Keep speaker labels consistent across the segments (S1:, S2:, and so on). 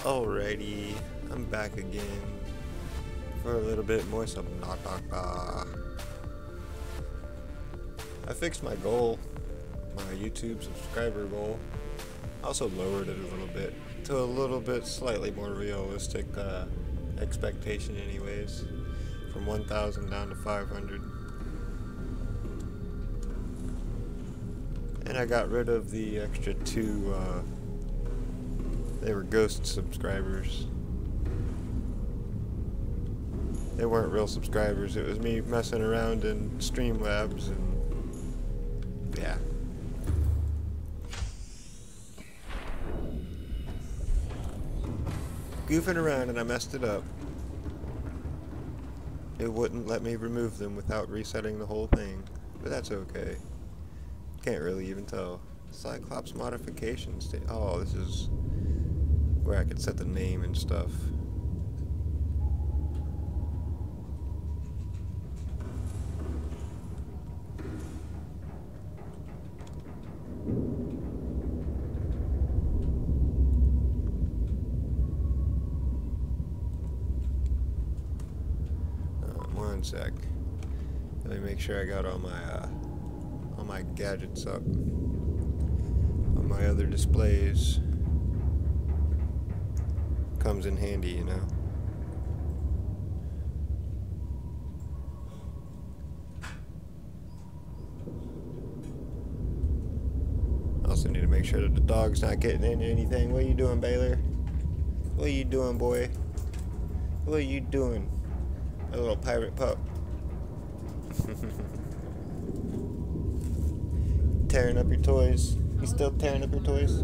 S1: Alrighty, I'm back again for a little bit more Subnautica. I fixed my goal, my YouTube subscriber goal. I also lowered it a little bit to a little bit slightly more realistic expectation anyways, from 1,000 down to 500. And I got rid of the extra two, they were ghost subscribers. They weren't real subscribers, it was me messing around in Streamlabs and yeah. Goofing around and I messed it up. It wouldn't let me remove them without resetting the whole thing, but that's okay. Can't really even tell. Cyclops modifications. Oh, this is where I could set the name and stuff. One sec. Let me make sure I got all my gadgets up on my other displays. Comes in handy, you know. Also need to make sure that the dog's not getting into anything. What are you doing, Baylor? What are you doing, boy? What are you doing? A little pirate pup. Tearing up your toys. You still tearing up your toys?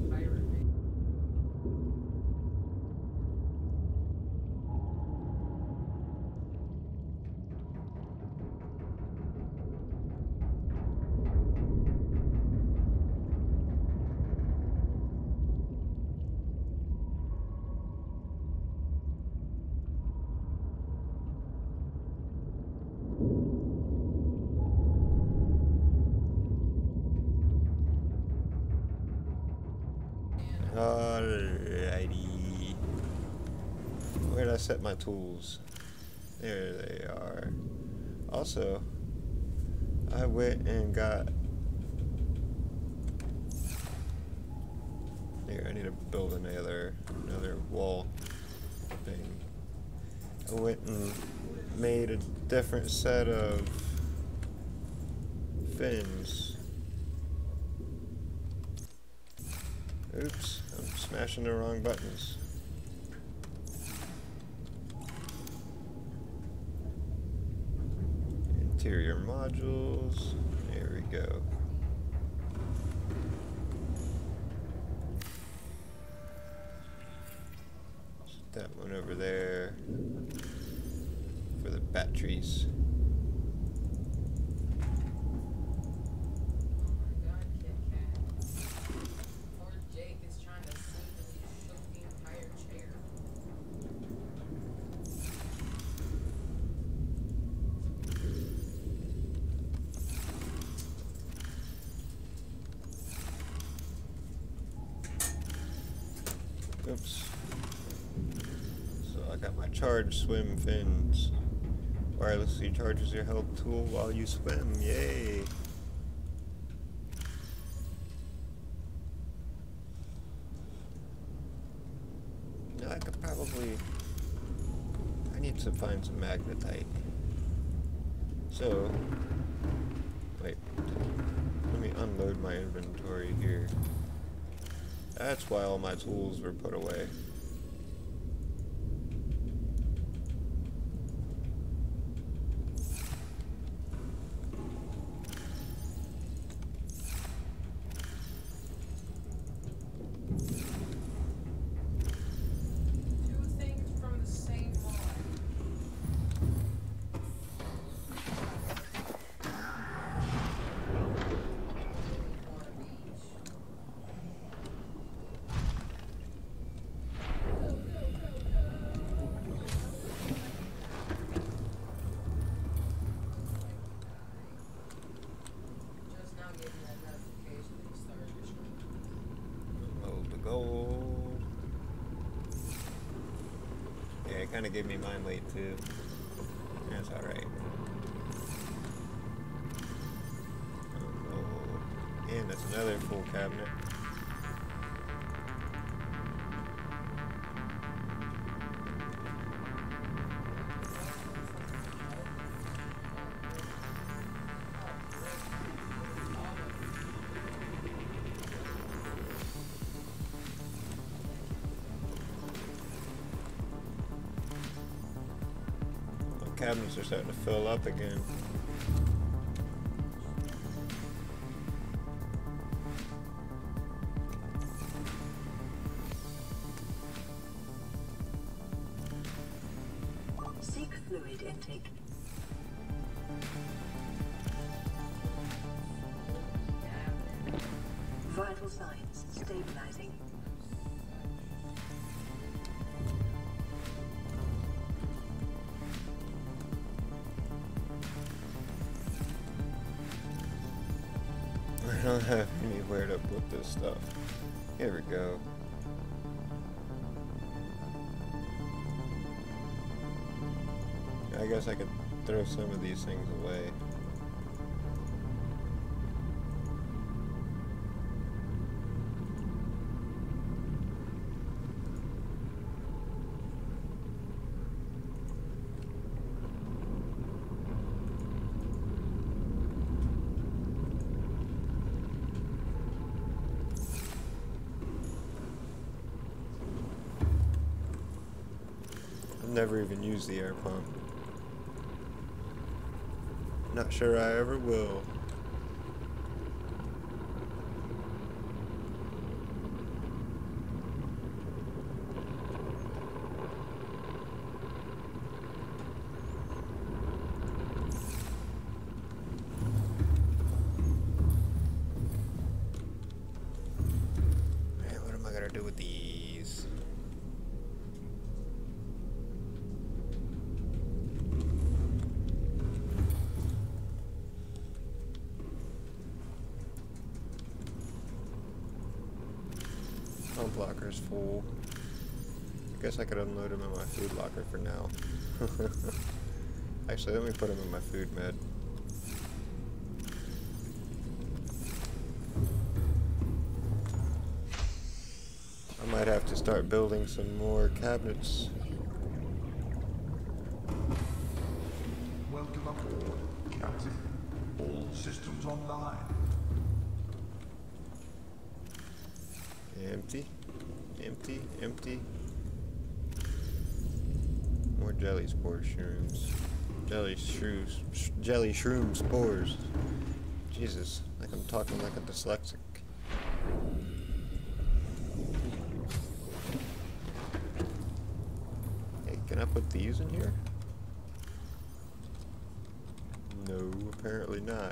S1: Alrighty. Where did I set my tools? There they are. Also, I went and got... Here, I need to build another wall thing. I went and made a different set of fins. Oops, I'm smashing the wrong buttons. Interior modules, there we go. Set that one over there for the batteries. Oops. So I got my charged swim fins. Wirelessly charges your health tool while you swim. Yay! Now I could probably... I need to find some magnetite. So... Wait. Let me unload my inventory here. That's why all my tools were put away. kind of gave me mine late too. That's alright. Oh, and that's another full cabinet. Cabinets are starting to fill up again.
S2: Seek fluid intake. Vital signs stabilizing.
S1: I don't have anywhere to put this stuff. Here we go. I guess I could throw some of these things away. Never even used the air pump. Not sure I ever will. Man, what am I gonna do with these? Pump locker's full. I guess I could unload them in my food locker for now. Actually, let me put them in my food med. I might have to start building some more cabinets.
S3: Welcome aboard, Captain. All systems online.
S1: Empty, empty, empty. More jelly spore shrooms. Jelly shroom spores. Jesus, like I'm talking like a dyslexic. Hey, can I put these in here? No, apparently not.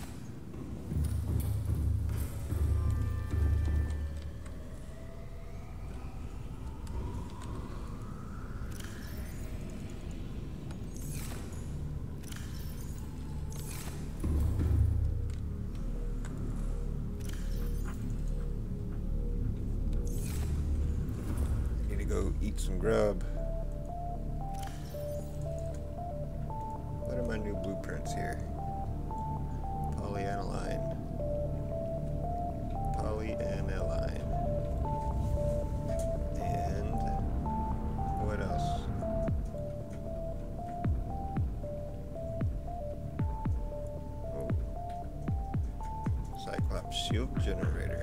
S1: Go eat some grub. What are my new blueprints here? Polyaniline. Polyaniline. And what else? Oh. Cyclops shield generator.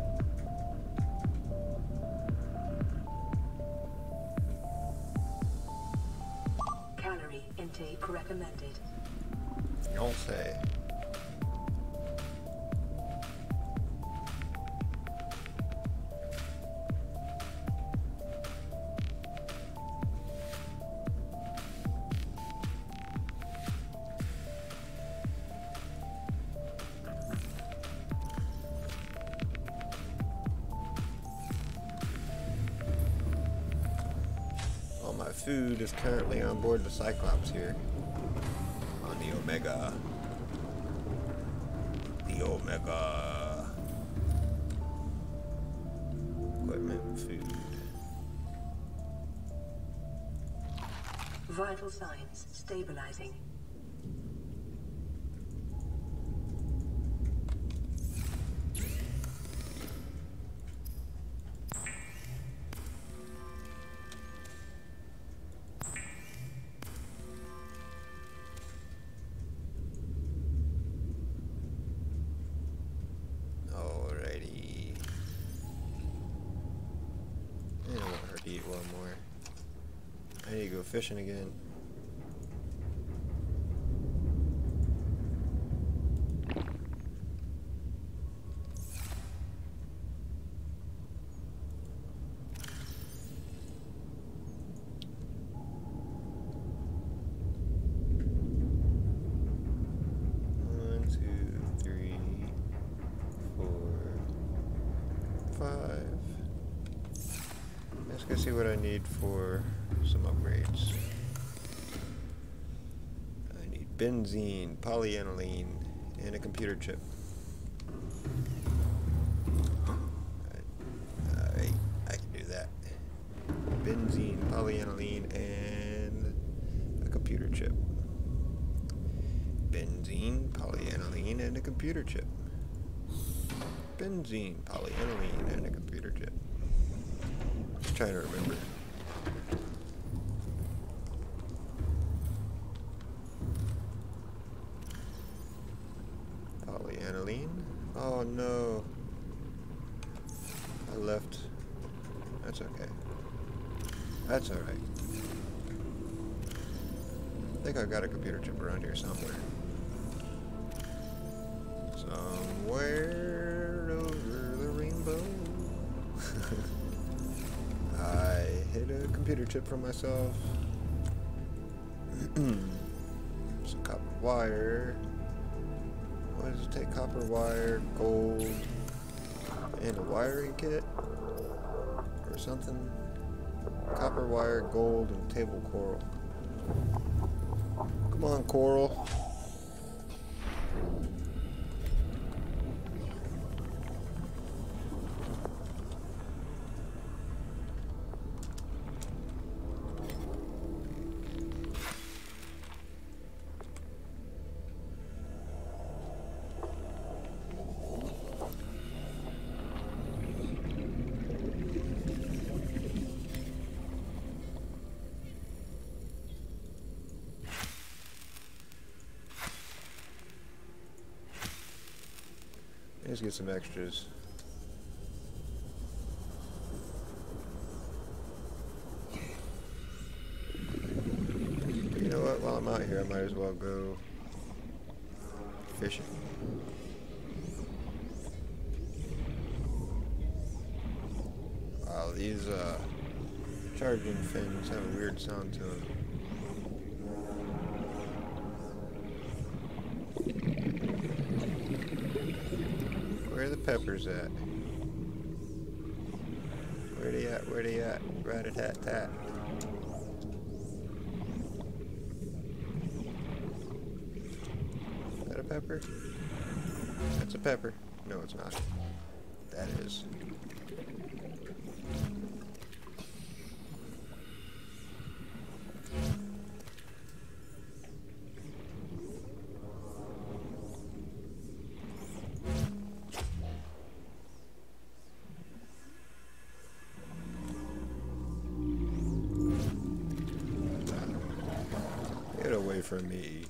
S2: Intake recommended.
S1: You'll say. All my food is currently on board the Cyclops here. On the Omega. The Omega. Equipment, food.
S2: Vital signs stabilizing.
S1: Alrighty. I don't want her to eat one more. I need to go fishing again. One, two, three, four, five. Let's go see what I need for some upgrades. I need benzene, polyaniline, and a computer chip. I can do that. Benzene, polyaniline, and a computer chip. Benzene, polyaniline, and a computer chip. Benzene, polyaniline, and a computer chip. I'm trying to remember. Polyaniline? Oh no. I left. That's okay. That's alright. I think I got a computer chip around here somewhere. Somewhere over the rainbow. I hit a computer chip for myself. Some copper wire. What does it take? Copper wire, gold, and a wiring kit? Or something? Copper wire, gold, and table coral. Come on, coral. Let's get some extras. You know what? While I'm out here, I might as well go fishing. Wow, these charging fins have a weird sound to them. Where are the peppers at? Where they at? Where they at? Rat-a-tat-tat. Is that a pepper? That's a pepper. No, it's not. That is. Get away from me.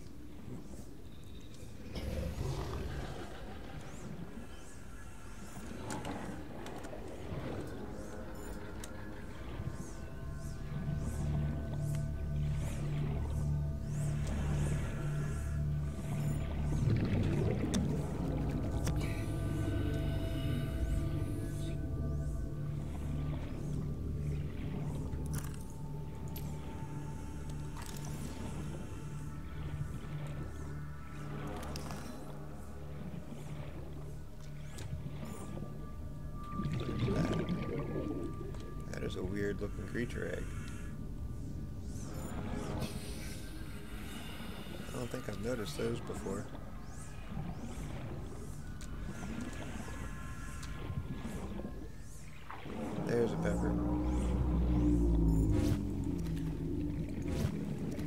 S1: There's a weird looking creature egg. I don't think I've noticed those before. There's a pepper.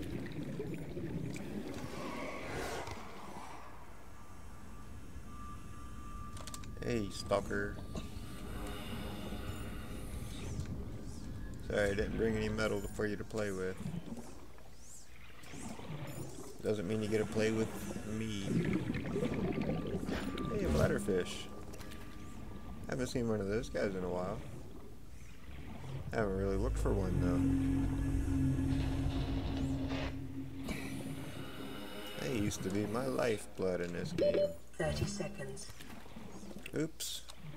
S1: stalker. Sorry, I didn't bring any metal for you to play with. Doesn't mean you get to play with me. Hey, a bladderfish. Haven't seen one of those guys in a while. Haven't really looked for one though. They used to be my lifeblood in this game.
S2: 30 seconds.
S1: Oops.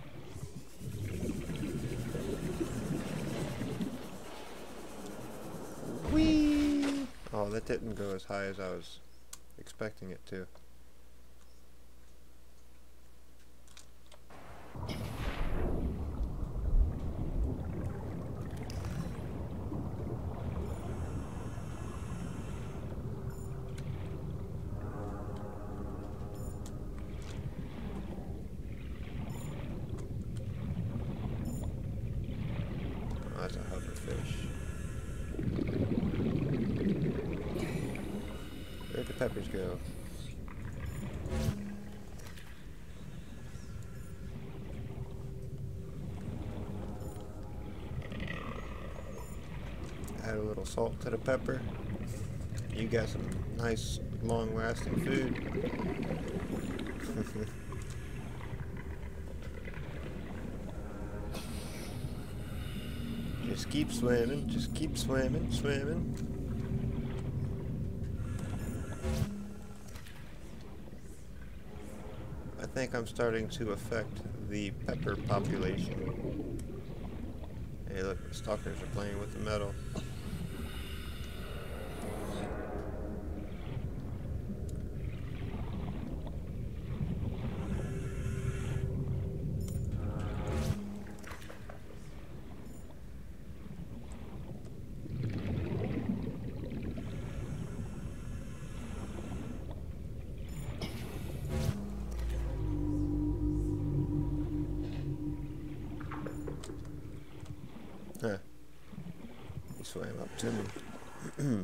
S1: Whee! Oh, that didn't go as high as I was expecting it to. Oh, that's a hoverfish. Where'd the peppers go? Add a little salt to the pepper. You got some nice, long-lasting food. Just keep swimming, just keep swimming, swimming. I think I'm starting to affect the pepper population. Hey look, the stalkers are playing with the metal. Huh. He swam up to me.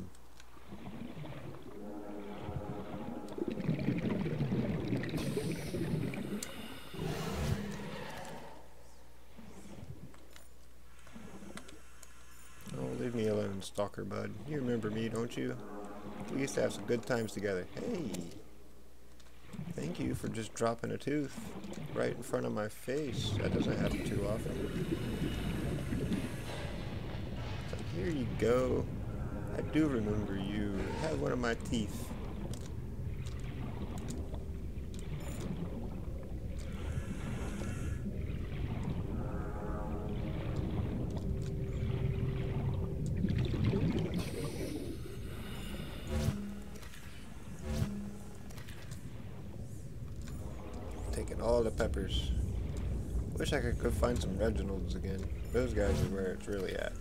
S1: Oh, leave me alone, stalker bud. You remember me, don't you? We used to have some good times together. Hey! Thank you for just dropping a tooth right in front of my face. That doesn't happen too often. Here you go. I do remember you. You had one of my teeth. Taking all the peppers. Wish I could go find some Reginalds again. Those guys are where it's really at.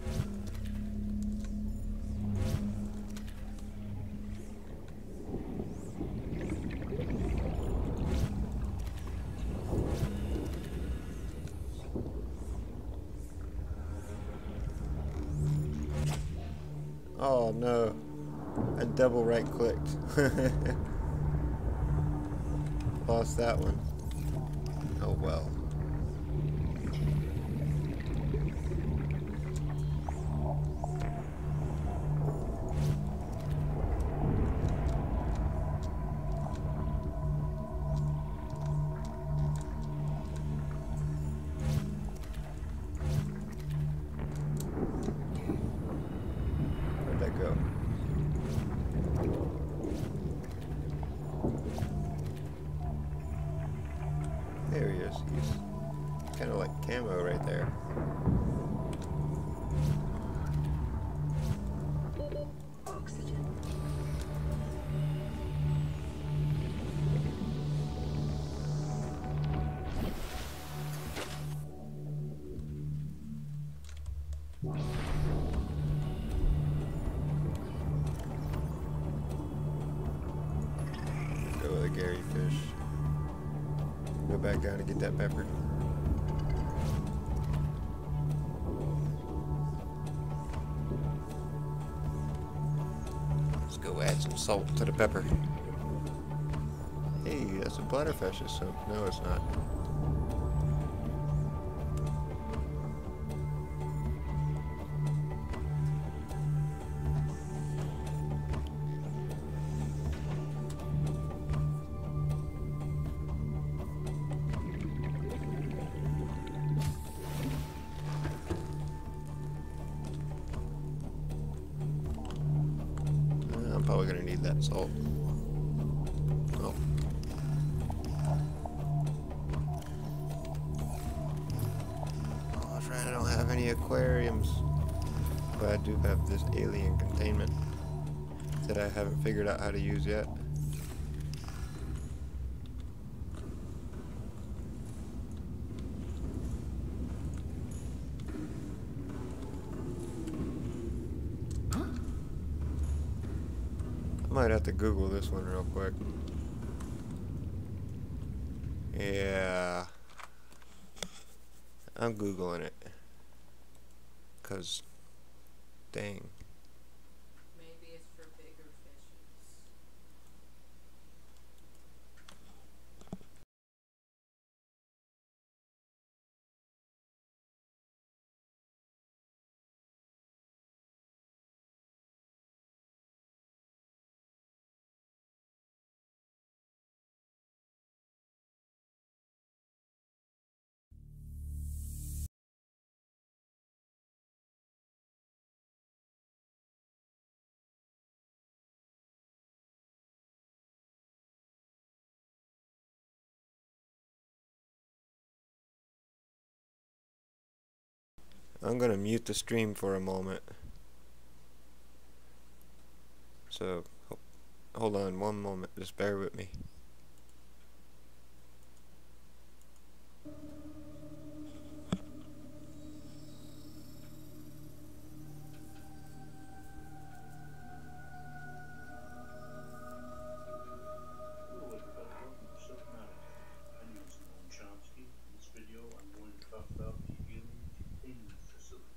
S1: Oh no, I double right clicked. Lost that one. Oh well. Go. There he is. He's kind of like camo right there.
S2: Oxygen.
S1: Gary fish. Go back down and get that pepper. Let's go add some salt to the pepper. Hey, that's a bladderfish or something. No, it's not. gonna need that salt. Oh. Oh, that's right, I don't have any aquariums. But I do have this alien containment that I haven't figured out how to use yet. I might have to Google this one real quick. Yeah, I'm Googling it. 'Cause, dang.
S4: Maybe it's for bigger fishes.
S1: I'm gonna mute the stream for a moment. So, hold on one moment, just bear with me.
S5: Hello everybody, welcome to Subnautica. My name is Chomsky. In this video I'm going to talk about the alien containment facility.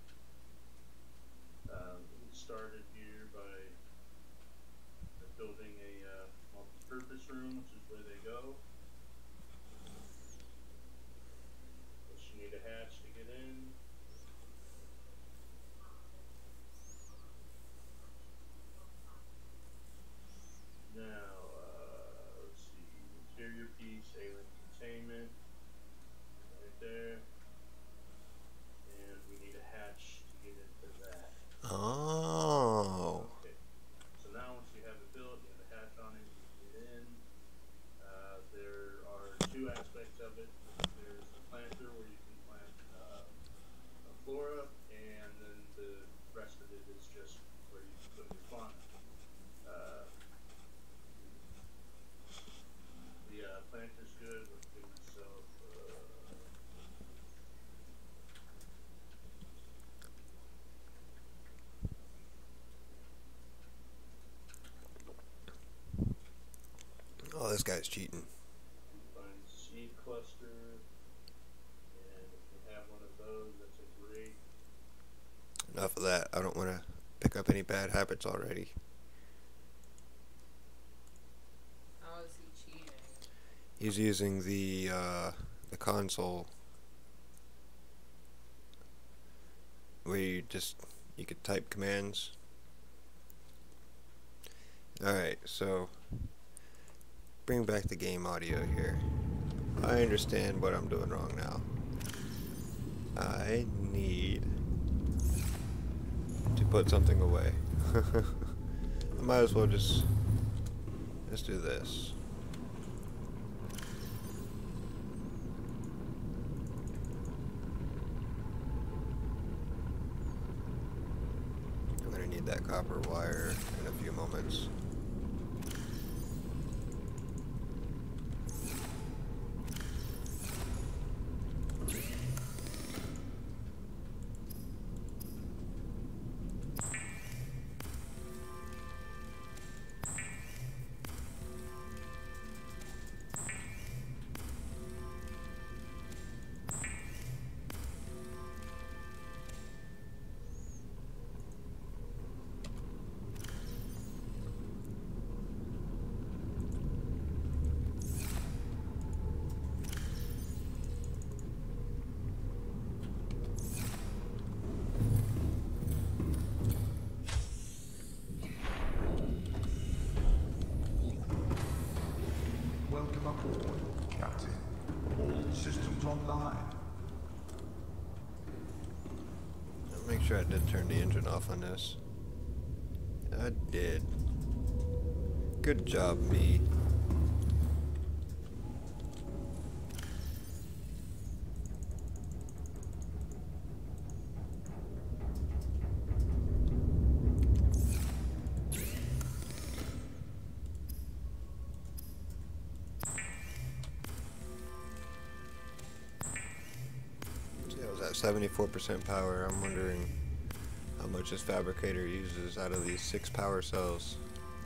S5: We started here by building a multi-purpose room, which is where they go. Plus you need a hatch to get in. Now, let's see, interior piece, alien containment, right there. And we need a hatch to get into that.
S1: Oh.
S5: Okay, so now once you have it built, you have a hatch on it, you can get in. There are two aspects of it. There's the planter where you can plant flora, and then the rest of it is just where you can put your fauna. The planter's good. Let's give myself
S1: Oh, this guy's cheating.
S5: find seed cluster, and if you have one of those, that's a great.
S1: Enough of that. I don't want to pick up any bad habits already.
S4: How is he cheating?
S1: He's using the console where you could type commands. Alright, so bring back the game audio here. I understand what I'm doing wrong now. I need to put something away. I might as well just do this. I'm gonna need that copper wire in a few moments.
S3: Welcome aboard, Captain. All systems online.
S1: Make sure I did turn the engine off on this. I did. Good job, me. See, I was at 74% power. I'm wondering how much this fabricator uses out of these 6 power cells.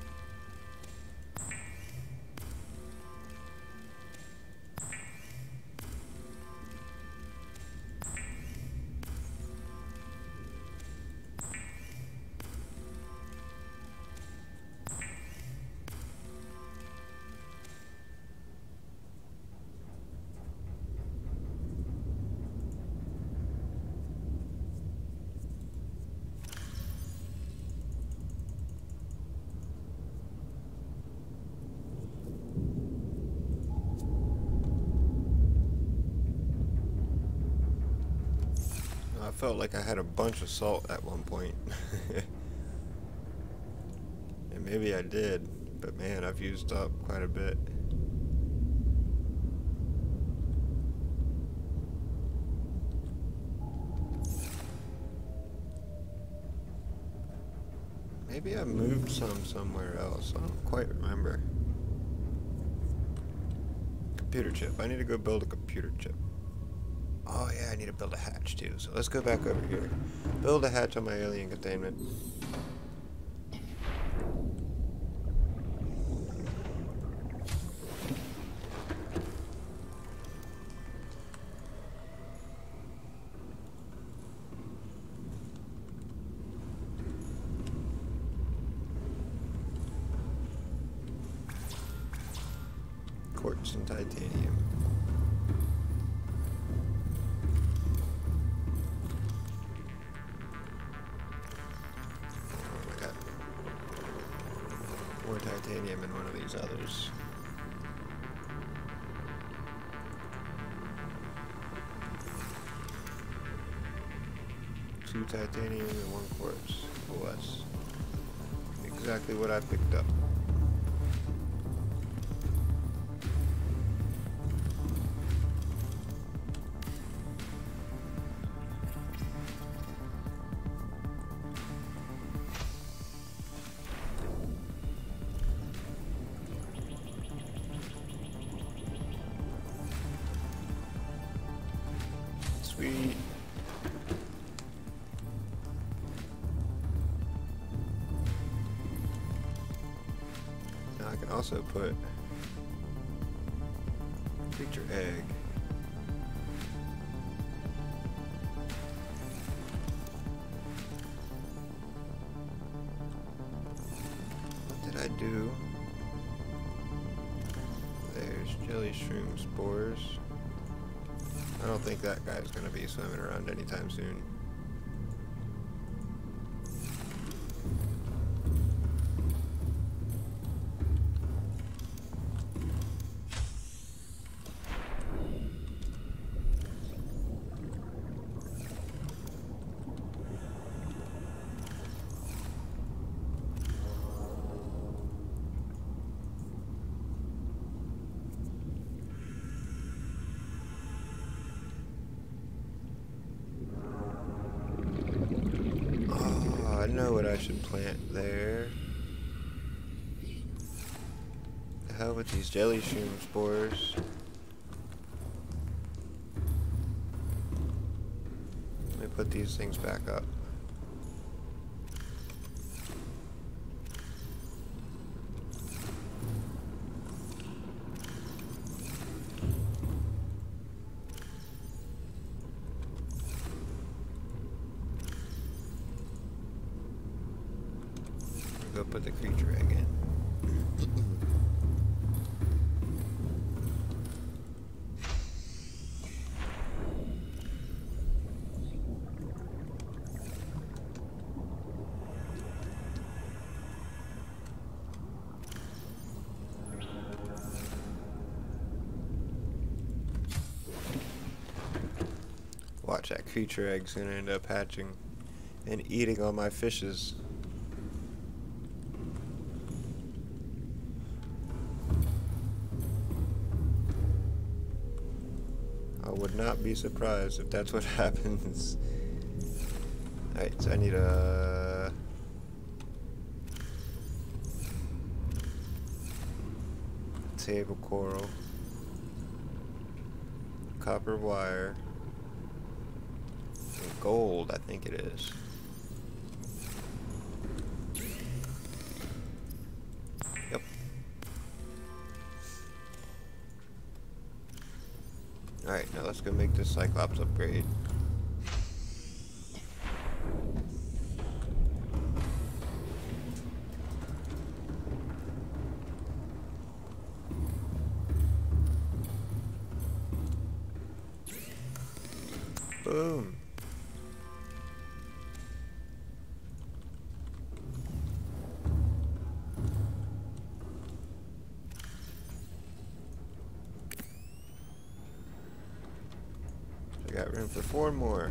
S1: I felt like I had a bunch of salt at one point. And maybe I did, but man, I've used up quite a bit. Maybe I moved some somewhere else. I don't quite remember. Computer chip. I need to go build a computer chip. Oh yeah, I need to build a hatch too. So let's go back over here. Build a hatch on my alien containment. Quartz and titanium. I got more titanium in one of these others. Two titanium and 1 quartz. OS. Exactly what I picked up. Sweet. Now I can also put creature egg. What did I do? There's jelly shroom spores. I don't think that guy's gonna be swimming around anytime soon. I know what I should plant there. The hell with these jelly shroom spores. Let me put these things back up. Go put the creature egg in. Watch, that creature egg's gonna end up hatching and eating all my fishes. not be surprised if that's what happens. Alright, so I need a table coral, copper wire, and gold, I think it is. Yep. Alright, now let's go make this Cyclops upgrade. Boom. I got room for 4 more.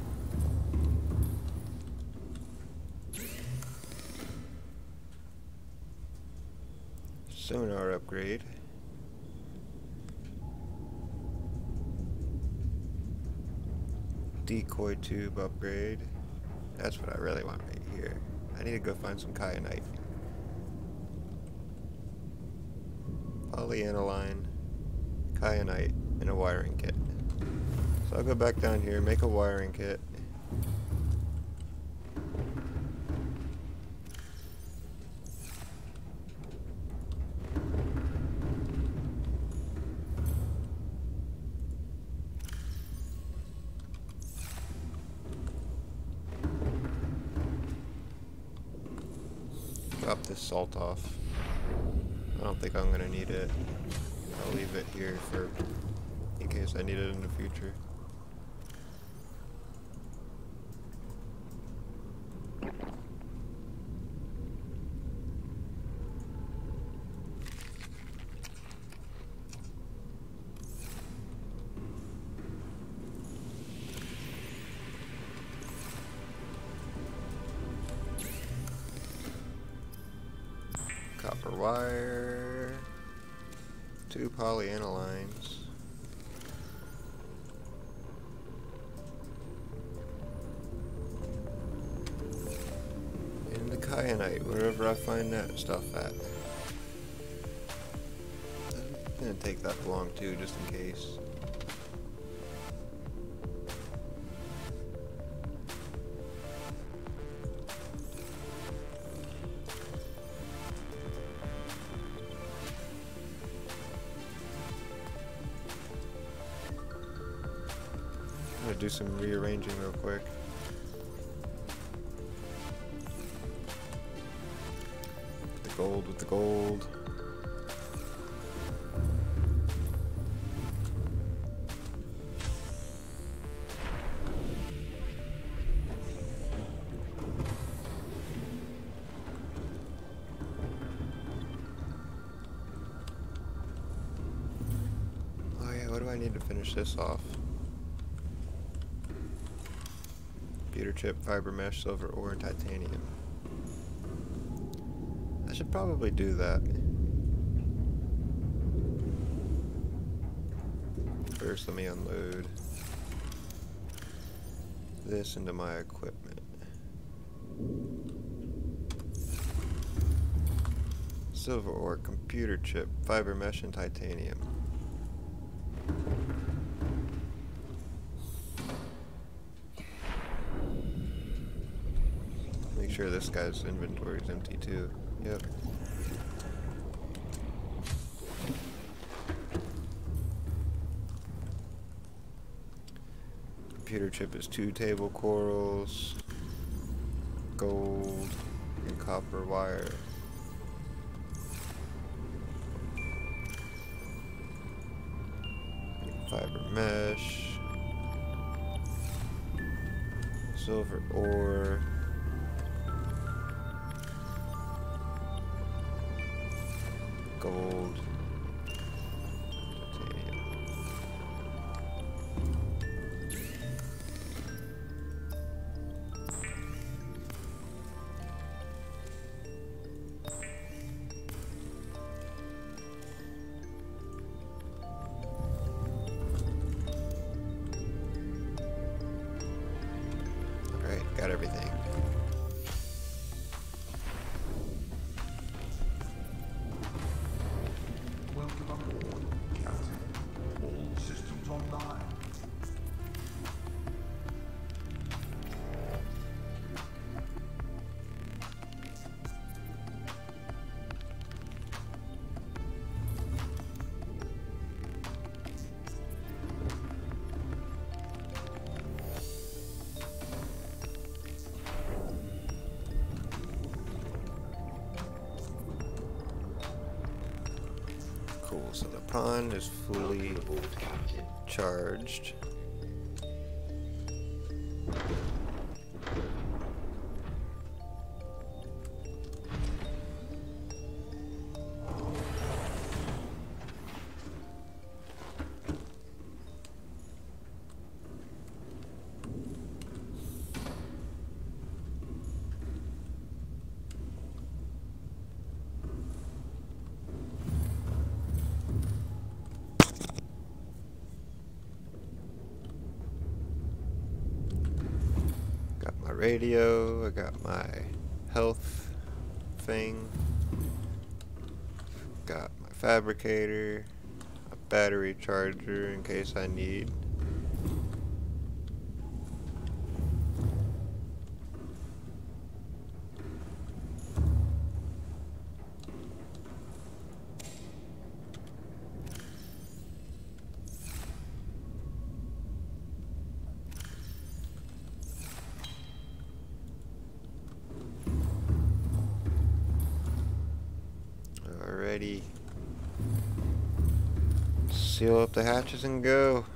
S1: Sonar upgrade. Decoy tube upgrade. That's what I really want right here. I need to go find some kyanite. Polyaniline, kyanite, and a wiring kit. So I'll go back down here, make a wiring kit. Drop this salt off. I don't think I'm gonna need it. I'll leave it here for in case I need it in the future. Copper wire, 2 polyanilines, and the kyanite, wherever I find that stuff at. It's gonna take that long too, just in case. I'm gonna do some rearranging real quick. The gold with the gold. Oh yeah, what do I need to finish this off? Computer chip, fiber mesh, silver ore, and titanium. I should probably do that. First, let me unload this into my equipment. Silver ore, computer chip, fiber mesh, and titanium. Make sure this guy's inventory is empty too. Yep. Computer chip is 2 table corals, gold, and copper wire. Fiber mesh, silver ore, gold, titanium. got everything.
S3: Welcome aboard, Captain. All systems online.
S1: Cool, so the prawn is fully charged. Got my radio, I got my health thing, got my fabricator, a battery charger in case I need. Alrighty. Seal up the hatches and go.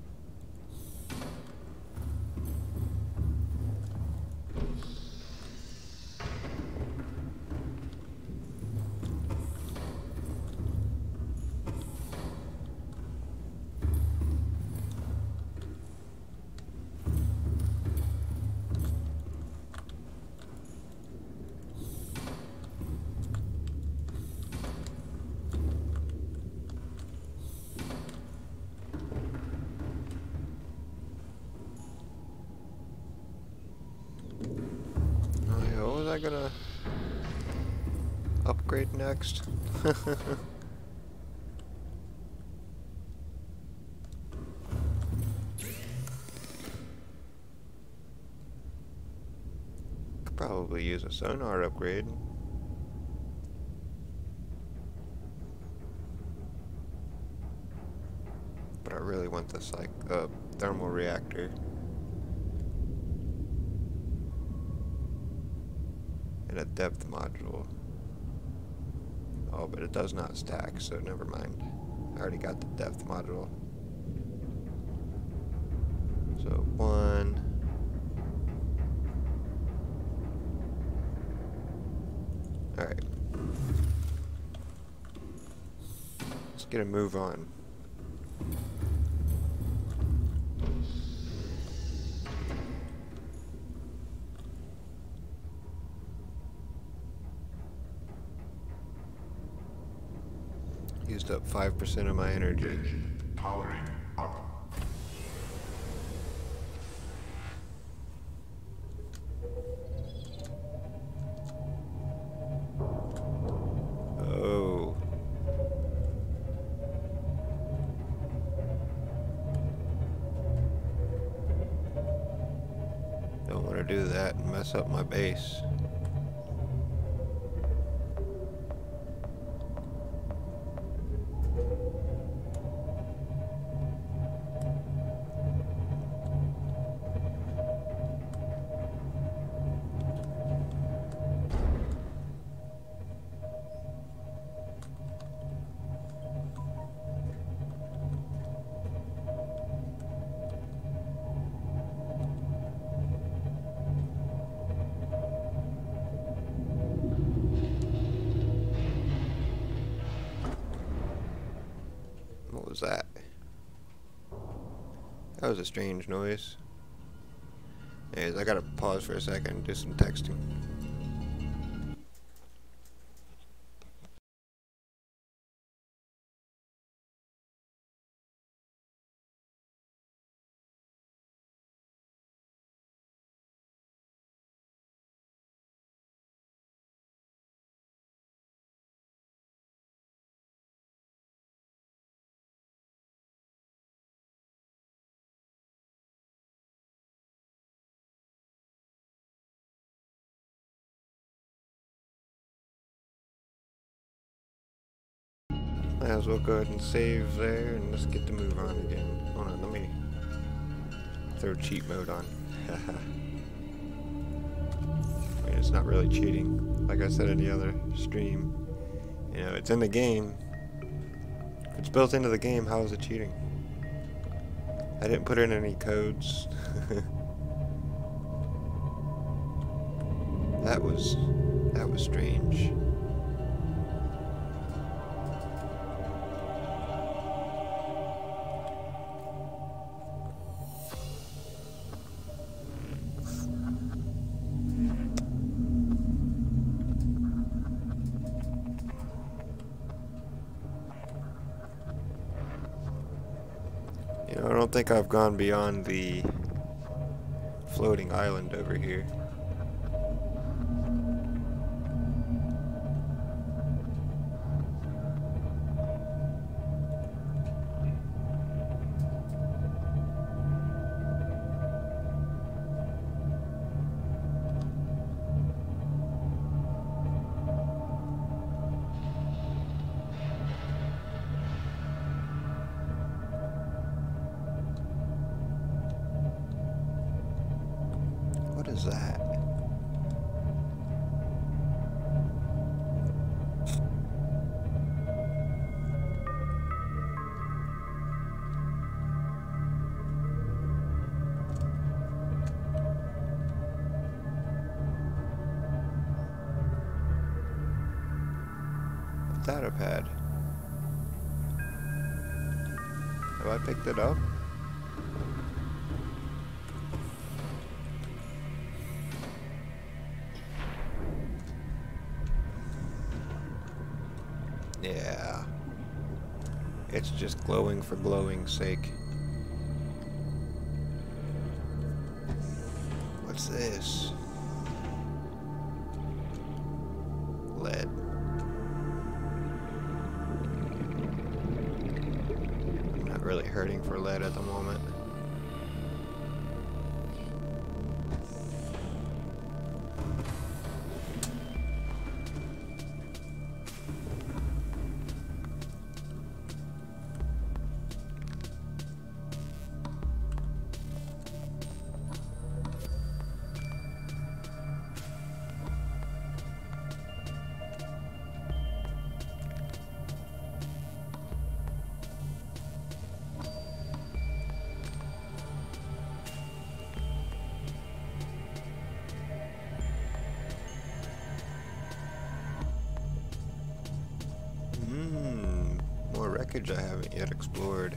S1: Oh yeah, what was I gonna upgrade next? Could probably use a sonar upgrade. But I really want this like thermal reactor. And a depth module. Oh, but it does not stack, so never mind. I already got the depth module. So 1. Alright. Let's get a move on. Used up 5% of my energy.
S3: Engine powering up.
S1: Oh. Don't want to do that and mess up my base. What was that? That was a strange noise. Anyways, I gotta pause for a second and do some texting. Might as well go ahead and save there and let's get to move on again. Hold on, let me throw cheat mode on. I mean, it's not really cheating. Like I said in the other stream, you know, it's in the game. If it's built into the game, how is it cheating? I didn't put in any codes. That was strange. You know, I don't think I've gone beyond the floating island over here. What is that? Data pad. Have I picked it up? Yeah. It's just glowing for glowing's sake. What's this? Lead. I'm not really hurting for lead at the moment. More wreckage I haven't yet explored.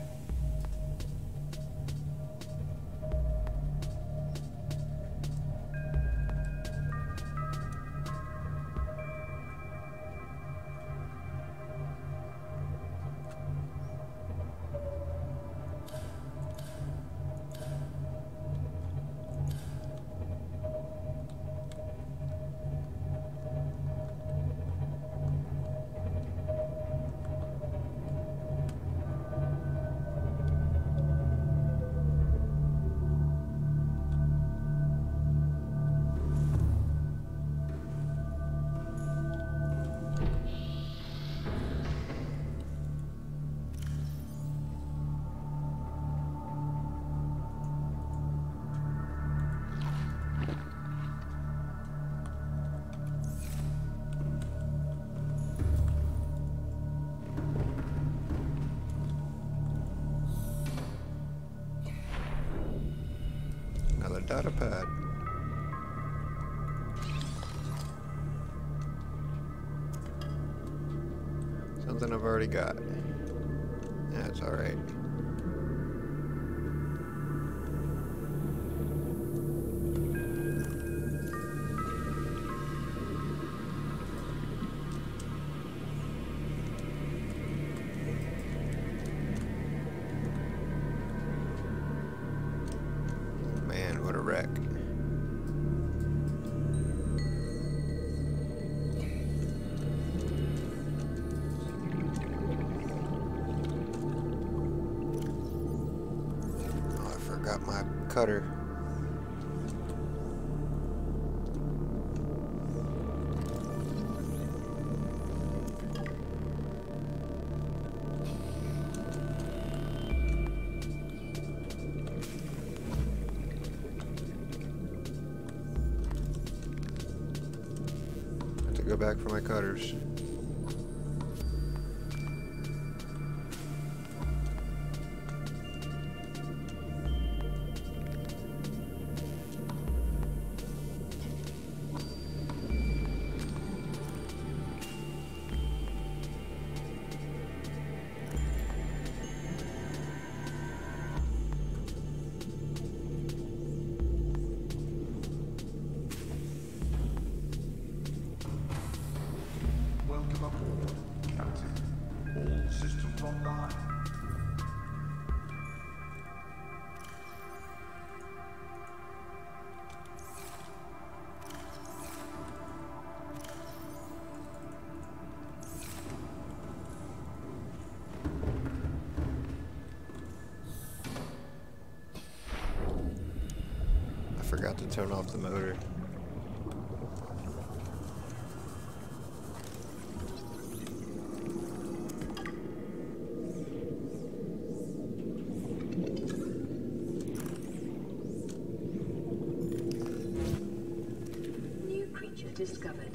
S1: Another data pad. Something I've already got. That's alright. Man, what a wreck. Got my cutter. go back for my cutters.
S3: Welcome aboard, Captain. All systems online.
S1: I forgot to turn off the motor.
S2: New creature discovered.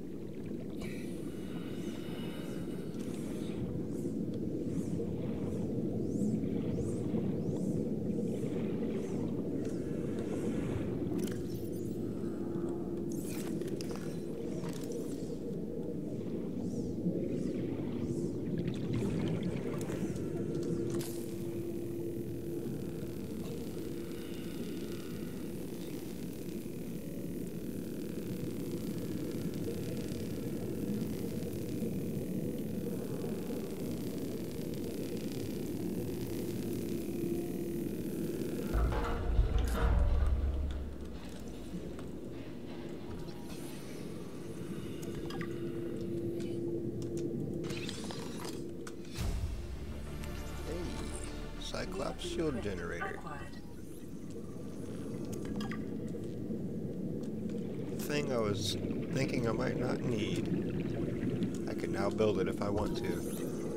S1: Cyclops shield generator.
S2: Acquired.
S1: Thing I was thinking I might not need. I can now build it if I want to.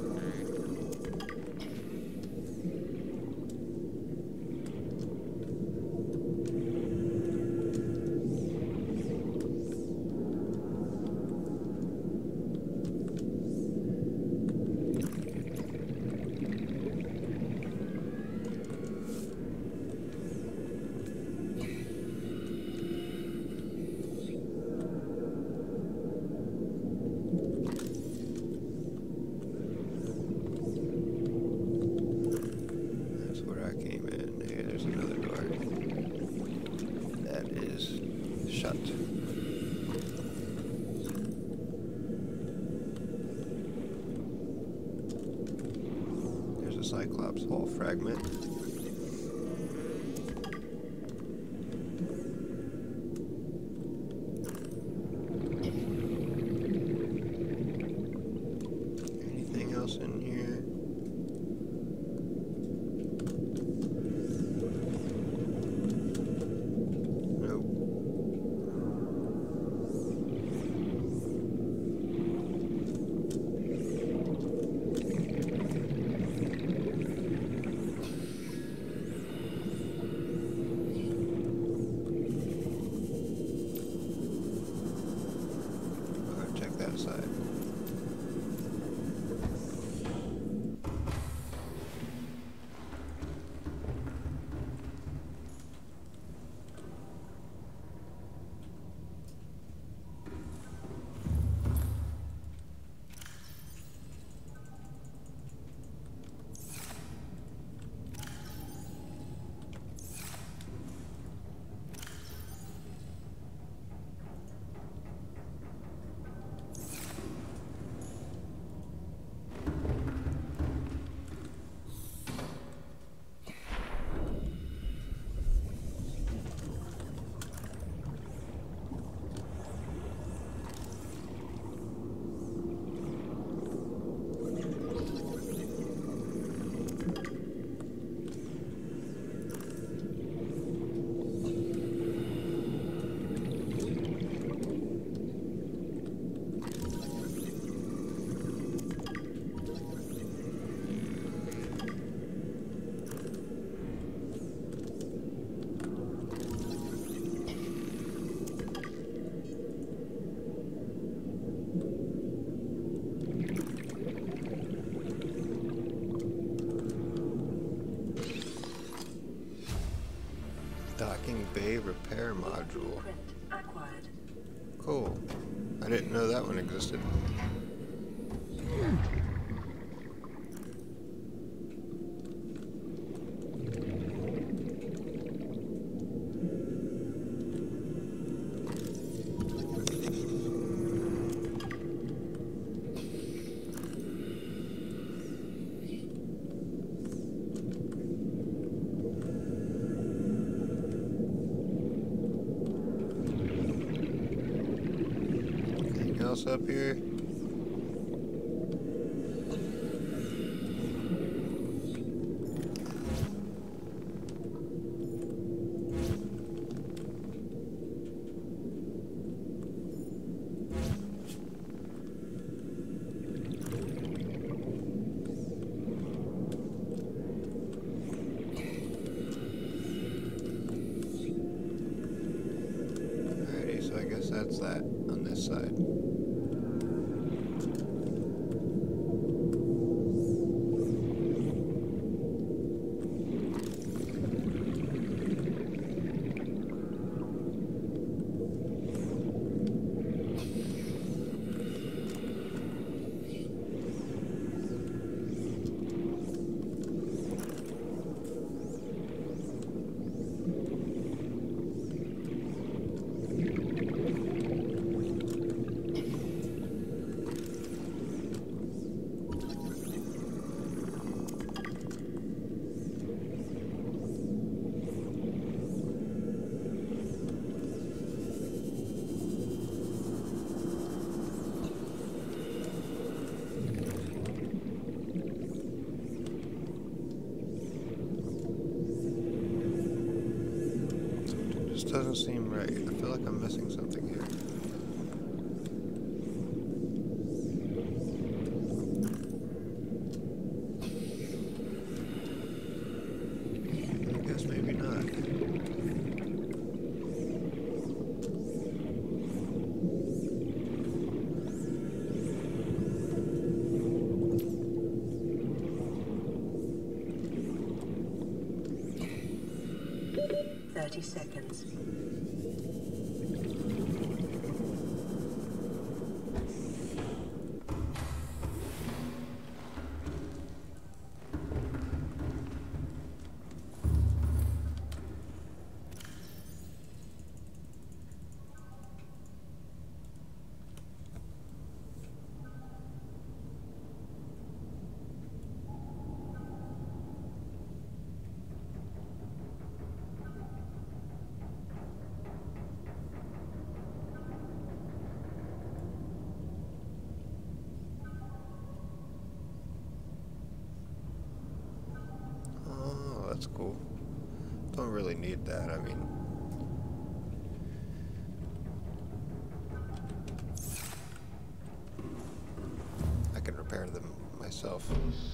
S1: Shut. There's a Cyclops hull fragment. Anything else in here? Side. module.
S2: Print acquired.
S1: Cool. I didn't know that one existed. Anything else up here? Alrighty, so I guess that's that on this side. Just doesn't seem right. I feel like I'm missing something here. I guess maybe not.
S2: Seconds. That's cool. Don't really need that, I mean. I can repair them myself.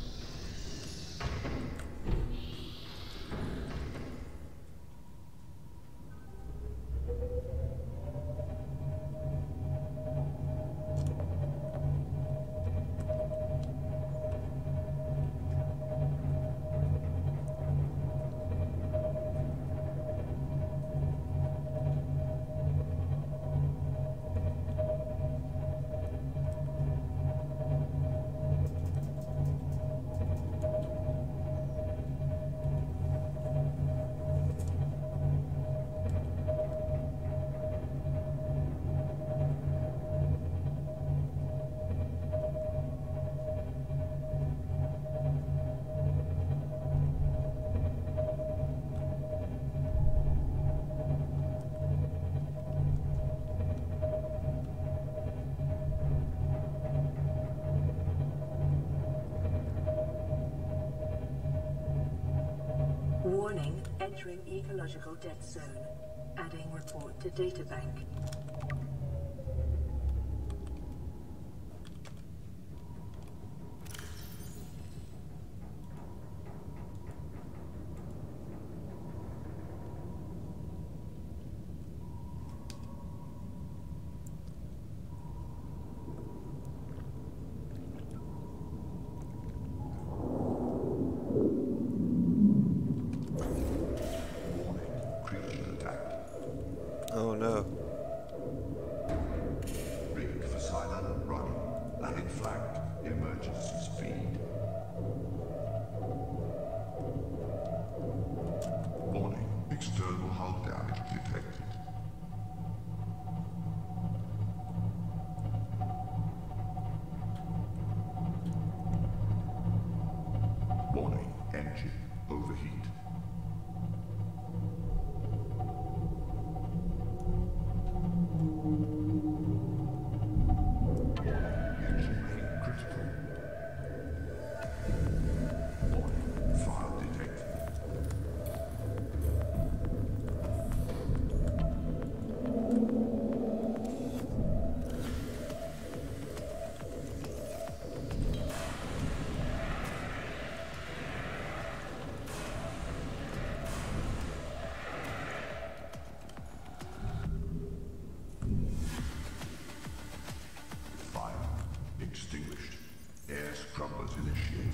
S2: Warning, entering ecological dead zone. Adding report to databank.
S1: Oh no.
S3: Rig for silent running. Landing flagged. Emergency speed. Warning. External hull damage detected. Warning. Engine overheat. Engine main critical. Warning. Fire detected. Fire extinguished. Air scrubbers initiated.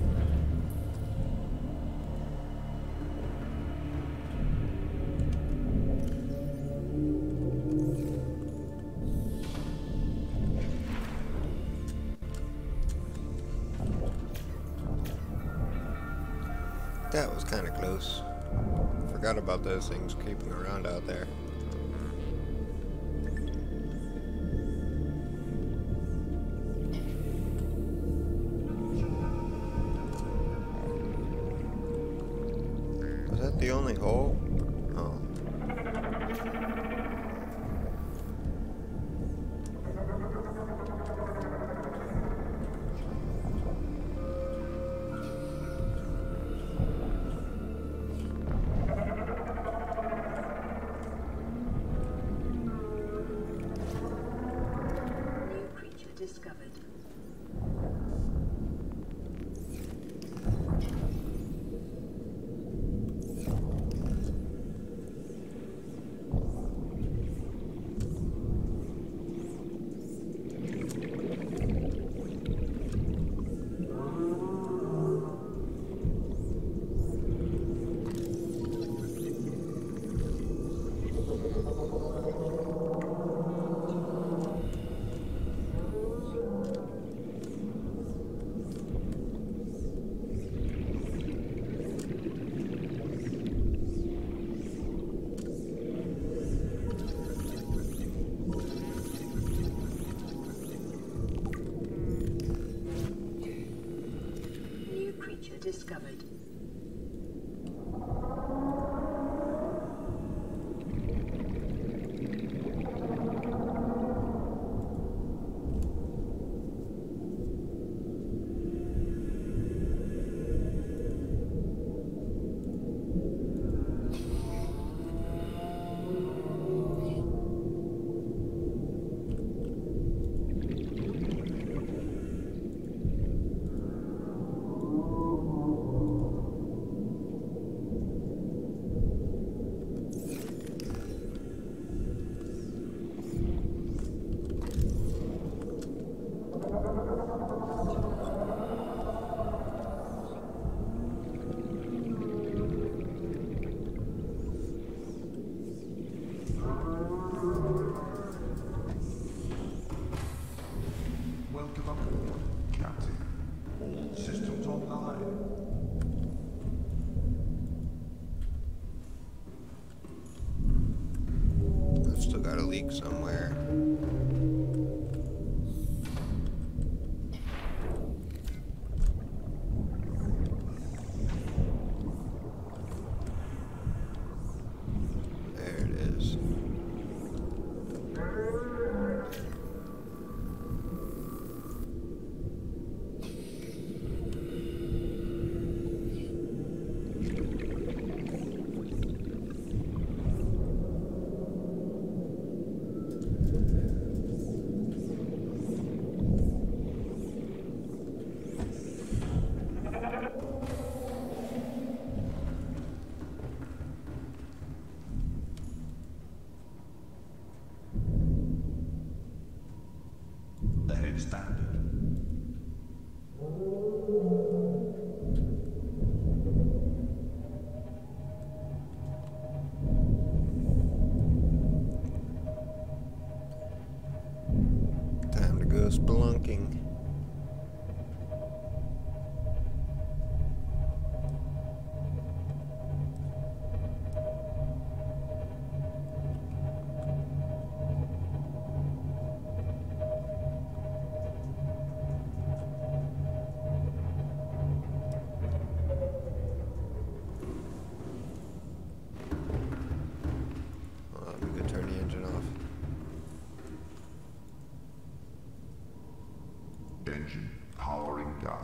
S1: That was kind of close. Forgot about those things creeping around out there. Was that the only hole? Oh.
S2: New creature discovered. New creature discovered.
S3: Welcome aboard, Captain. All systems online.
S1: I've still got a leak somewhere. There it is.
S3: Ahead standard.
S1: spelunking. I'm gonna turn the engine off.
S3: Engine powering down.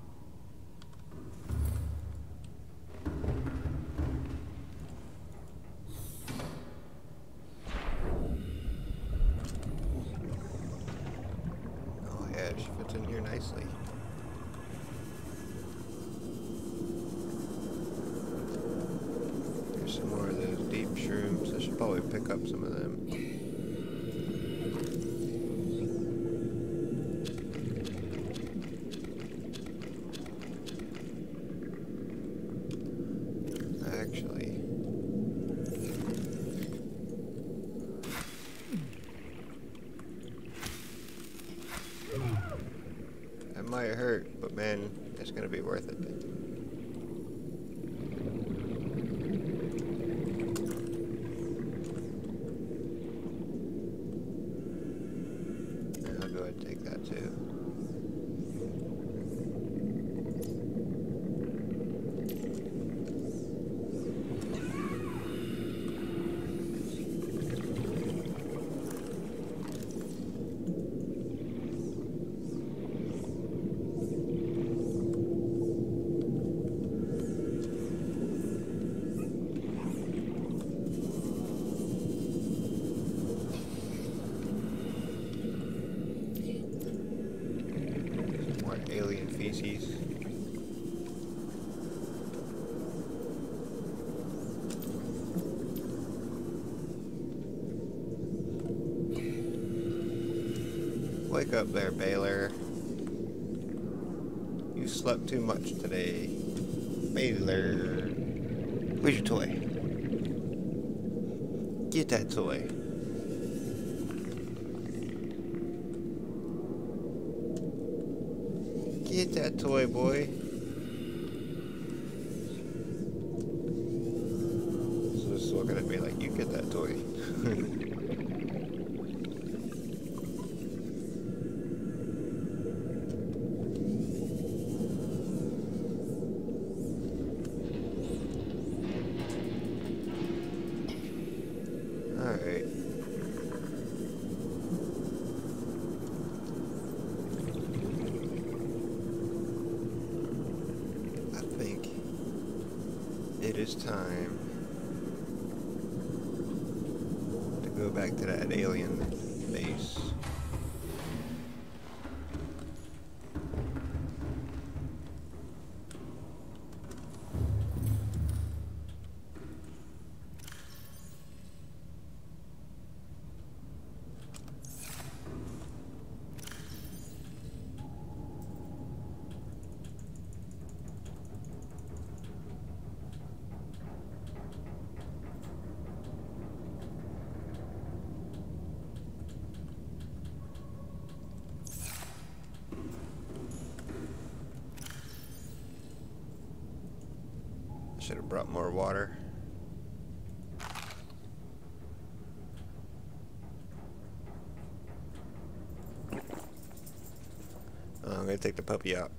S1: Oh yeah, she fits in here nicely. There's some more of those deep shrooms. I should probably pick up some of them. Actually, that might hurt, but man, it's gonna be worth it. I'll go ahead and take that too. More alien feces. Wake up there, Baylor. You slept too much today. Baylor. Where's your toy? Get that toy. Get that toy, boy. So just looking at me like, you get that toy. Alright. I think it is time to go back to that alien base. Should have brought more water. I'm gonna take the puppy out.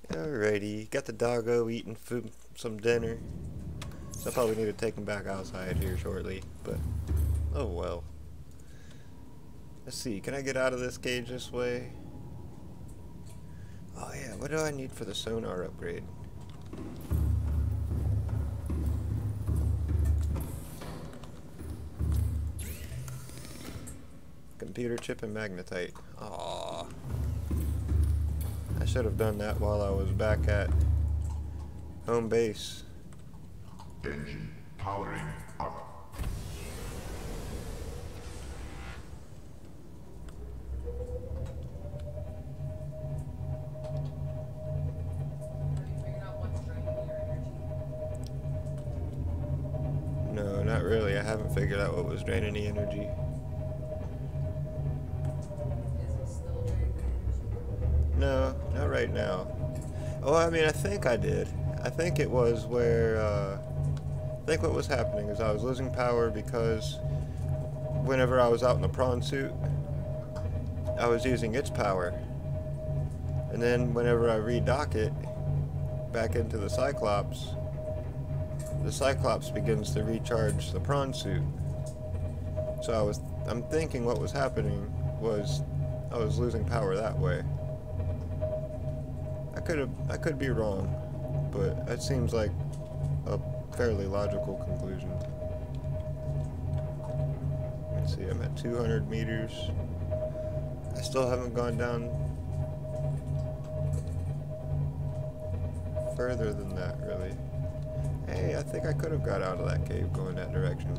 S1: Alrighty, got the doggo eating food, some dinner. So I probably need to take him back outside here shortly, but oh well. Let's see, can I get out of this cage this way? Oh yeah, what do I need for the sonar upgrade? Computer chip and magnetite. Aww. I should have done that while I was back at home base.
S3: Engine powering up.
S4: Have you figured out what's draining your energy?
S1: No, not really. I haven't figured out what was draining the energy.
S4: Is it still draining energy?
S1: No, not right now. Oh, I mean, I think I did. I think it was where, I think what was happening is I was losing power because whenever I was out in the prawn suit, I was using its power. And then whenever I redock it back into the Cyclops begins to recharge the prawn suit. So I'm thinking what was happening was I was losing power that way. I could be wrong, but that seems like a fairly logical conclusion. Let's see, I'm at 200 meters. I still haven't gone down further than that, really. Hey, I think I could have got out of that cave going that direction.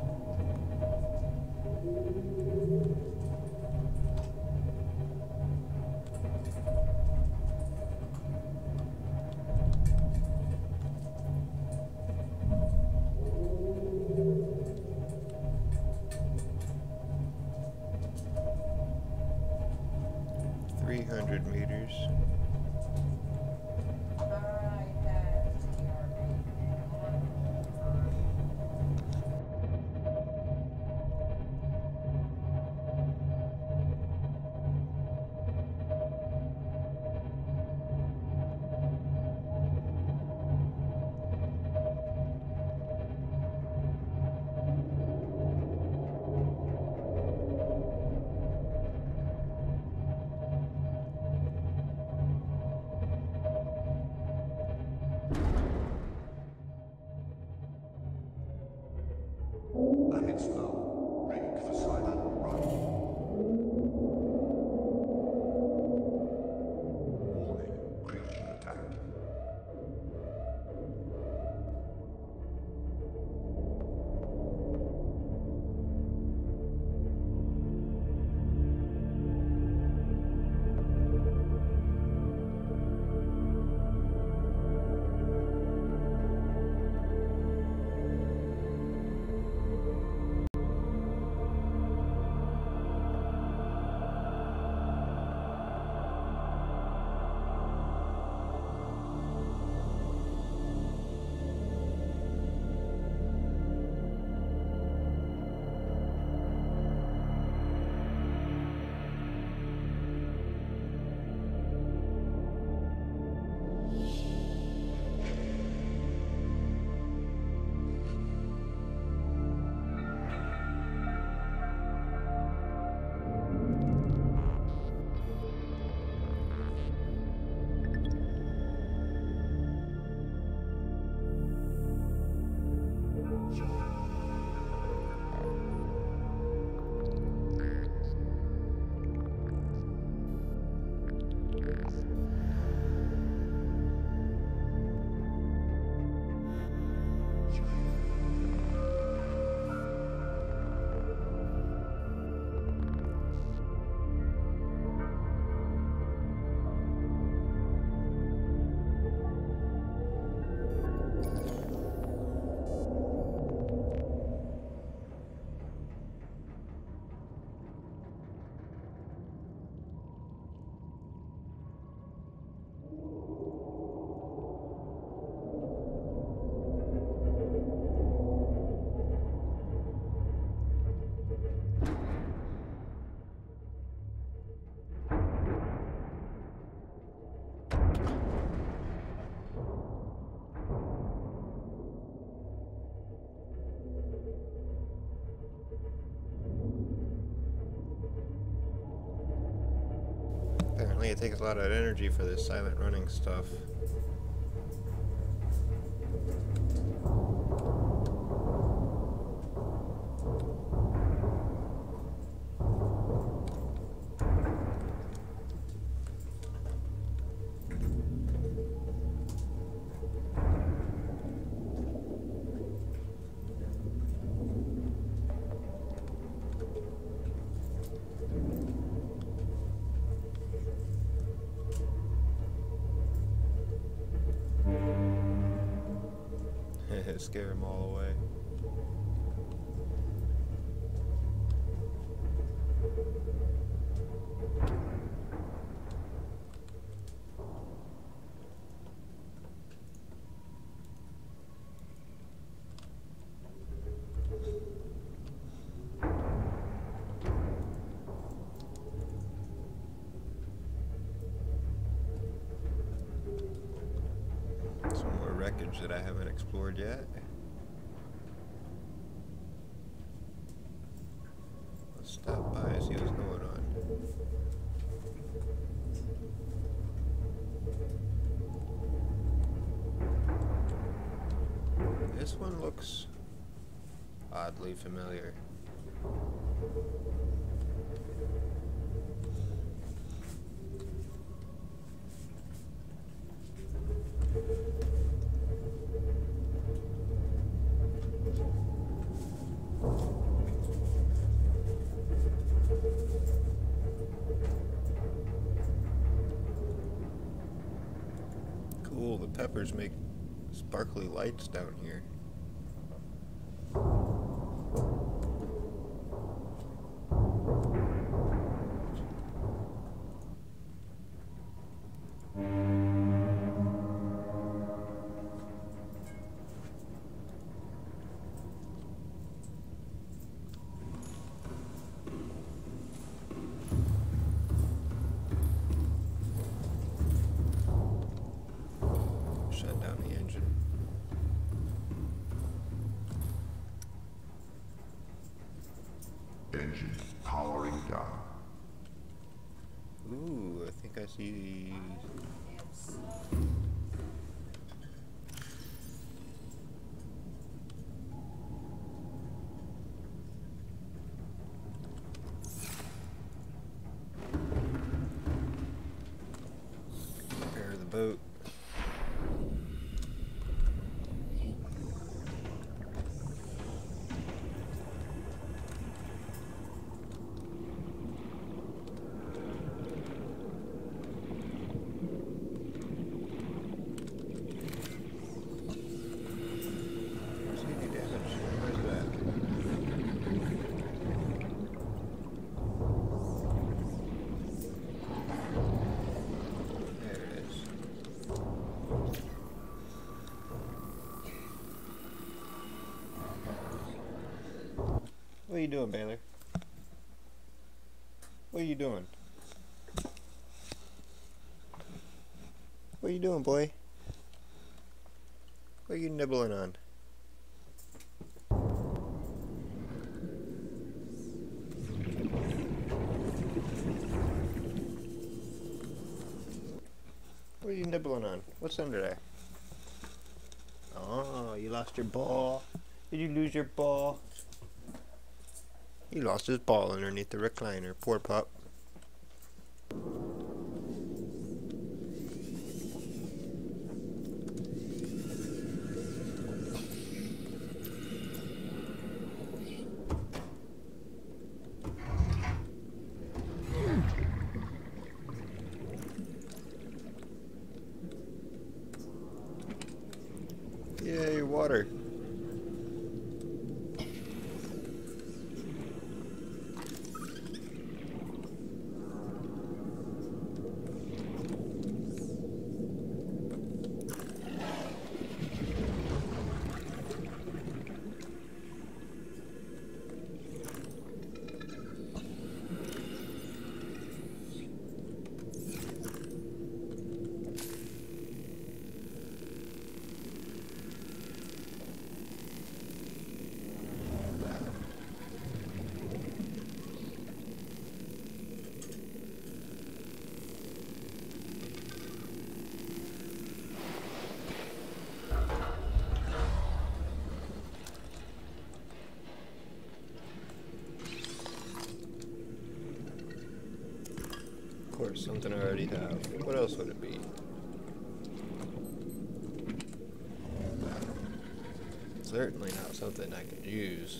S1: Meters.
S4: Alright, that's
S1: Apparently it takes a lot of energy for this silent running stuff. Scare them all away. Some more wreckage that I haven't explored yet. Let's stop by and see what's going on. This one looks oddly familiar. Cool, the peppers make sparkly lights down here. Shut down the engine.
S3: Engine powering down.
S1: Ooh, I think I see. Repair the boat. What are you doing, Baylor? What are you doing? What are you doing, boy? What are you nibbling on? What are you nibbling on? What's under there? Oh, you lost your ball. Did you lose your ball? He lost his ball underneath the recliner. Poor pup. Yay, water. course, something I already have. What else would it be? Certainly not something I could use.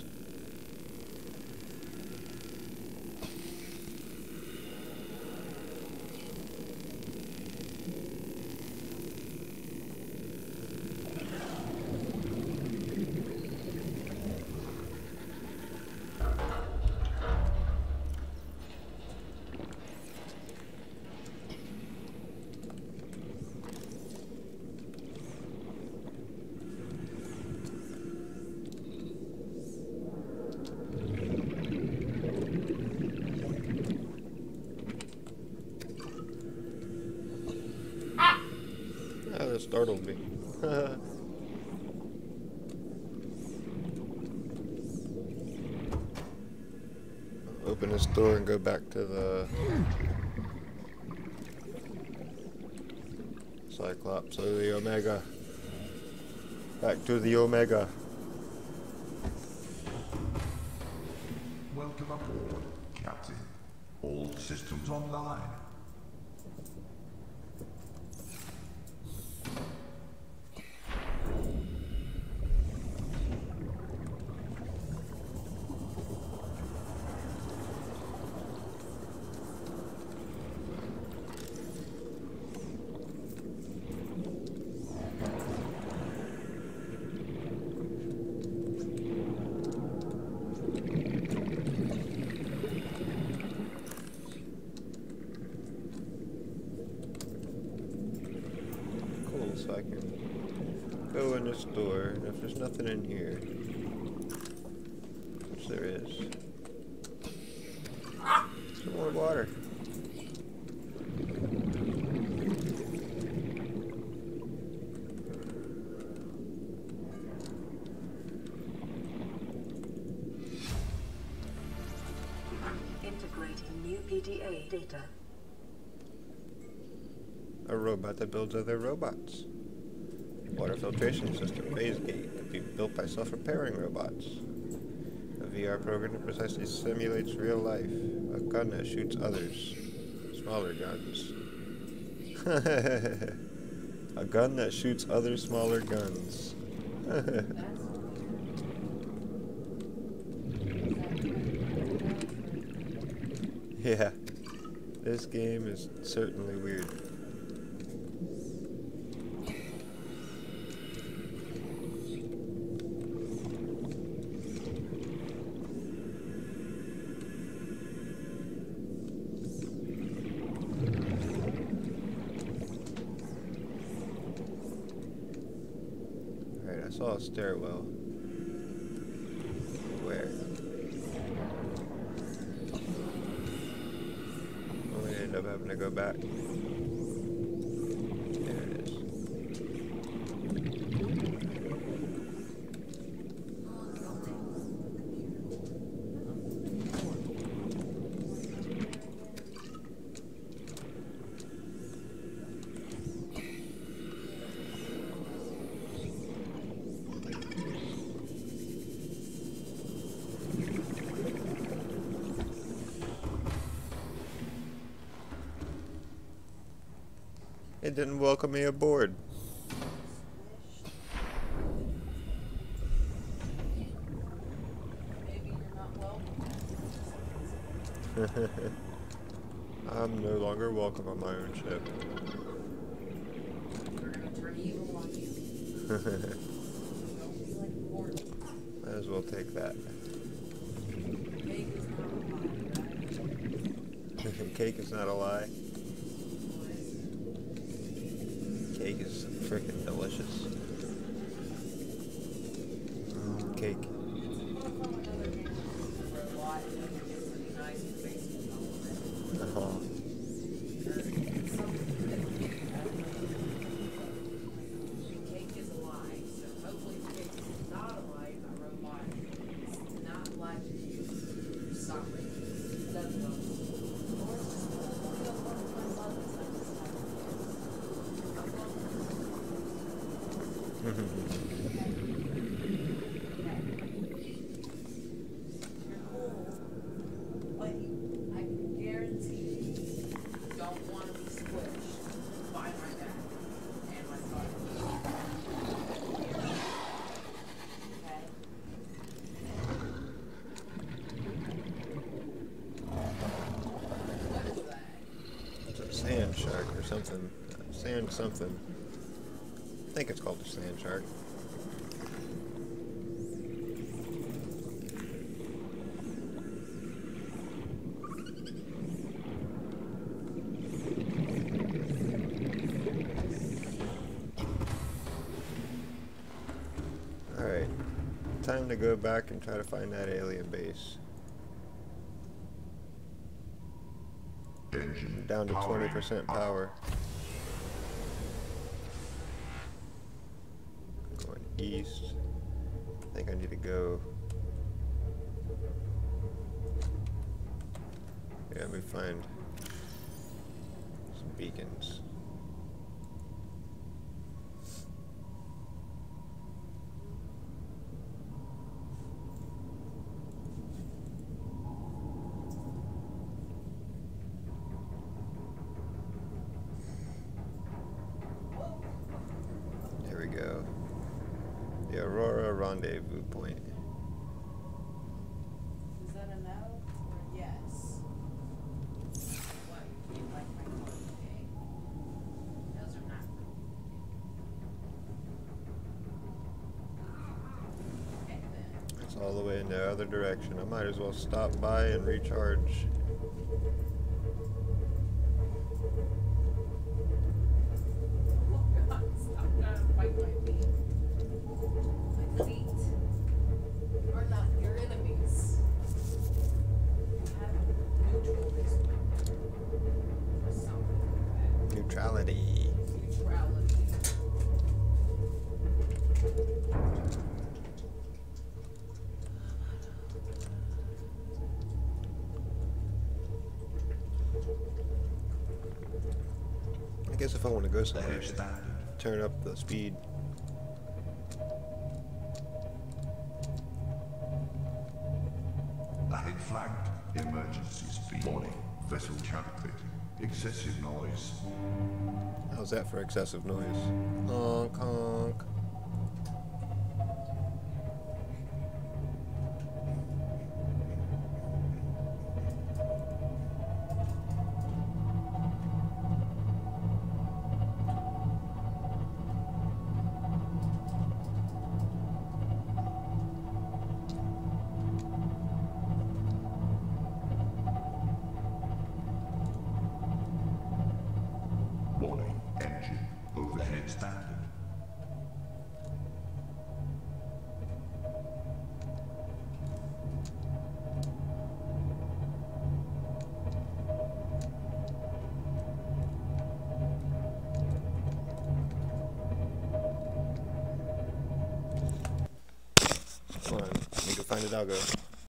S1: That startled me. Open this door and go back to the Cyclops or the Omega. Back to the Omega.
S3: Welcome aboard, Captain. All systems online.
S1: So I can go in this door, and if there's nothing in here, which there is, some more water.
S2: Integrating new PDA data.
S1: A robot that builds other robots. Water filtration system, phase gate, could be built by self-repairing robots. A VR program that precisely simulates real life. A gun that shoots others. Smaller guns. A gun that shoots other smaller guns. Yeah, this game is certainly weird. Alright, I saw a stairwell. Where? Oh, we ended up having to go back. There it is. It didn't welcome me aboard.
S4: Maybe you're not welcome.
S1: I'm no longer welcome on my own ship.
S4: We're gonna turn evil on you. Don't be like the Lord.
S1: Might as well take that.
S4: Cake is not a lie, right?
S1: Cake is not a lie. Cake is freaking delicious. Cake.
S4: Cake is a lie, so hopefully the cake is not a lie, a robot. It's not lie to you. Sorry. That's not. Or it's just one of my mothers. You're cool, but I can guarantee you don't
S1: sand shark or something. Sand something. I think it's called a sand shark. Alright. Time to go back and try to find that alien base. I'm down to 20% power. Going east. I think I need to go. Yeah, let me find some beacons. There we go. The Aurora Rendezvous Point.
S4: Is that a no or a yes? What? You like my card, okay? Those are not. Okay then.
S1: It's all the way in the other direction. I might as well stop by and recharge.
S4: Oh God, stop trying to fight my feet. My feet are not your enemies. You have neutral this or something like that.
S1: Neutrality.
S4: Neutrality.
S1: I guess if I want to go somewhere, I should turn up the speed.
S3: Ahead flagged. Emergency speed. Warning. Vessel cockpit. Excessive noise.
S1: How's that for excessive noise? Honk, honk.
S3: Warning. Engine. Overhead standard.
S1: Come on, need to find a doggo.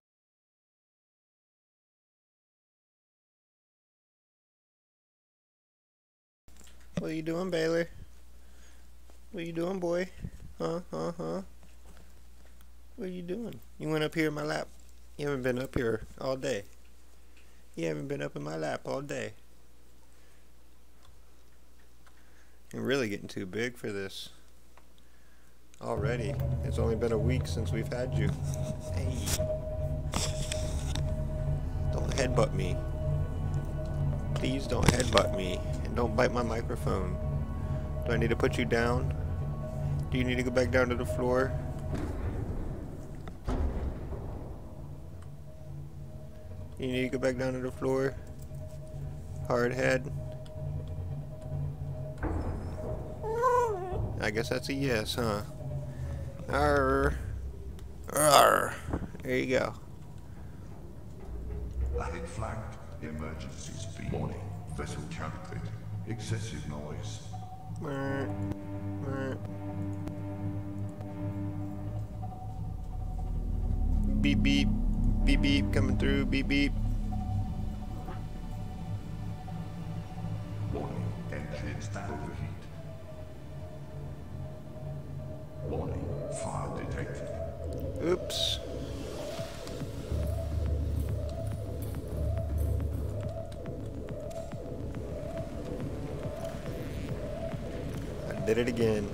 S1: What are you doing, Baylor? What are you doing, boy? Huh? What are you doing? You went up here in my lap. You haven't been up here all day. You haven't been up in my lap all day. You're really getting too big for this. Already. It's only been a week since we've had you. Hey. Don't headbutt me. Please don't headbutt me. And don't bite my microphone. Do I need to put you down? Do you need to go back down to the floor? You need to go back down to the floor? Hard head? I guess that's a yes, huh? Arr. Arr. There you go.
S3: Ahead flagged. Emergency speed. Warning. Vessel cockpit. Excessive noise.
S1: Mer. Mer. Beep beep. Beep beep coming through. Beep beep.
S3: Warning. Engine stand overheat. Warning. Fire detected.
S1: Oops. I did it again.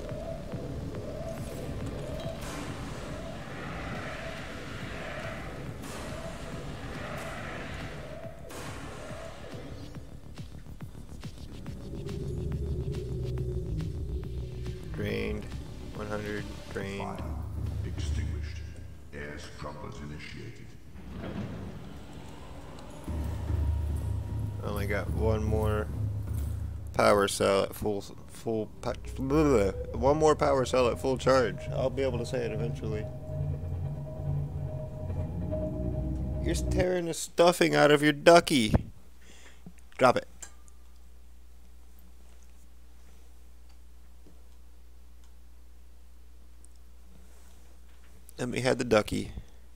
S1: 100 drained.
S3: Fire extinguished. Air scrubbers initiated.
S1: Only got one more power cell at one more power cell at full charge. I'll be able to say it eventually. You're tearing the stuffing out of your ducky. Drop it. Let me have the ducky.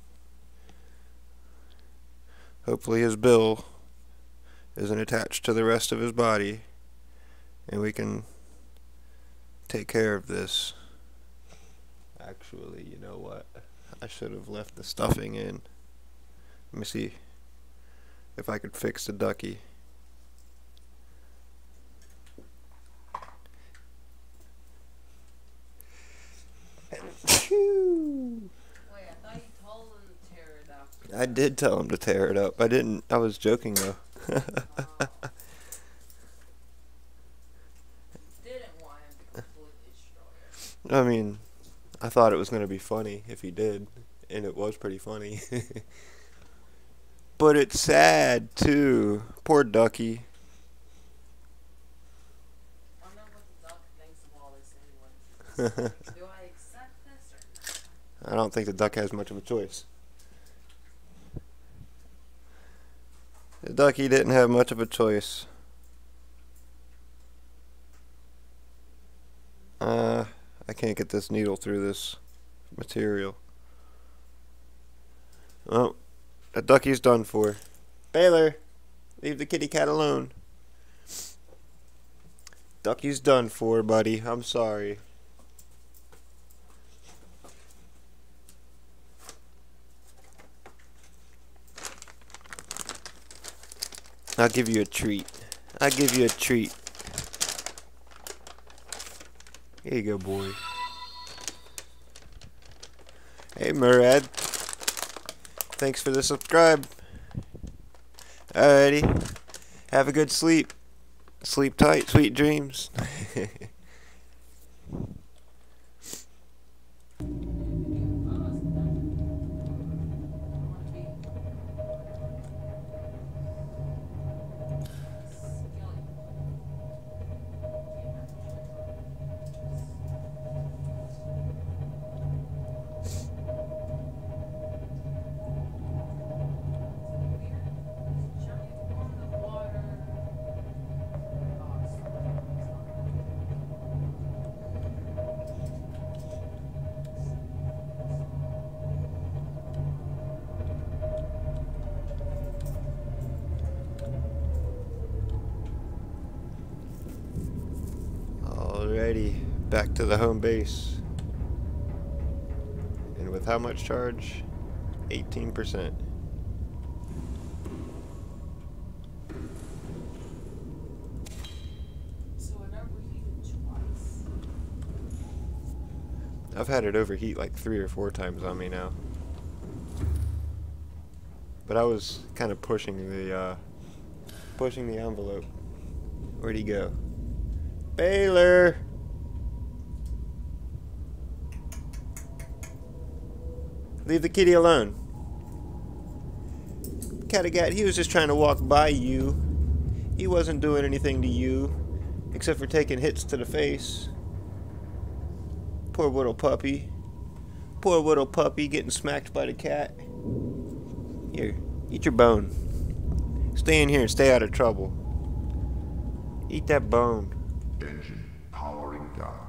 S1: Hopefully his bill isn't attached to the rest of his body, and we can take care of this. Actually, you know what? I should have left the stuffing in. Let me see if I could fix the ducky. Phew.
S4: Wait, I thought you told him to tear it up.
S1: I did tell him to tear it up. I didn't. I was joking though.
S4: Didn't want him to completely destroy it.
S1: I mean, I thought it was going to be funny if he did, and it was pretty funny. But it's sad too. Poor ducky.
S4: I don't know what the duck thinks of all this anyway. Do I accept this or not?
S1: I don't think the duck has much of a choice. The ducky didn't have much of a choice. I can't get this needle through this material. Oh, the ducky's done for. Baylor, leave the kitty cat alone. Ducky's done for, buddy. I'm sorry. I'll give you a treat. I'll give you a treat. Here you go, boy. Hey, Murad. Thanks for the subscribe. Alrighty. Have a good sleep. Sleep tight, sweet dreams. Alrighty, back to the home base. And with how much charge? 18%.
S4: So it overheated twice.
S1: I've had it overheat like 3 or 4 times on me now. But I was kind of pushing the envelope. Where'd he go? Baylor! Leave the kitty alone. Cattygat, he was just trying to walk by you. He wasn't doing anything to you, except for taking hits to the face. Poor little puppy. Poor little puppy getting smacked by the cat. Here, eat your bone. Stay in here and stay out of trouble. Eat that bone.
S3: Engine powering down.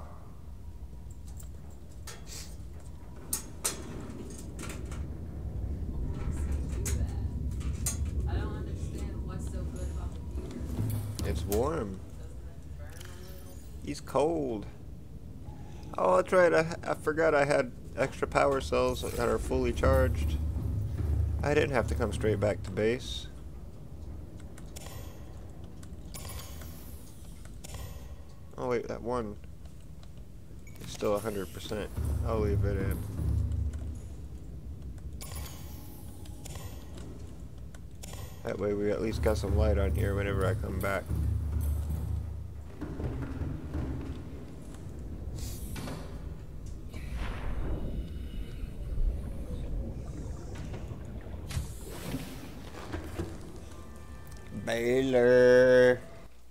S4: I don't understand what's so good about the heater.
S1: It's warm.
S4: Doesn't it burn a little?
S1: He's cold. Oh, that's right. I forgot I had extra power cells that are fully charged. I didn't have to come straight back to base. Oh wait, that one is still 100%. I'll leave it in. That way we at least got some light on here whenever I come back. Baylor.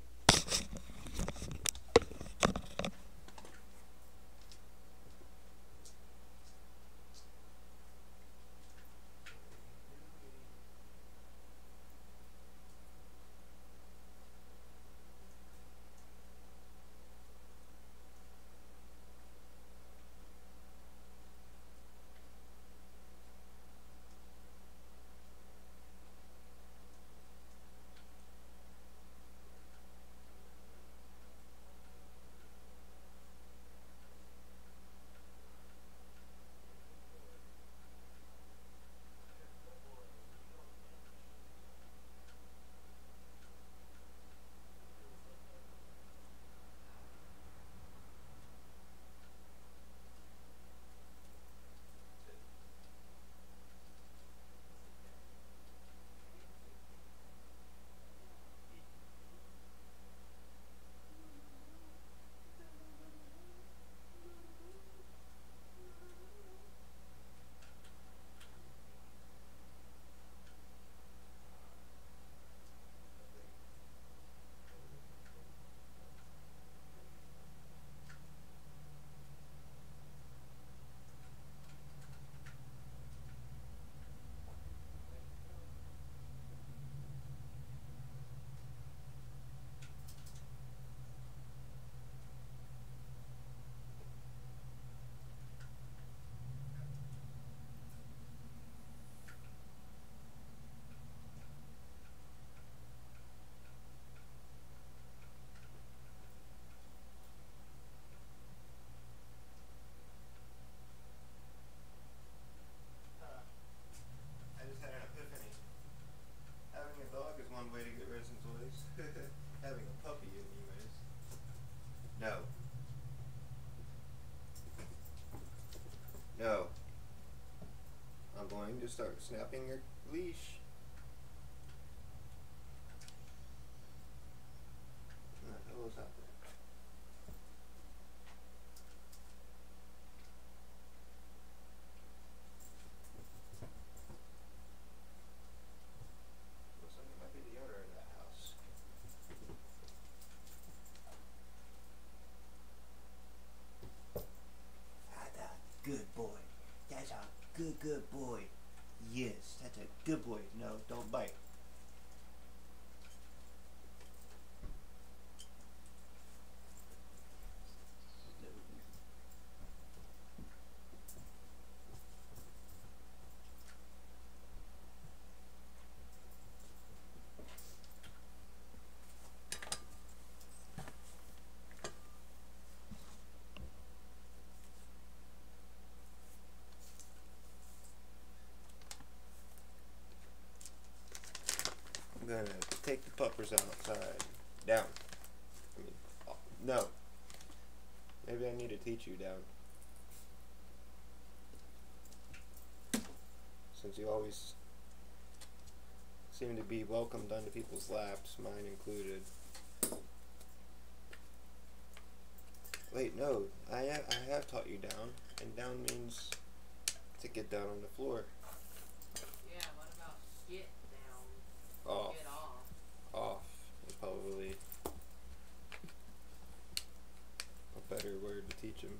S1: I just had an epiphany. Having a dog is one way to get rid of some toys. Having a puppy, anyways. No. No. I'm going to start snapping your leash. What the hell is happening? Looks like it might be the owner of that house. That's a good boy. That's a good boy. Yes, that's a good boy. No, don't bite. I'm gonna take the puppers outside. Down. I mean, no. Maybe I need to teach you down. Since you always seem to be welcomed onto people's laps, mine included. Wait, no. I have taught you down, and down means to get down on the floor.
S4: Yeah, what about get down?
S1: Off.
S4: Get off.
S1: Off is probably a better word to teach him.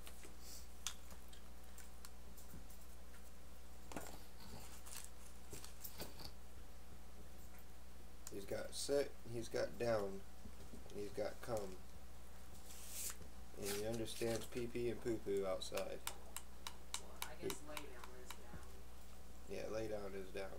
S1: He's got sit, he's got down, and he's got come. And he understands pee-pee and poo-poo outside.
S4: Well, I guess lay down is down.
S1: Yeah, lay down is down.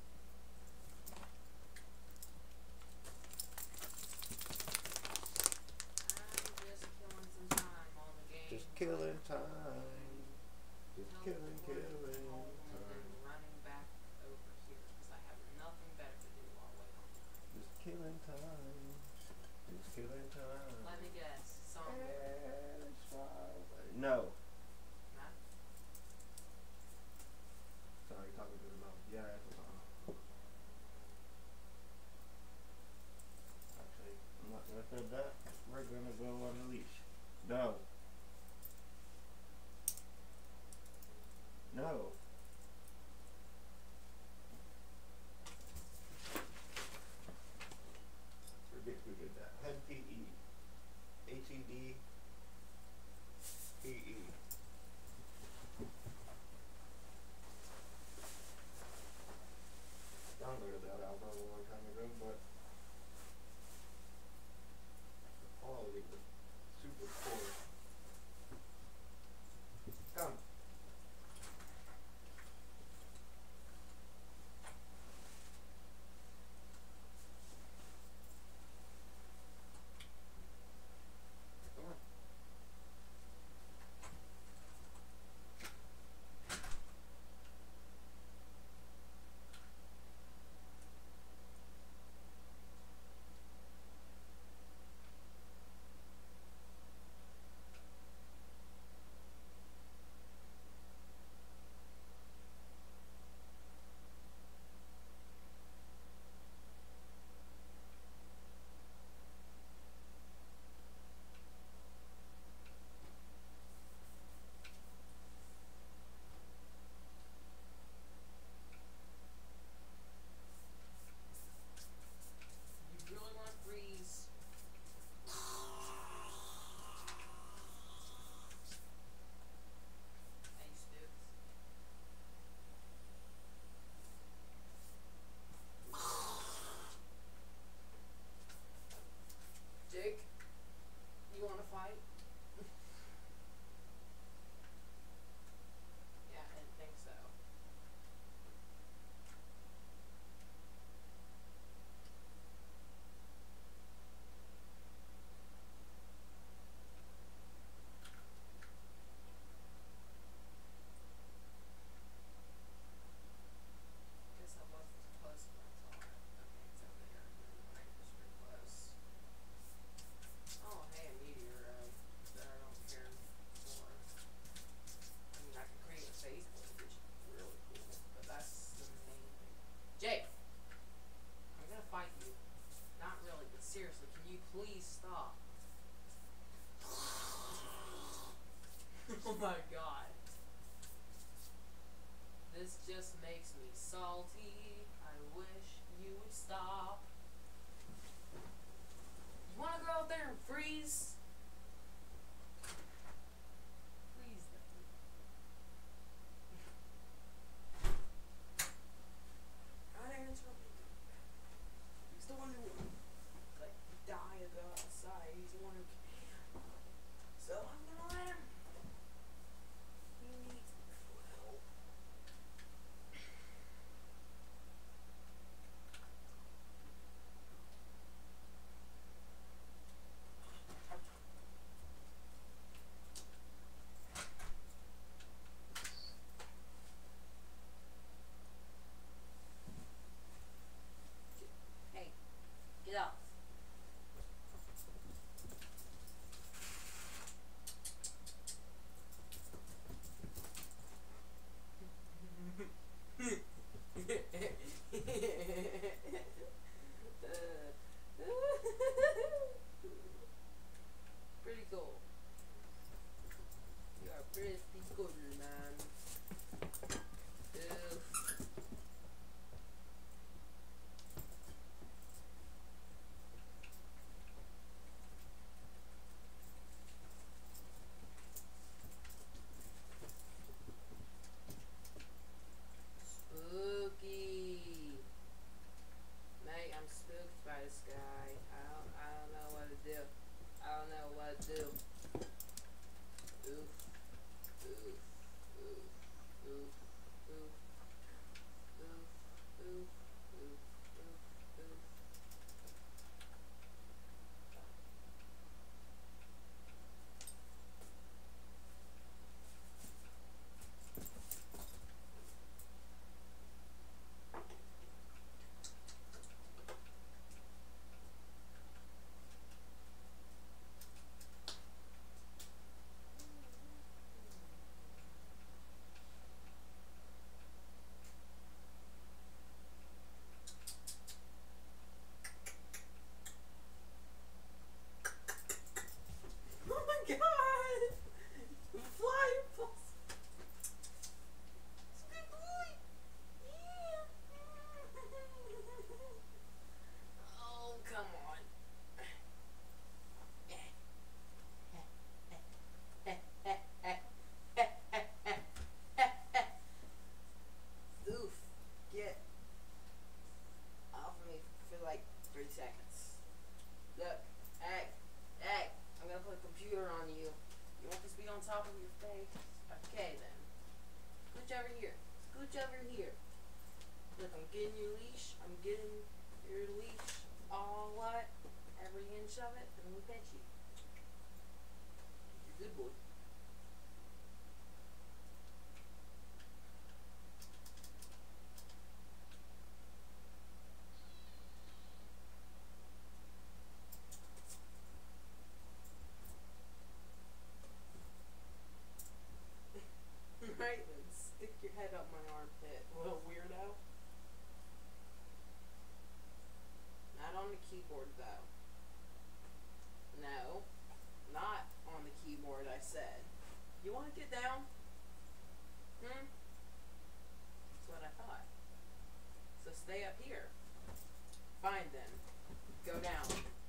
S4: I'm just killing some time on the game.
S1: Just killing time. Just killing time.
S4: And running back over here because I have nothing better to do while waiting on time.
S1: Just killing time. Just killing time.
S4: Let me guess. Song.
S1: No.
S4: Nah.
S1: Sorry, talking to the mom. Yeah, that's a song. Actually, I'm not gonna throw that. We're gonna go on the leash. No. No.
S4: stop. Oh my god. This just makes me salty. I wish you would stop. You wanna go out there and freeze? Please don't. Go there and tell me. He's the one who like die to go outside. He's the one who can. So I'm gonna let him. He needs help. Hey, get off. Pretty cool. You are pretty cool, man. Oof. Spooky. Mate, I'm spooked by this guy. I don't know what to do. I don't know what to do. Oof. Oof. Oof. Oof. Oof. Oof. Oof. Oof. Oof. Oof. Oh my god! Fly! It's a good boy! Yeah! Oh, come on. Oof. Get off of me for like 3 seconds. Look. Hey. Hey. I'm gonna put a computer on you. You want this to be on top of your face? Okay then. Scooch over here. Scooch over here. Look, I'm getting your leash. I'm getting your leash. All what? Every inch of it. And we'll pet you. You're a good boy. Right then, stick your head up my armpit, little weirdo. Not on the keyboard though. No, not on the keyboard, I said. You wanna get down? That's what I thought. So stay up here. Fine then. Go down.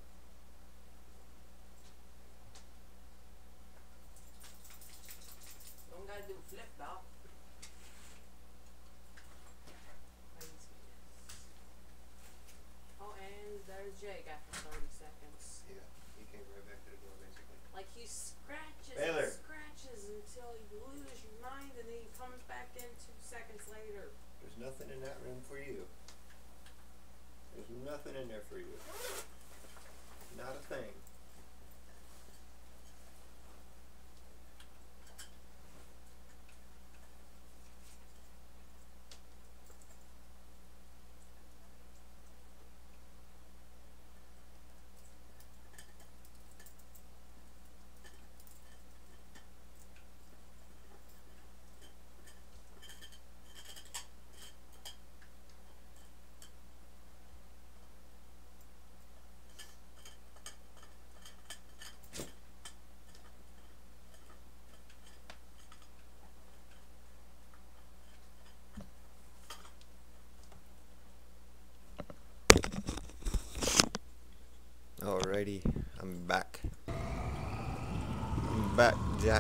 S4: Don't gotta do a flip flop. Oh, and there's Jake after 30 seconds.
S1: Yeah, he came right back to the door basically.
S4: Like he scratches
S1: Baylor.
S4: and scratches until you lose your mind and then he comes back in 2 seconds later.
S1: There's nothing in that room for you. There's nothing in there for you. Not a thing. Alrighty, I'm back. I'm back, Jack.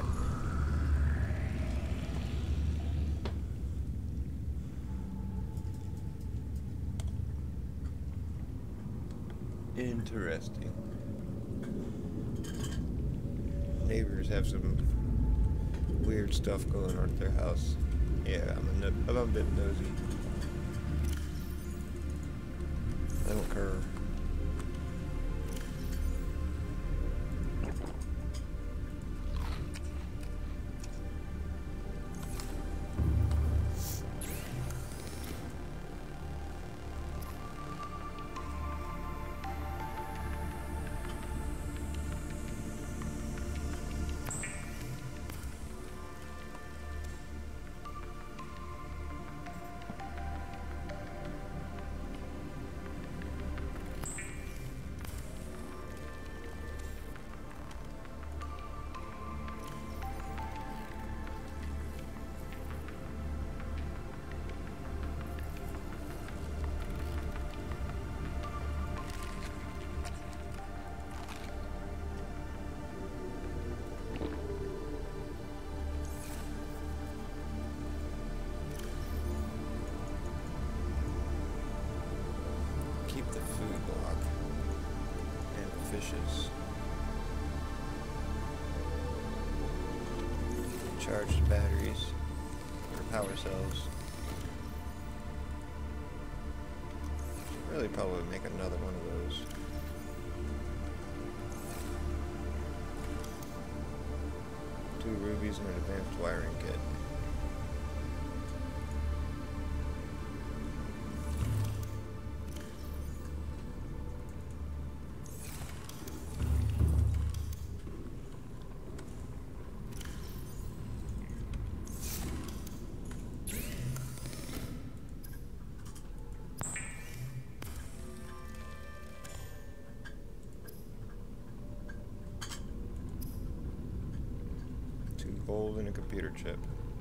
S1: Interesting. Neighbors have some weird stuff going on at their house. Yeah, I'm a bit nosy. I don't care. Keep the food block and the fishes. Charge the batteries or power cells. Should really probably make another one of those. Two rubies and an advanced wiring kit. Gold and a computer chip.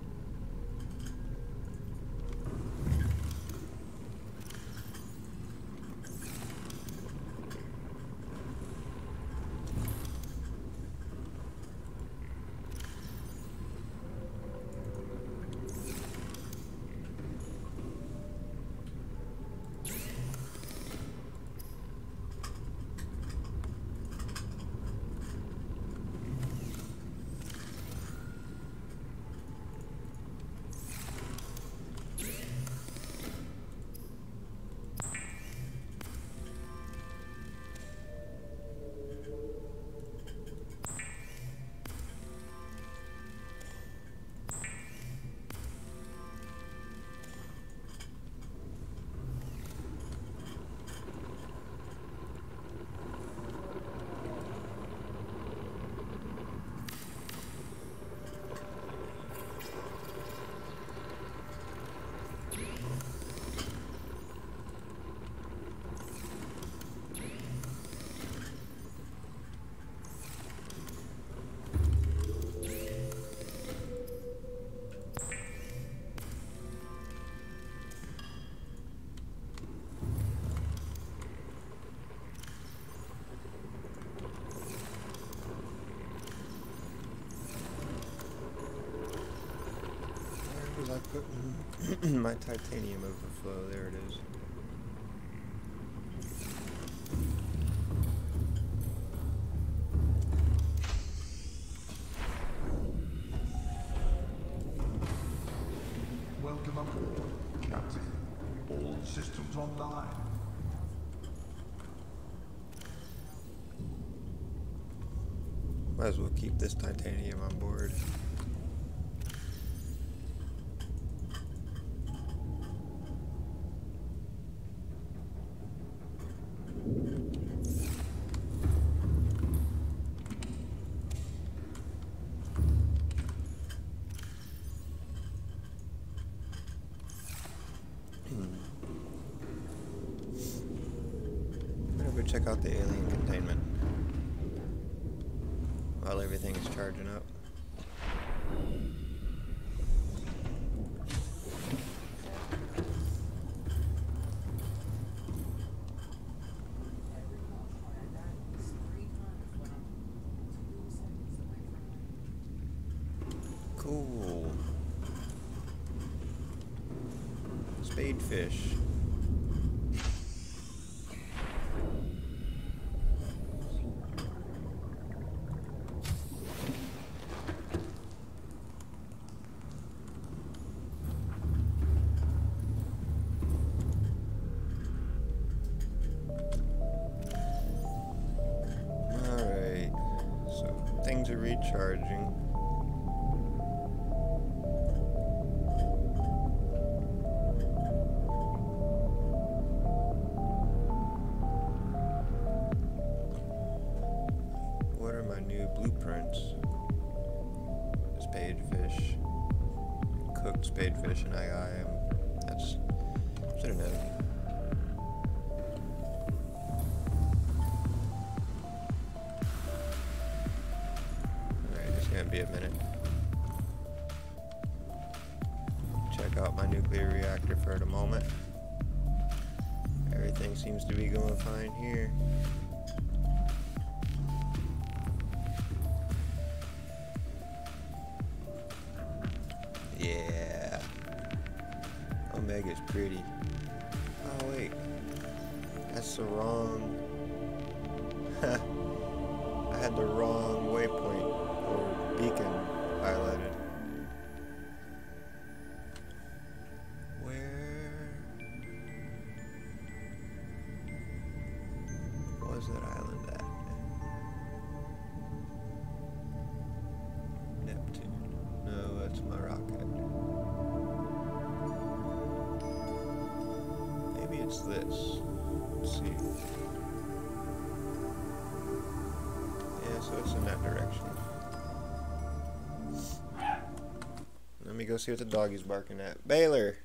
S1: I put my titanium overflow? There it is.
S3: Welcome aboard, Captain. All systems online.
S1: Might as well keep this titanium on board. Check out the alien containment while everything is charging up.
S4: Every
S1: Cool. Spadefish. Alright, so things are recharging. What are my new blueprints? Spadefish. Cooked spadefish, and I am. That's. Should have known. Gonna be a minute. Check out my nuclear reactor for the moment. Everything seems to be going fine here. Yeah. Omega's pretty. Oh wait. That's the wrong. I had the wrong waypoint. Or beacon highlighted. Where was that island at? Neptune. No, that's my rocket. Maybe it's this. Let's see. Yeah, so it's in that direction. Let me go see what the doggy's barking at. Baylor!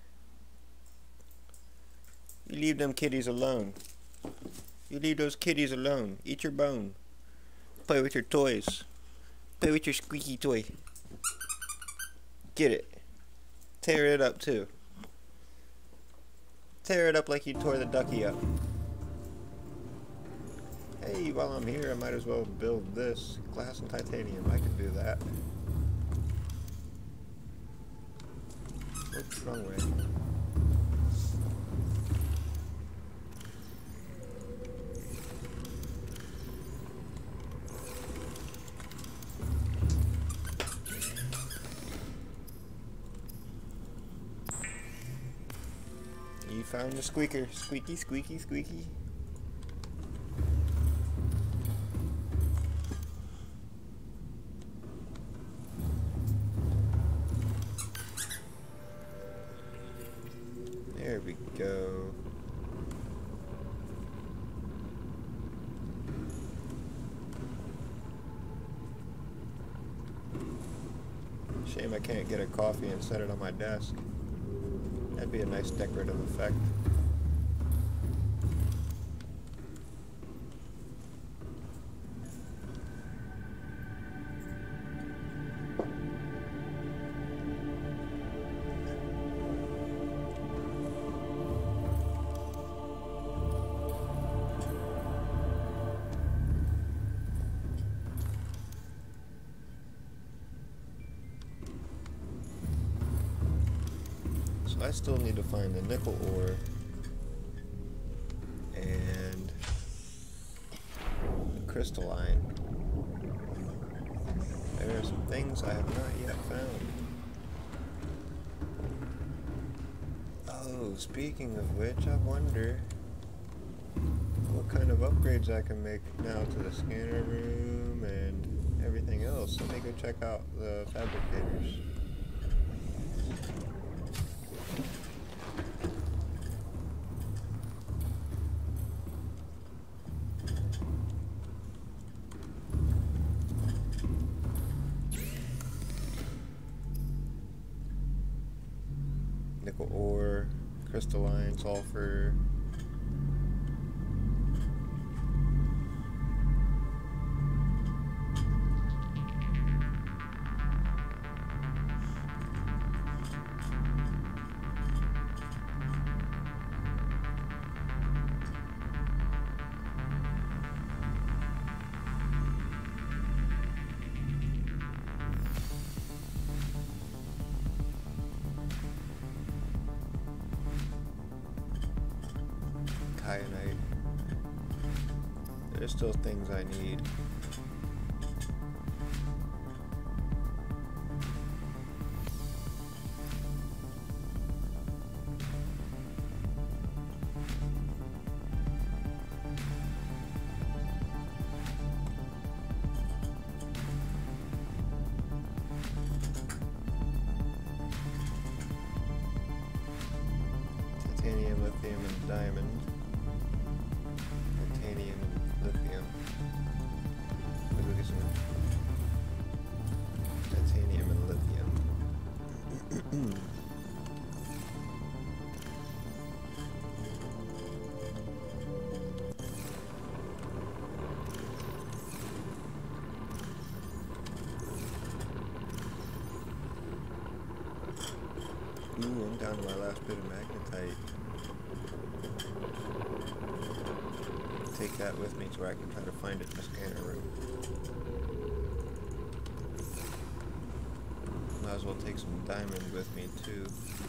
S1: You leave them kitties alone. You leave those kitties alone. Eat your bone. Play with your toys. Play with your squeaky toy. Get it. Tear it up too. Tear it up like you tore the ducky up. Hey, while I'm here, I might as well build this. Glass and titanium. I could do that. What's wrong way? You found the squeaker. Squeaky, squeaky, squeaky. There we go. Shame I can't get a coffee and set it on my desk. That'd be a nice decorative effect. I still need to find the nickel ore and the crystalline. There are some things I have not yet found. Oh, speaking of which, I wonder what kind of upgrades I can make now to the scanner room and everything else. Let me go check out the fabricators. Nickel ore, crystalline, sulfur. kyanite. There's still things I need. Titanium, lithium, and diamond. Titanium and lithium. Maybe we get some titanium and lithium. Ooh, I'm down to my last bit of magnetite. Take that with me so I can try to find it in the scanner room. Might as well take some diamond with me too.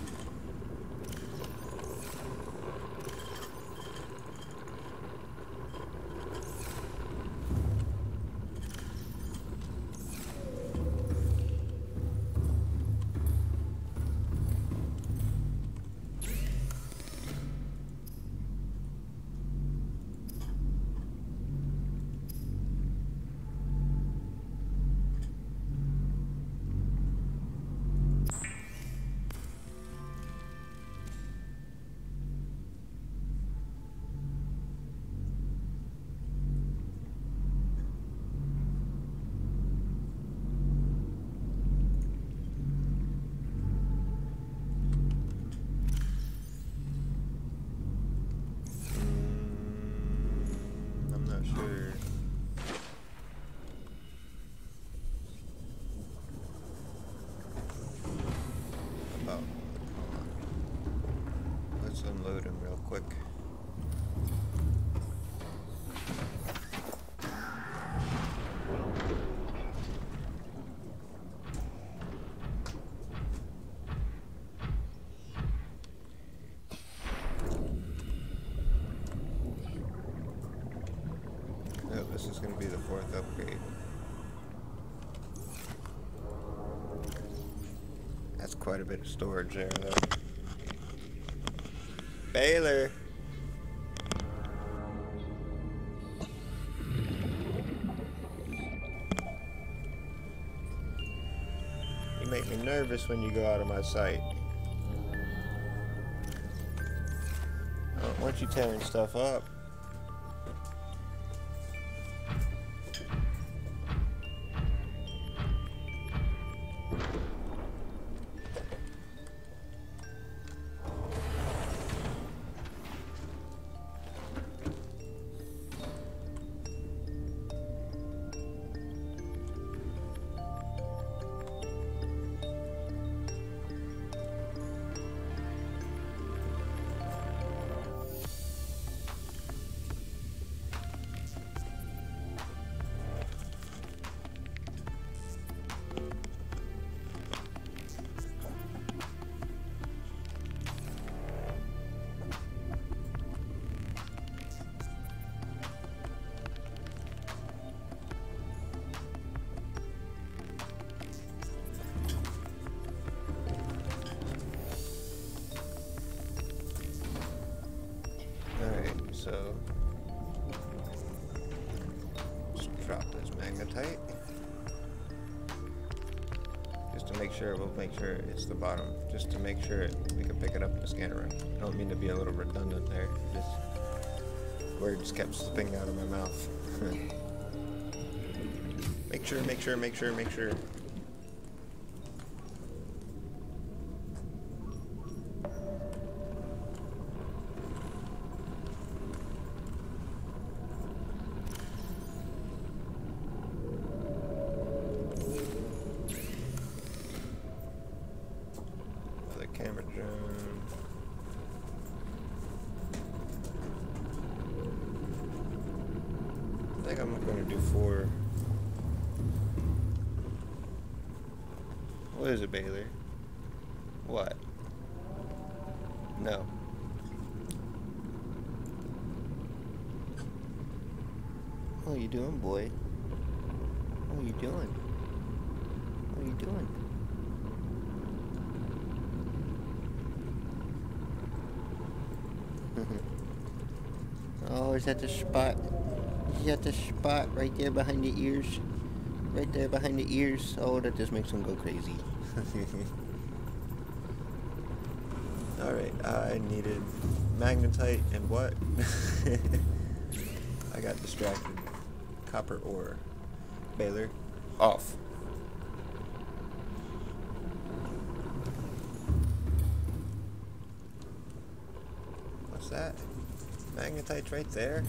S1: I'm not sure. About, let's unload him real quick. Oh, this is going to be the 4th upgrade. That's quite a bit of storage there, though. Baylor! You make me nervous when you go out of my sight. I don't want you tearing stuff up. So, just drop this magnetite. Just to make sure, we'll make sure it's the bottom. Just to make sure we can pick it up in the scanner room. I don't mean to be a little redundant there. Just words kept slipping out of my mouth. Make sure. Camera drone. I think I'm going to do 4. What is it, Baylor? What? No. What are you doing, boy? What are you doing? What are you doing? Oh, is that the spot? Is that the spot right there behind the ears? Right there behind the ears. Oh, that just makes them go crazy. Alright, I needed magnetite and what? I got distracted. Copper ore. Baler. Off. What's that? Magnetite's right there?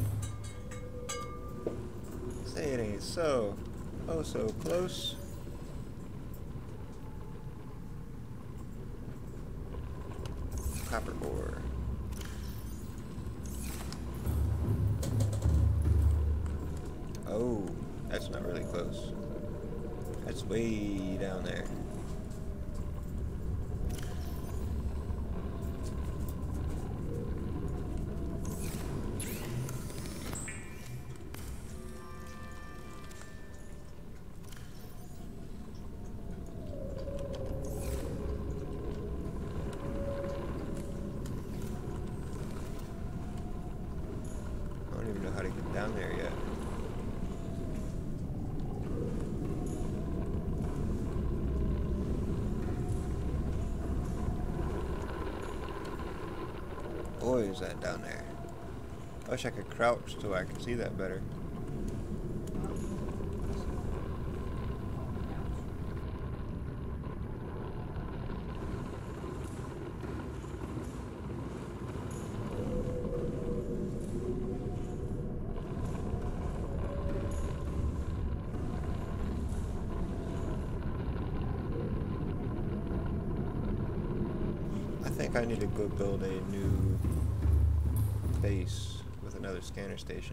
S1: Say it ain't so. Oh, so close. Copper ore. Oh, that's not really close. That's way down there. I don't even know how to get down there yet. Boy, is that down there. I wish I could crouch so I could see that better. I think I need to go build a new base with another scanner station.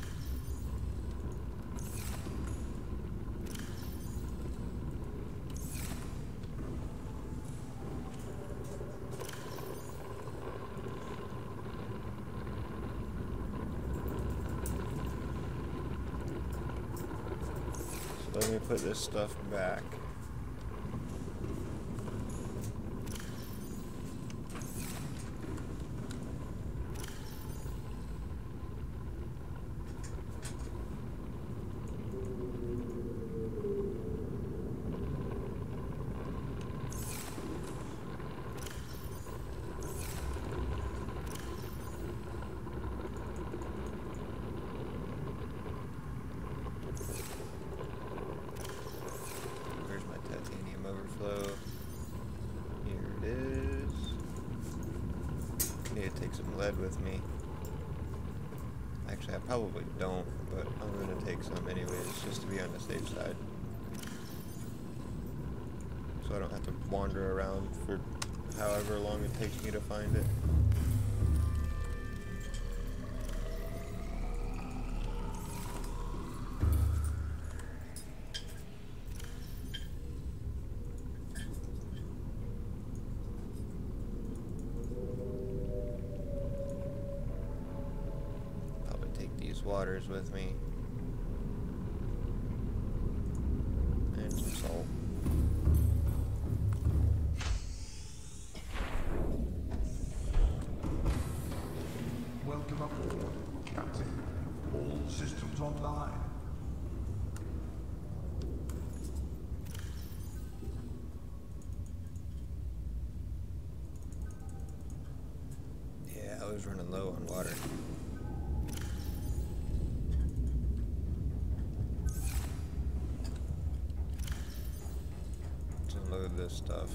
S1: So let me put this stuff back. Overflow. Here it is. Need to take some lead with me. Actually, I probably don't, but I'm going to take some anyways, just to be on the safe side. So I don't have to wander around for however long it takes me to find it. Waters with me and some salt.
S3: Welcome aboard, Captain. All systems online.
S1: Yeah, I was running low on water. Load this stuff.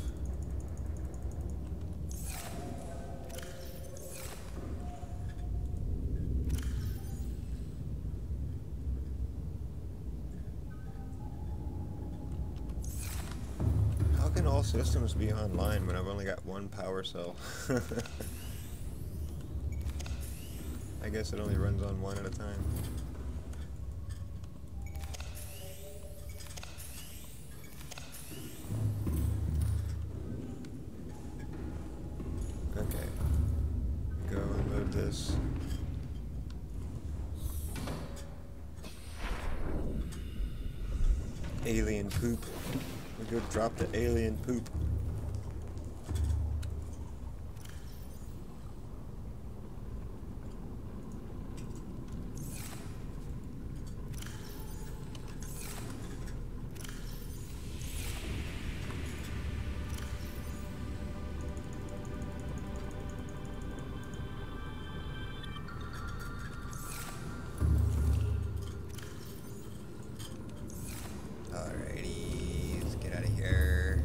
S1: How can all systems be online when I've only got one power cell? I guess it only runs on one at a time. Okay, go unload this. Alien poop. We go drop the alien poop. Alrighty, let's get out of here.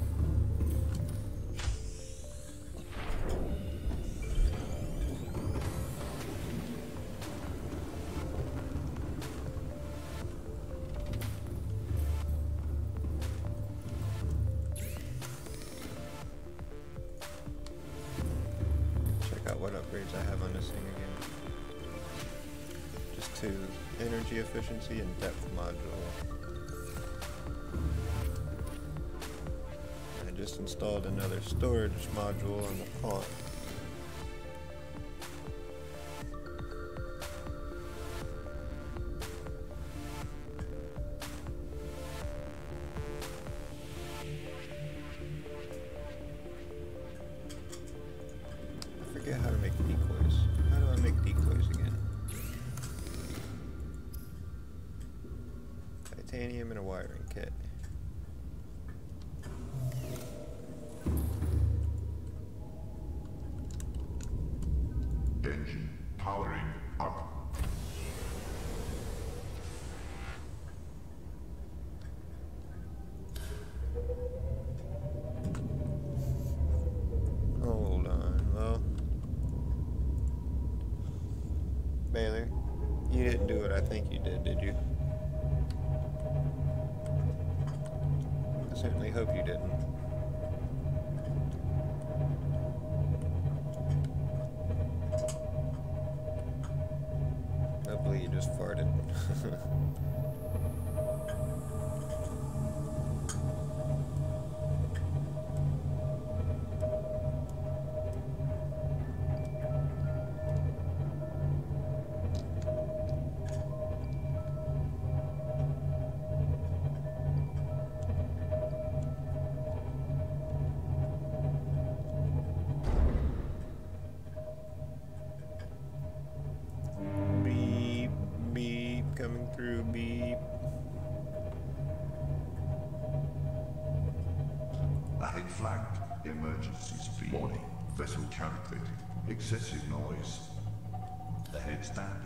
S1: Check out what upgrades I have on this thing again. Just to energy efficiency and depth module. I just installed another storage module on the pond. I forget how to make decoys. How do I make decoys again? Titanium and a wiring kit.
S3: Engine powering up.
S1: Hold on, well, Baylor, you didn't do what I think you did you? I certainly hope you didn't. Hopefully you just farted. Beep, beep, coming through, beep.
S3: Ahead flagged. Emergency speed. Warning. Vessel calculated. Excessive noise. Ahead standard.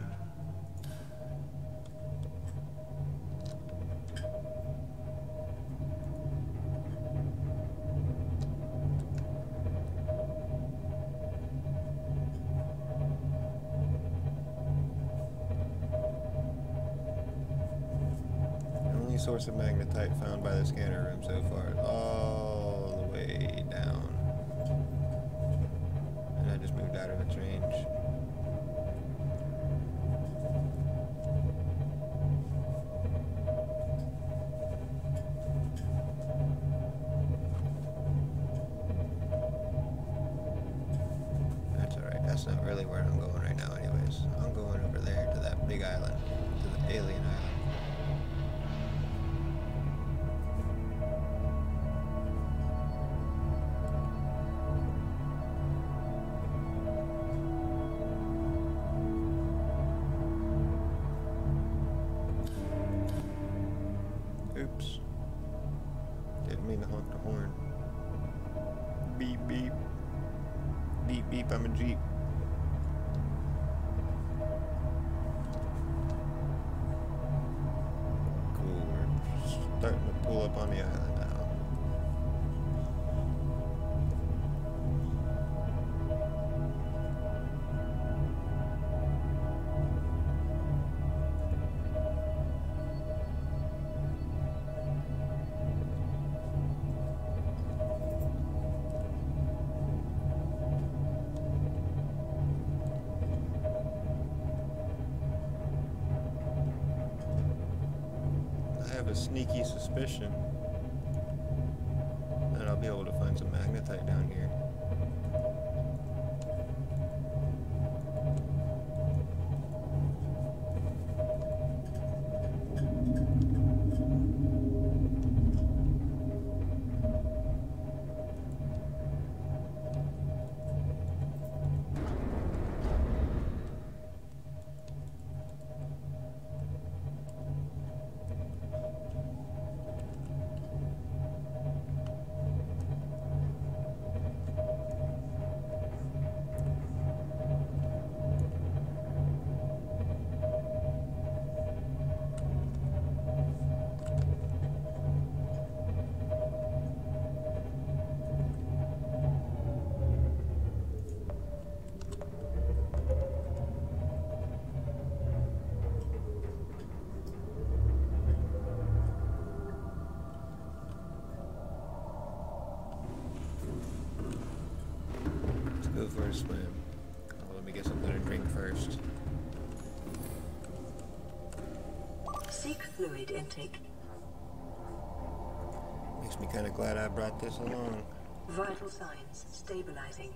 S1: Only source of magnetite found by the scanner room so far is all the way down. And I just moved out of its range. That's alright, that's not really where I'm going right now anyways. I'm going over there to that big island, to the alien island. Oops. Didn't mean to honk the horn. Beep, beep. Beep, beep, I'm a Jeep. Cool, we're starting to pull up on the island now. I have a sneaky suspicion that I'll be able to find some magnetite down here.
S2: fluid intake.
S1: Makes me kind of glad I brought this along.
S2: Vital signs stabilizing.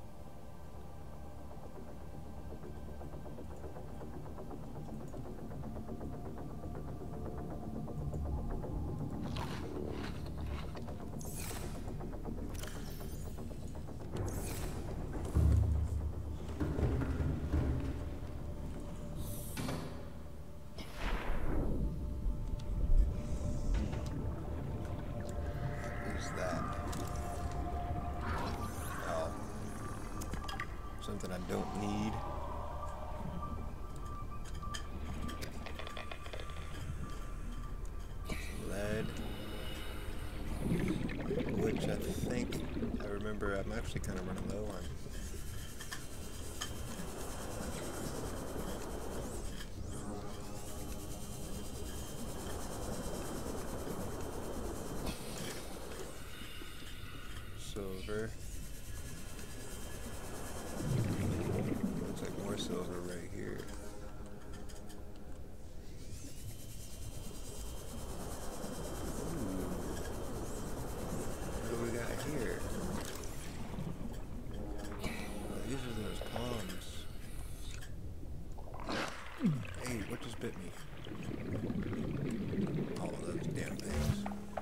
S1: Something I don't need. Lead. Which I think, I remember I'm actually kind of running low on. Silver. Looks like more silver right here. Ooh. What do we got here? Oh, these are those palms. Hey, what just bit me? All of those damn things.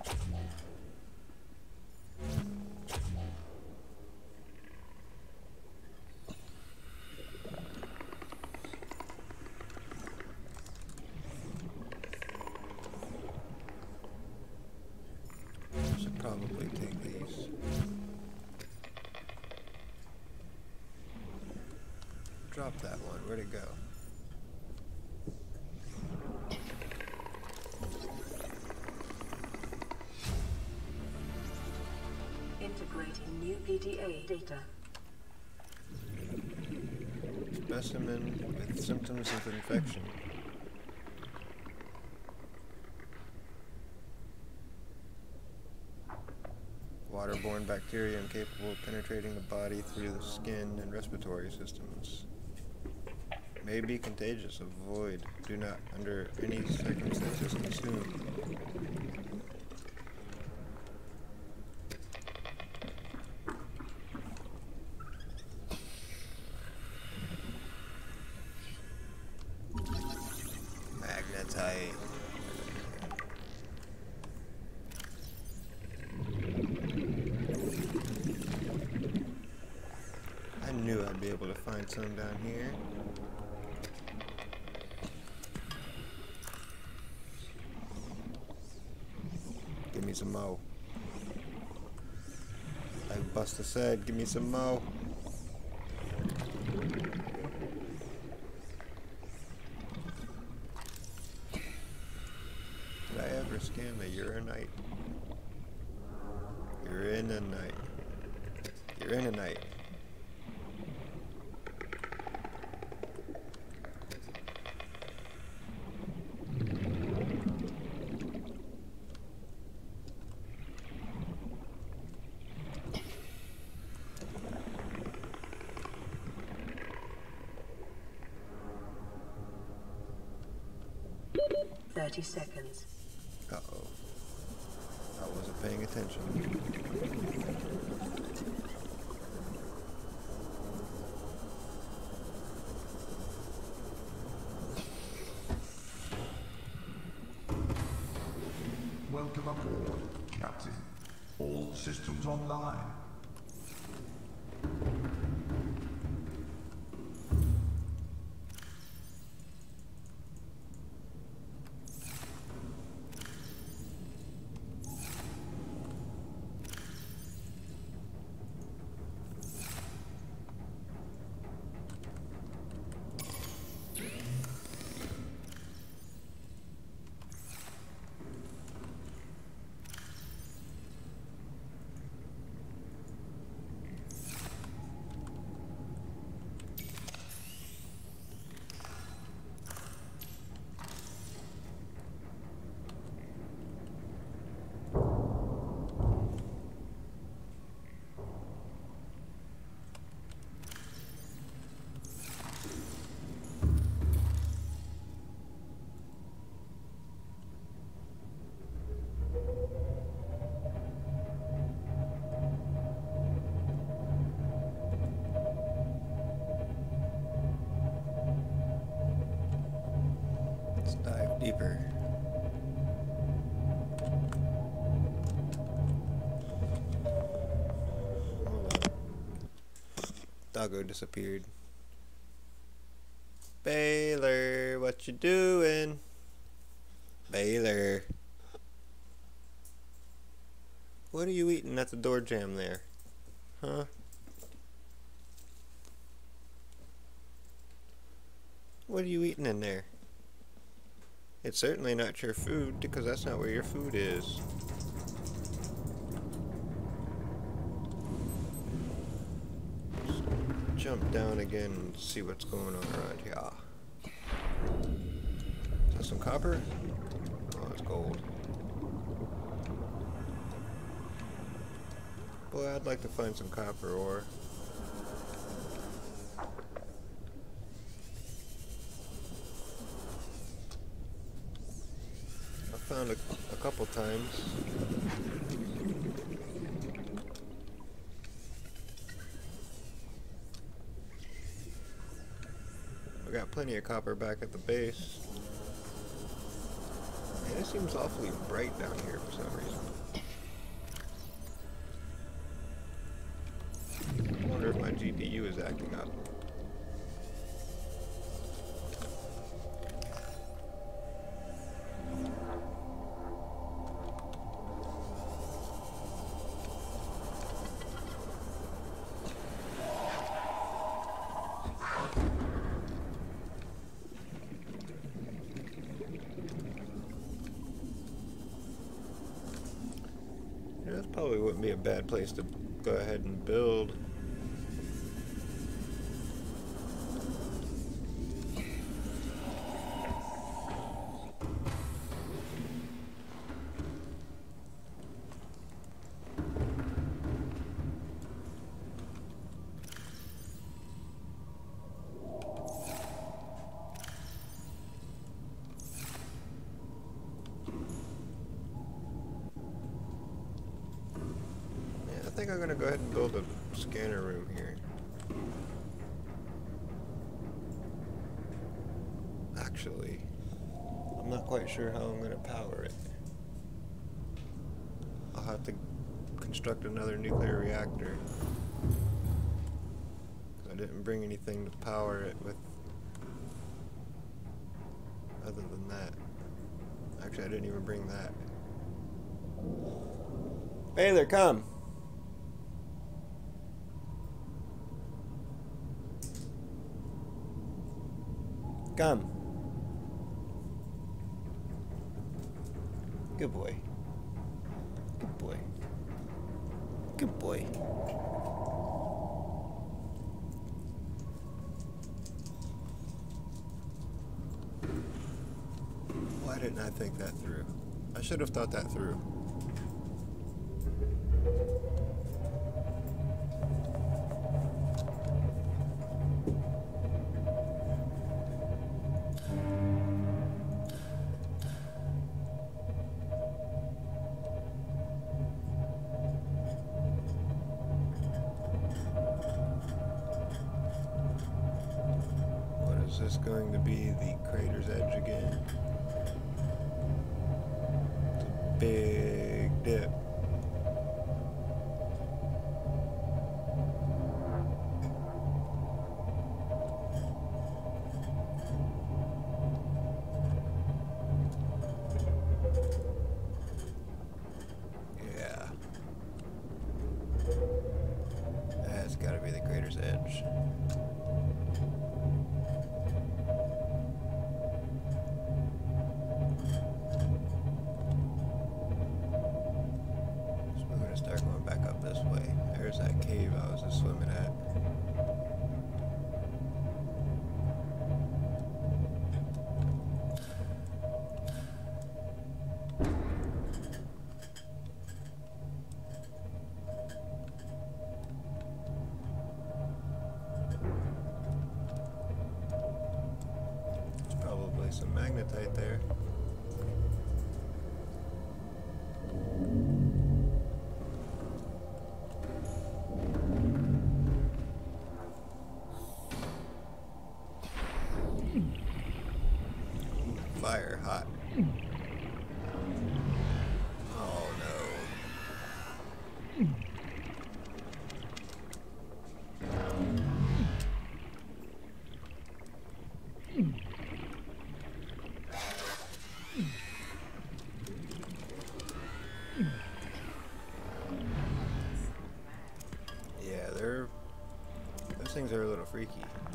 S1: Probably take these. Drop that one. Where'd it go?
S2: Integrating new PDA data.
S1: Specimen with symptoms of infection. Waterborne bacteria incapable of penetrating the body through the skin and respiratory systems. May be contagious. Avoid. Do not, under any circumstances, consume. Magnetite. I knew I'd be able to find some down here. Give me some mo. Like Buster said, give me some mo. Did I ever scan the uranite? Uranite. Uranite.
S2: Seconds.
S1: Uh-oh. I wasn't paying attention.
S3: Welcome aboard, Captain. All systems online.
S1: deeper. Hold on. Doggo disappeared. Baylor, what you doing? Baylor. What are you eating at the door jamb there? Huh? What are you eating in there? It's certainly not your food, because that's not where your food is. Just jump down again and see what's going on around here. Is that some copper? Oh, it's gold. Boy, I'd like to find some copper ore. I found a couple times. I got plenty of copper back at the base. Man, it seems awfully bright down here for some reason. I wonder if my GPU is acting up. Yeah, this probably wouldn't be a bad place to go ahead and build. I think I'm gonna go ahead and build a scanner room here. Actually, I'm not quite sure how I'm gonna power it. I'll have to construct another nuclear reactor. 'Cause I didn't bring anything to power it with other than that. Actually, I didn't even bring that. Baylor, come! Come. Good boy. Good boy. Good boy. Why didn't I think that through? I should have thought that through. Is this going to be the crater's edge again? It's a big dip. Yeah. That's gotta be the crater's edge. Start going back up this way. There's that cave I was just swimming at. There's probably some magnetite there. Fire hot. Yeah, those things are a little freaky.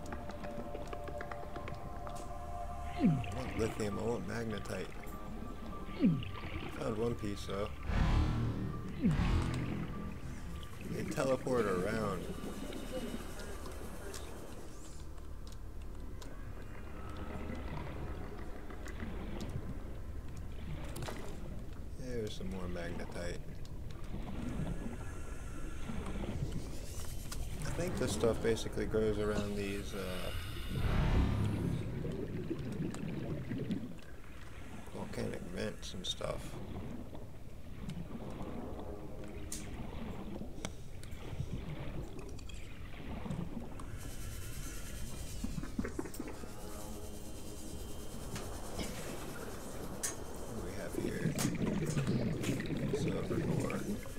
S1: I want lithium, I want magnetite. Found one piece though. They teleport around. There's some more magnetite. I think this stuff basically grows around these volcanic vents and stuff. What do we have here? Silver ore.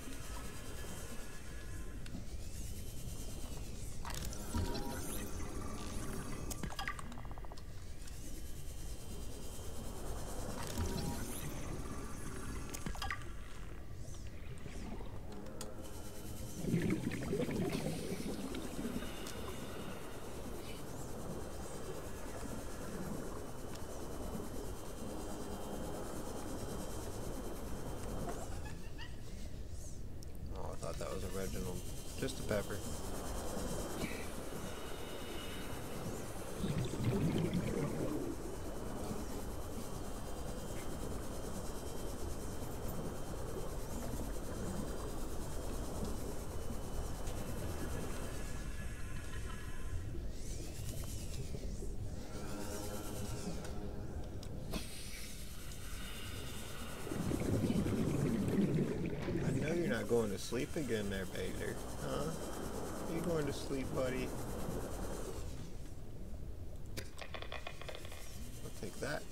S1: That was original. Just a pepper. Going to sleep again there, Bader. Huh? You going to sleep, buddy? I'll take that.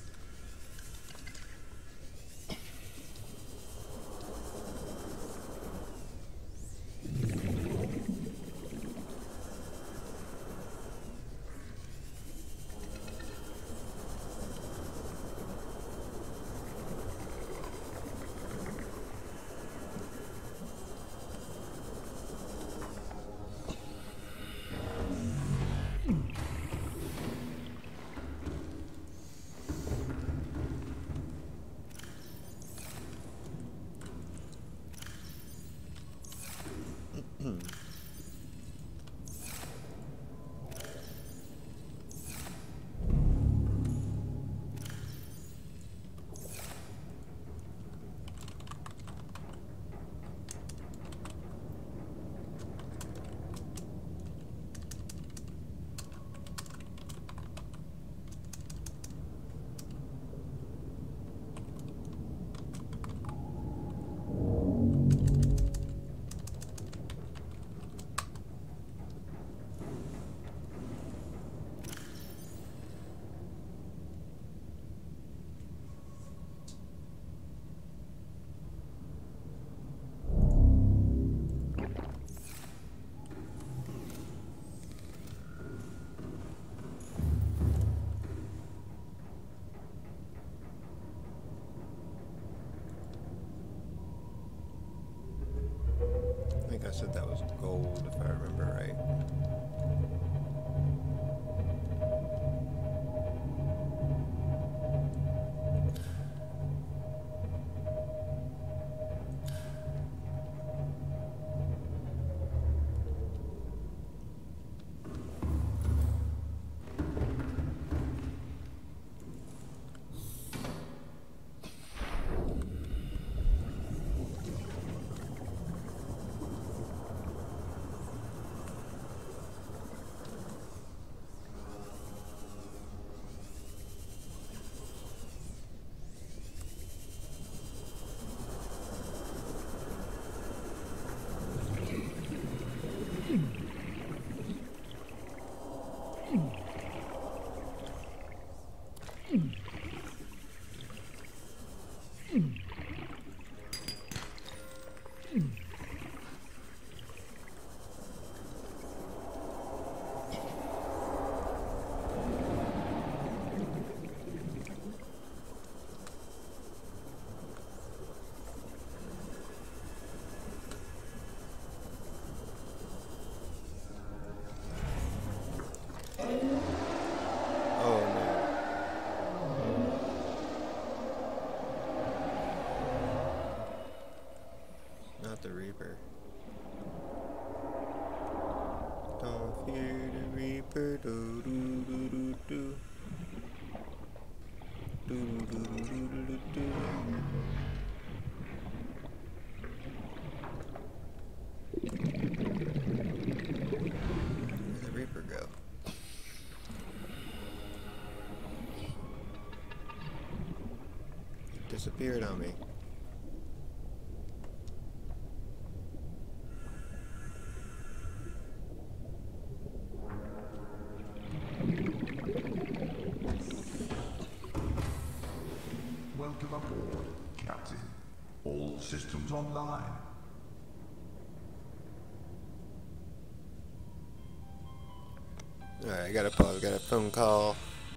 S1: I think I said that was gold, if I remember right. not the Reaper. Don't fear the Reaper, do do do do do. Do do do do do do do. Where'd the Reaper go? Disappeared on me.
S3: Welcome aboard, Captain. All systems online.
S1: Alright, I gotta pause, got a phone call.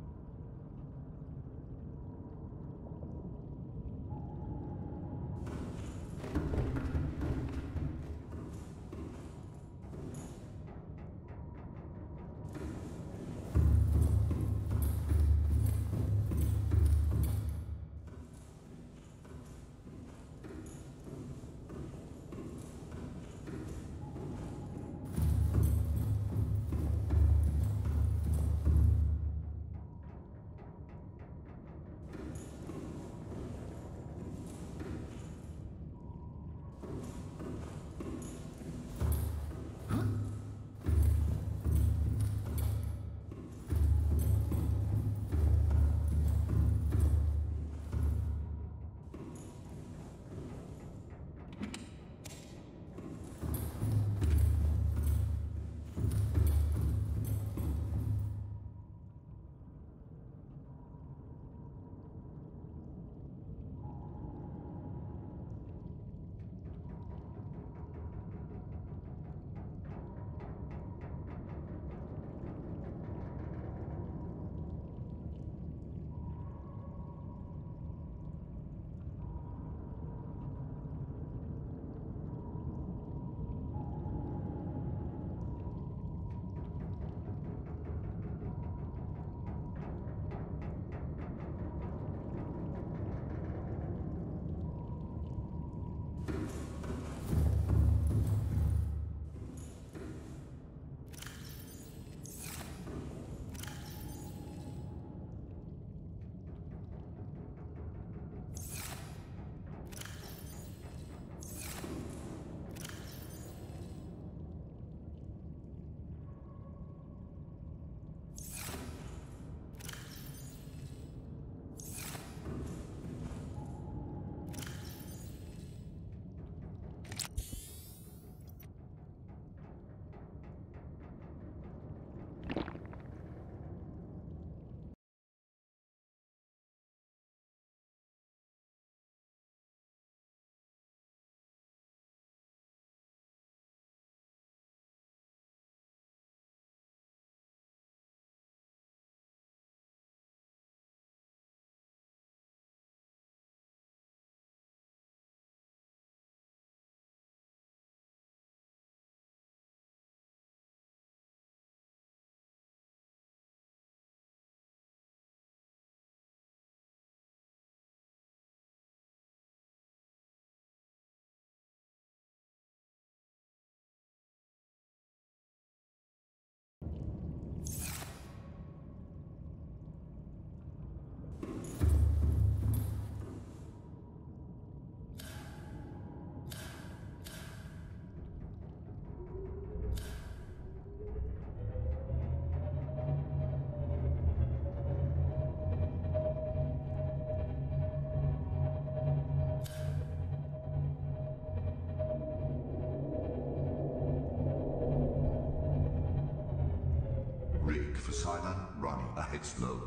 S3: Rig for silent, running ahead slow.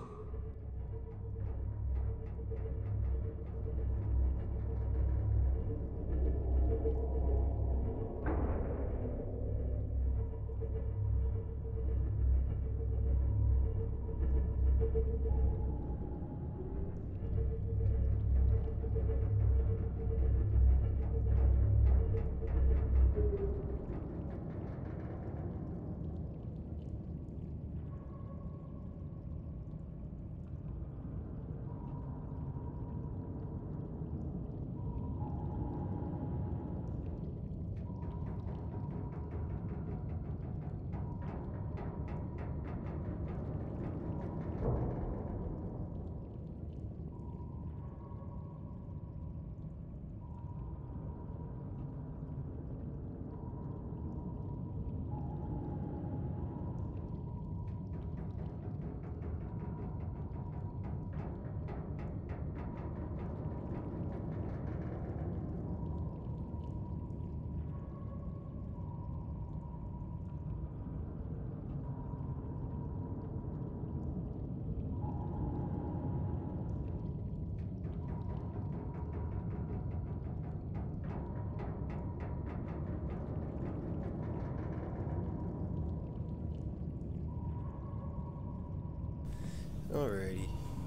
S1: Alrighty.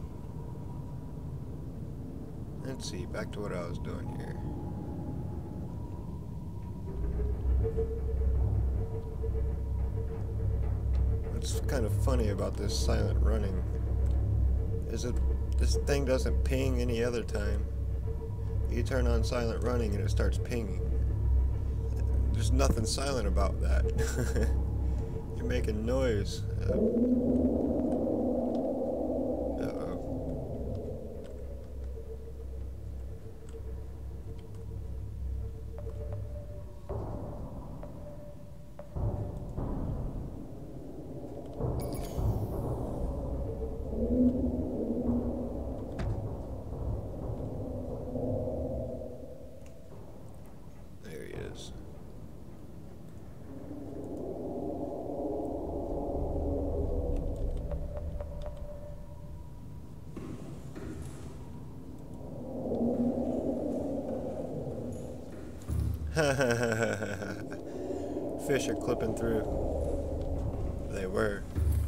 S1: Let's see, back to what I was doing here. What's kind of funny about this silent running is that this thing doesn't ping any other time. You turn on silent running and it starts pinging. There's nothing silent about that. You're making noise. There he is. Fish are clipping through. They were.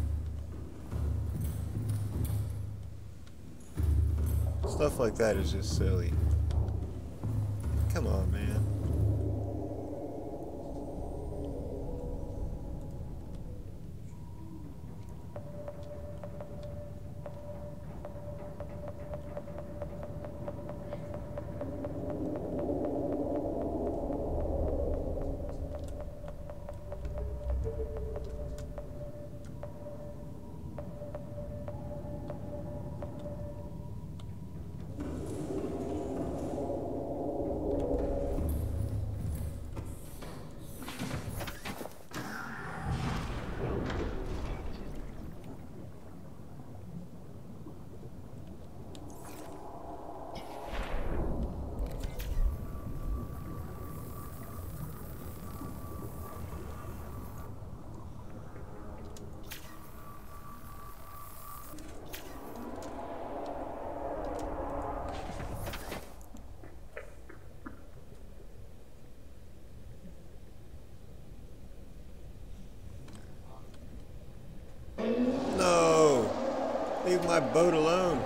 S1: Stuff like that is just silly. Come on, man. No! Leave my boat alone.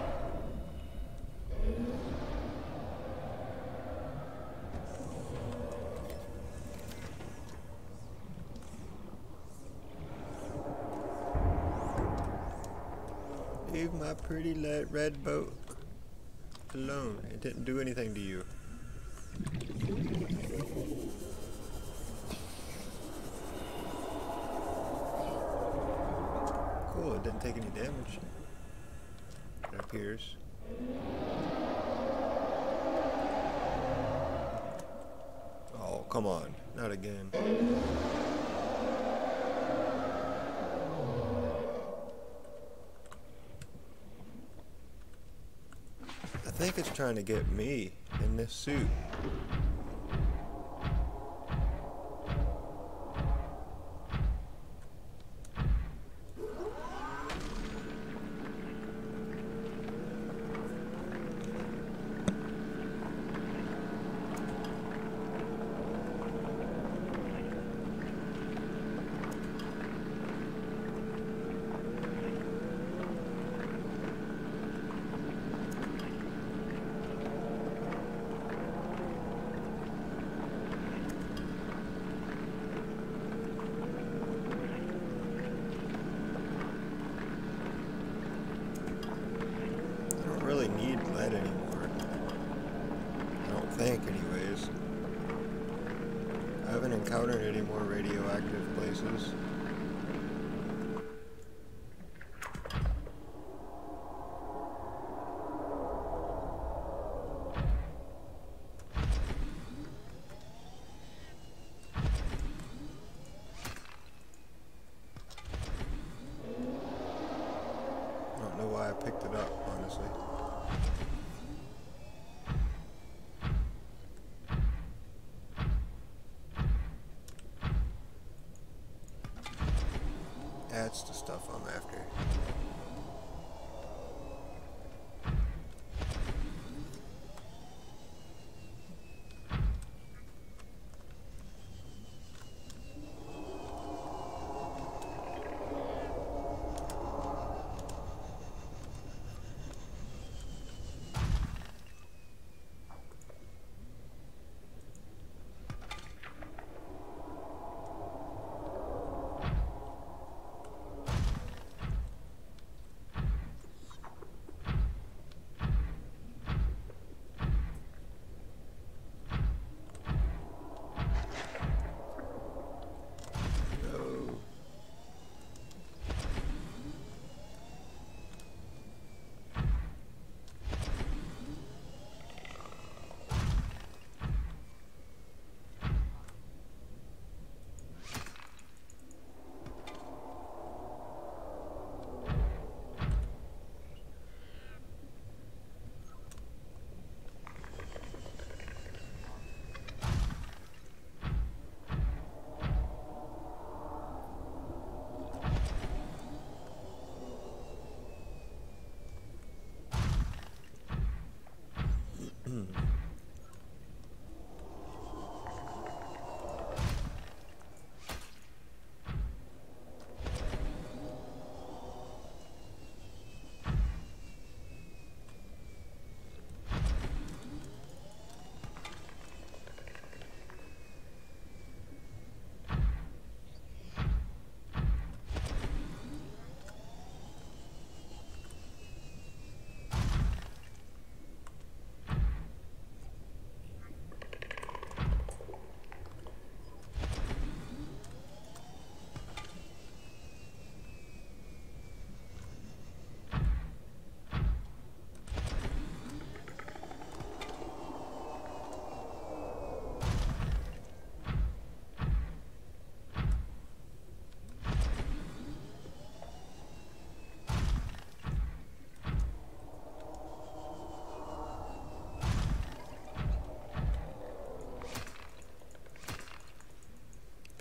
S1: Leave my pretty red boat alone. It didn't do anything to you. Cool, it didn't take any damage. It appears. Oh, come on. Not again. I think it's trying to get me in this suit. Really need lead anymore. I don't think, anyways. I haven't encountered any more radioactive places. I don't know why I picked it up, honestly. That's the stuff I'm after.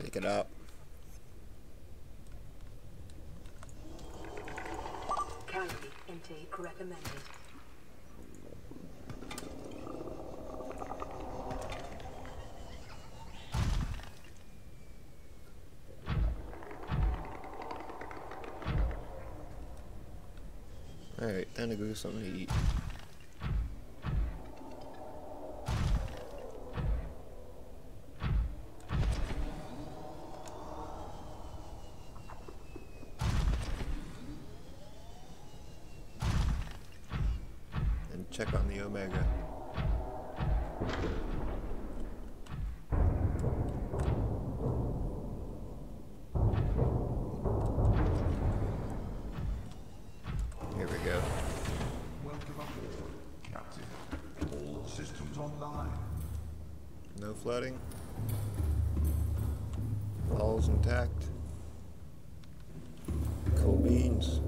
S1: Take it out.
S2: Calorie intake recommended.
S1: Alright, time to go get something to eat. And check on the Omega. Here we go.
S3: Welcome aboard, Captain. All systems online.
S1: No flooding. All's intact. Cool beans.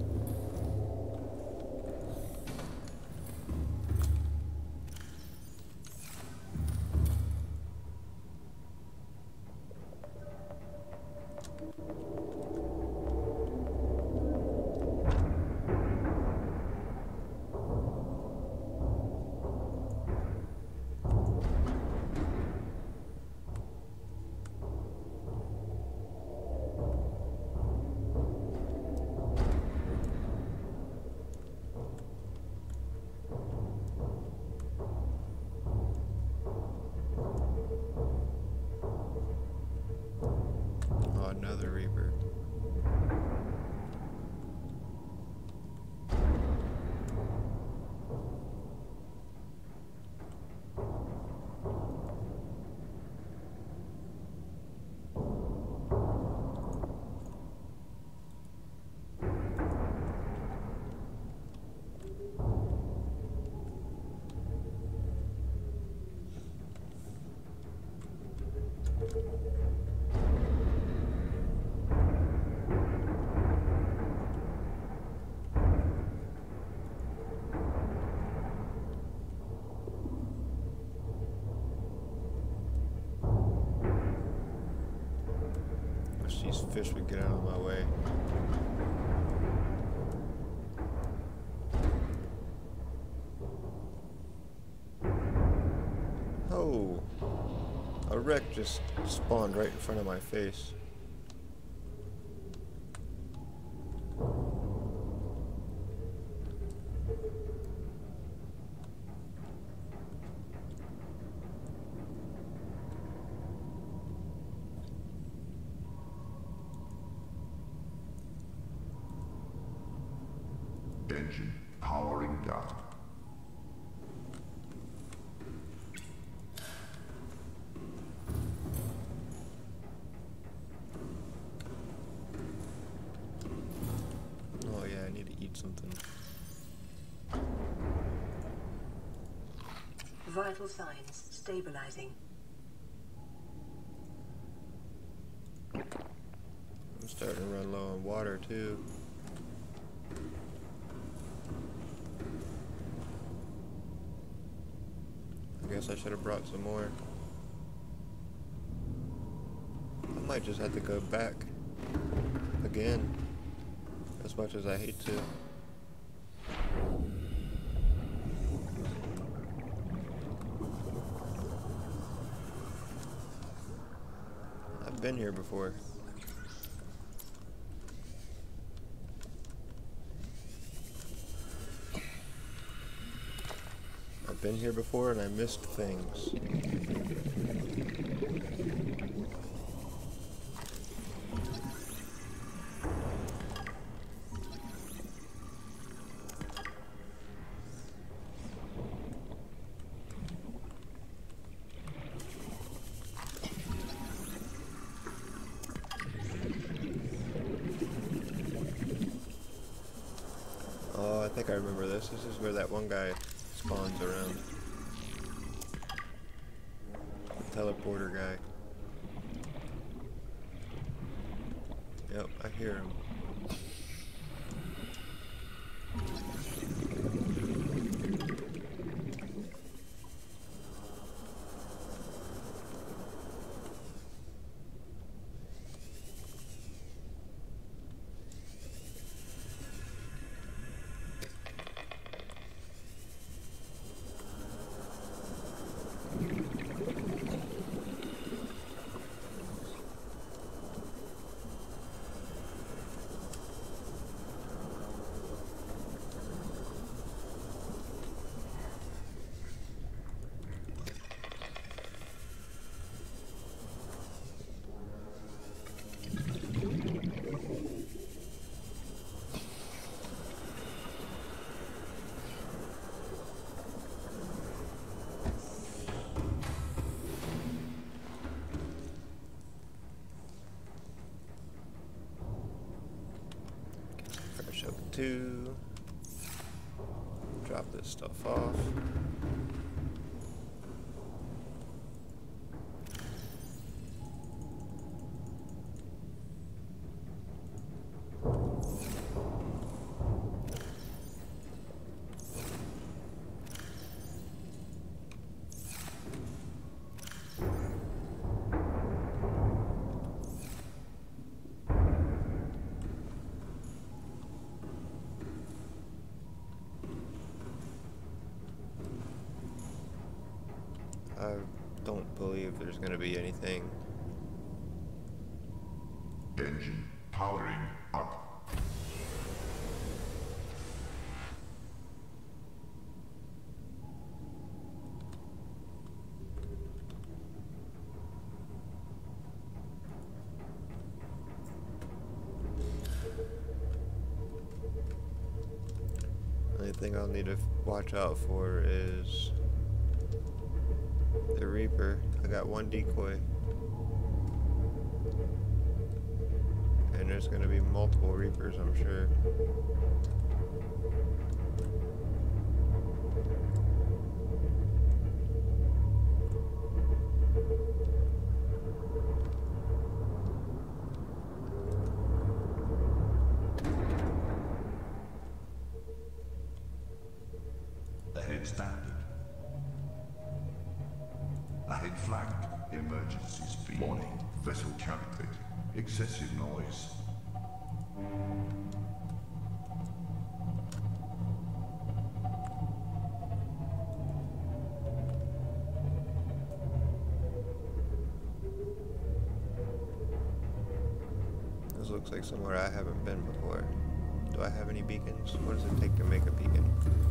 S1: Oh, another Reaper. Wish these fish would get out of my way. Oh, a wreck just spawned right in front of my face.
S3: Engine powering down.
S1: Oh yeah, I need to eat something.
S2: Vital signs stabilizing.
S1: I'm starting to run low on water too. I guess I should have brought some more. I might just have to go back again, as much as I hate to. I've been here before. I've been here before and I missed things. Oh, I think I remember this. This is where that one guy spawns around. The teleporter guy. Yep, I hear him. to drop this stuff off. I don't believe there's going to be anything.
S3: Engine powering up.
S1: Only thing I'll need to watch out for is the Reaper. I got one decoy. And there's gonna be multiple Reapers, I'm sure.
S3: Ahead standard. Ahead flagged. Emergency speed. Warning. Vessel counterfeit. Excessive noise.
S1: This looks like somewhere I haven't been before. Do I have any beacons? What does it take to make a beacon?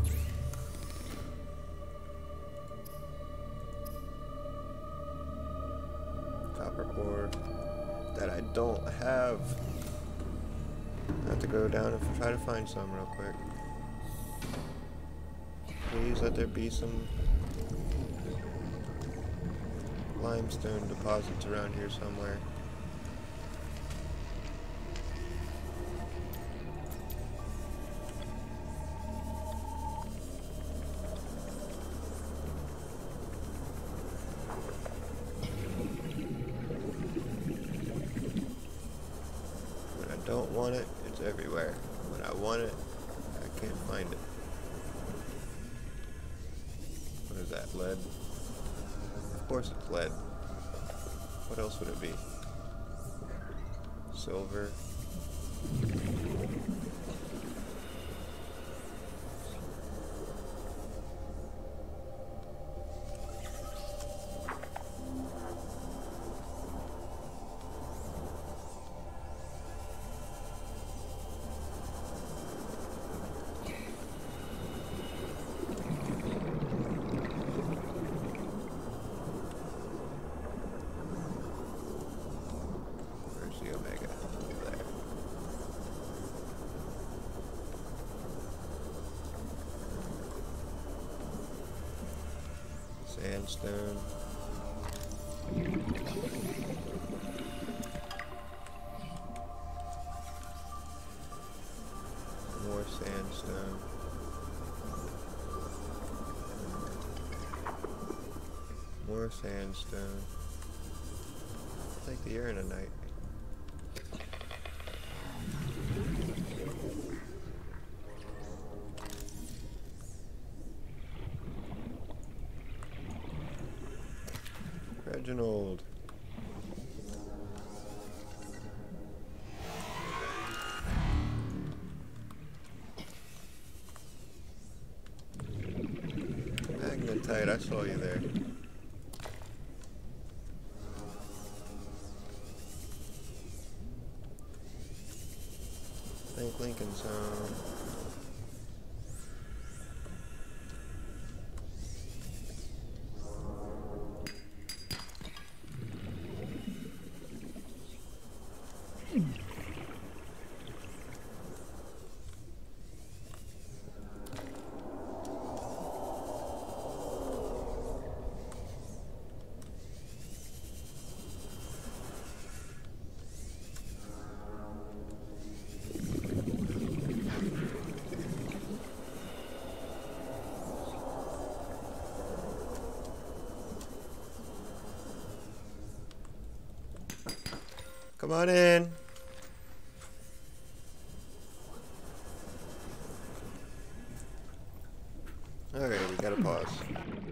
S1: Copper ore that I don't have. I have to go down and try to find some real quick. Please let there be some limestone deposits around here somewhere. Don't want it, it's everywhere. When I want it, I can't find it. What is that, lead? Of course it's lead. What else would it be? Silver. Sandstone. More sandstone. More sandstone. Take the uranite. Reginald. Magnetite, I saw you there. Thank Lincoln Zone. Come on in. Okay, we gotta pause.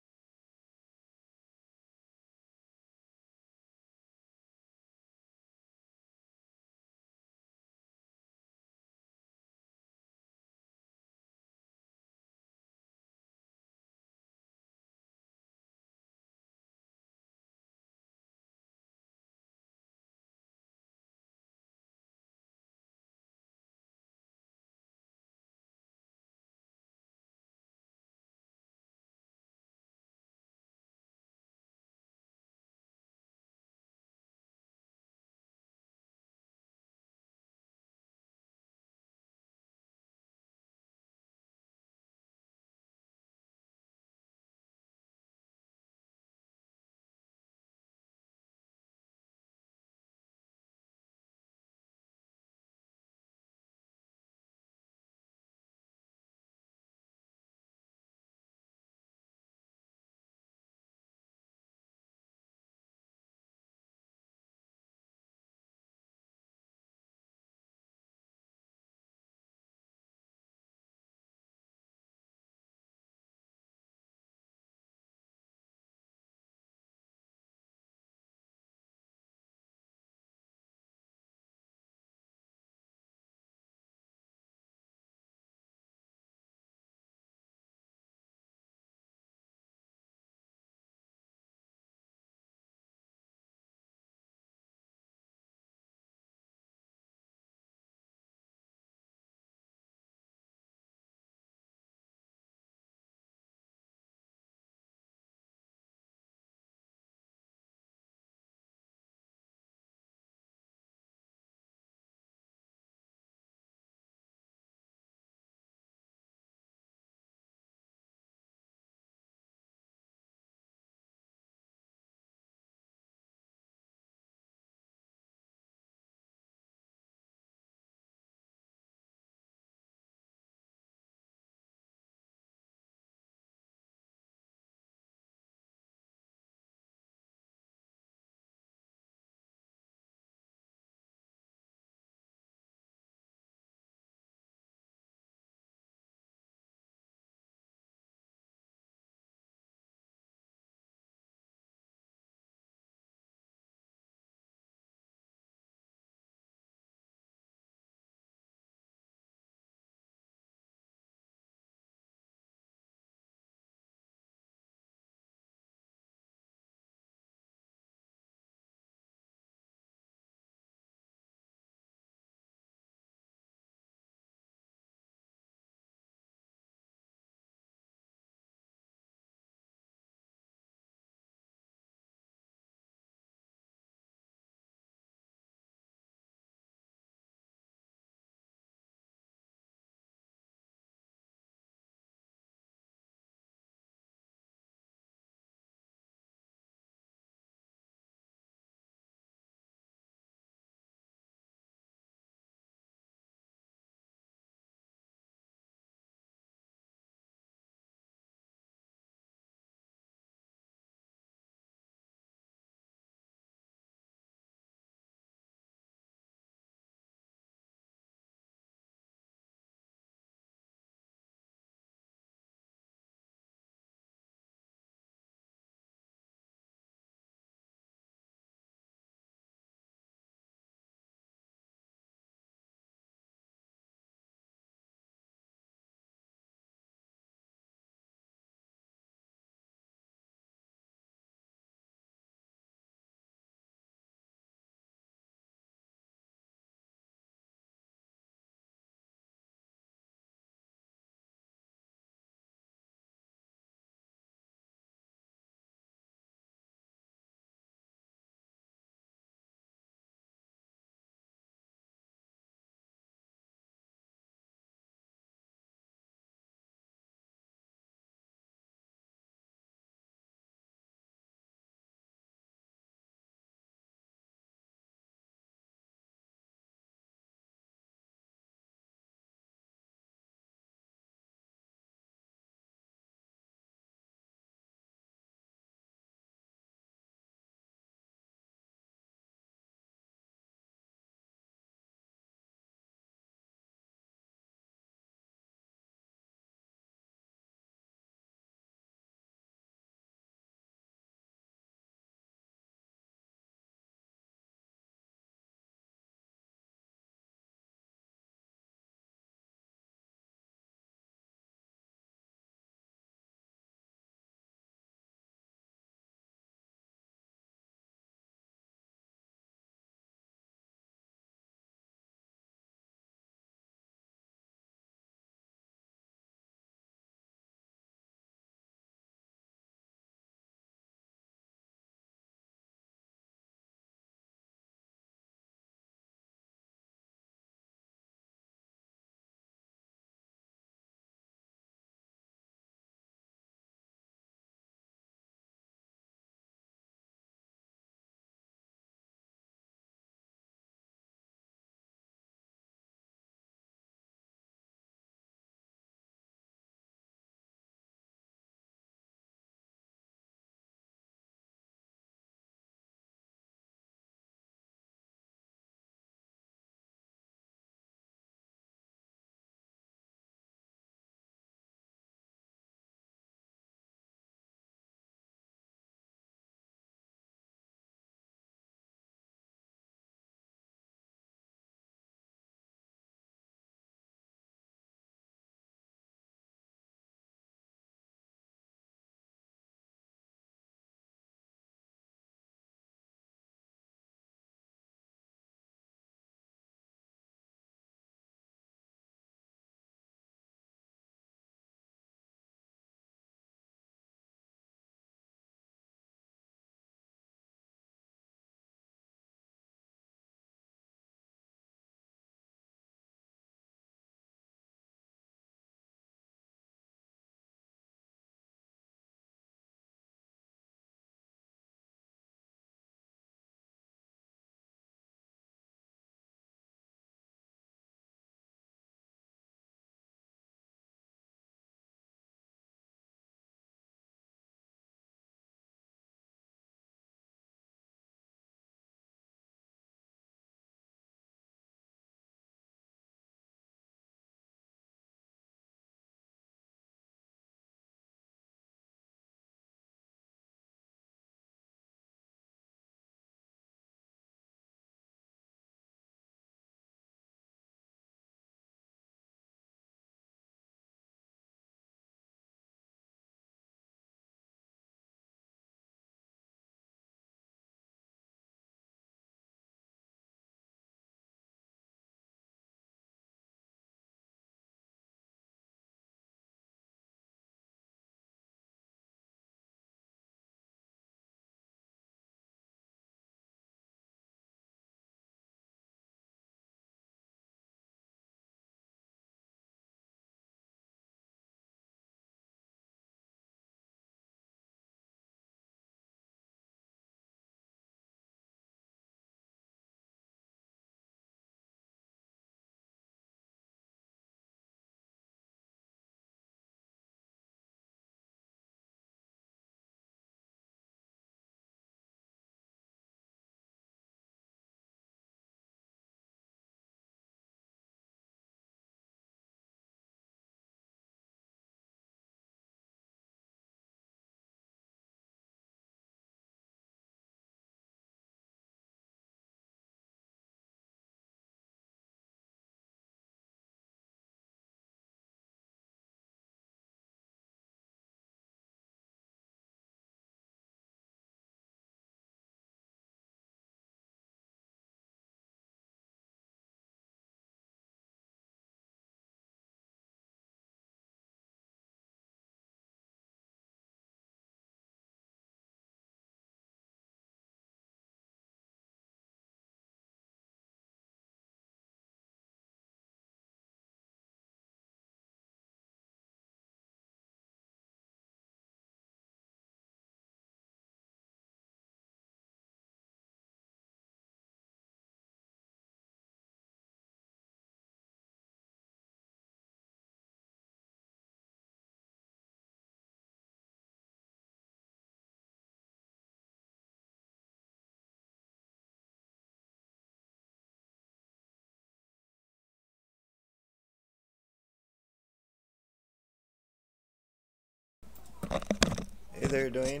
S1: there, Dwayne.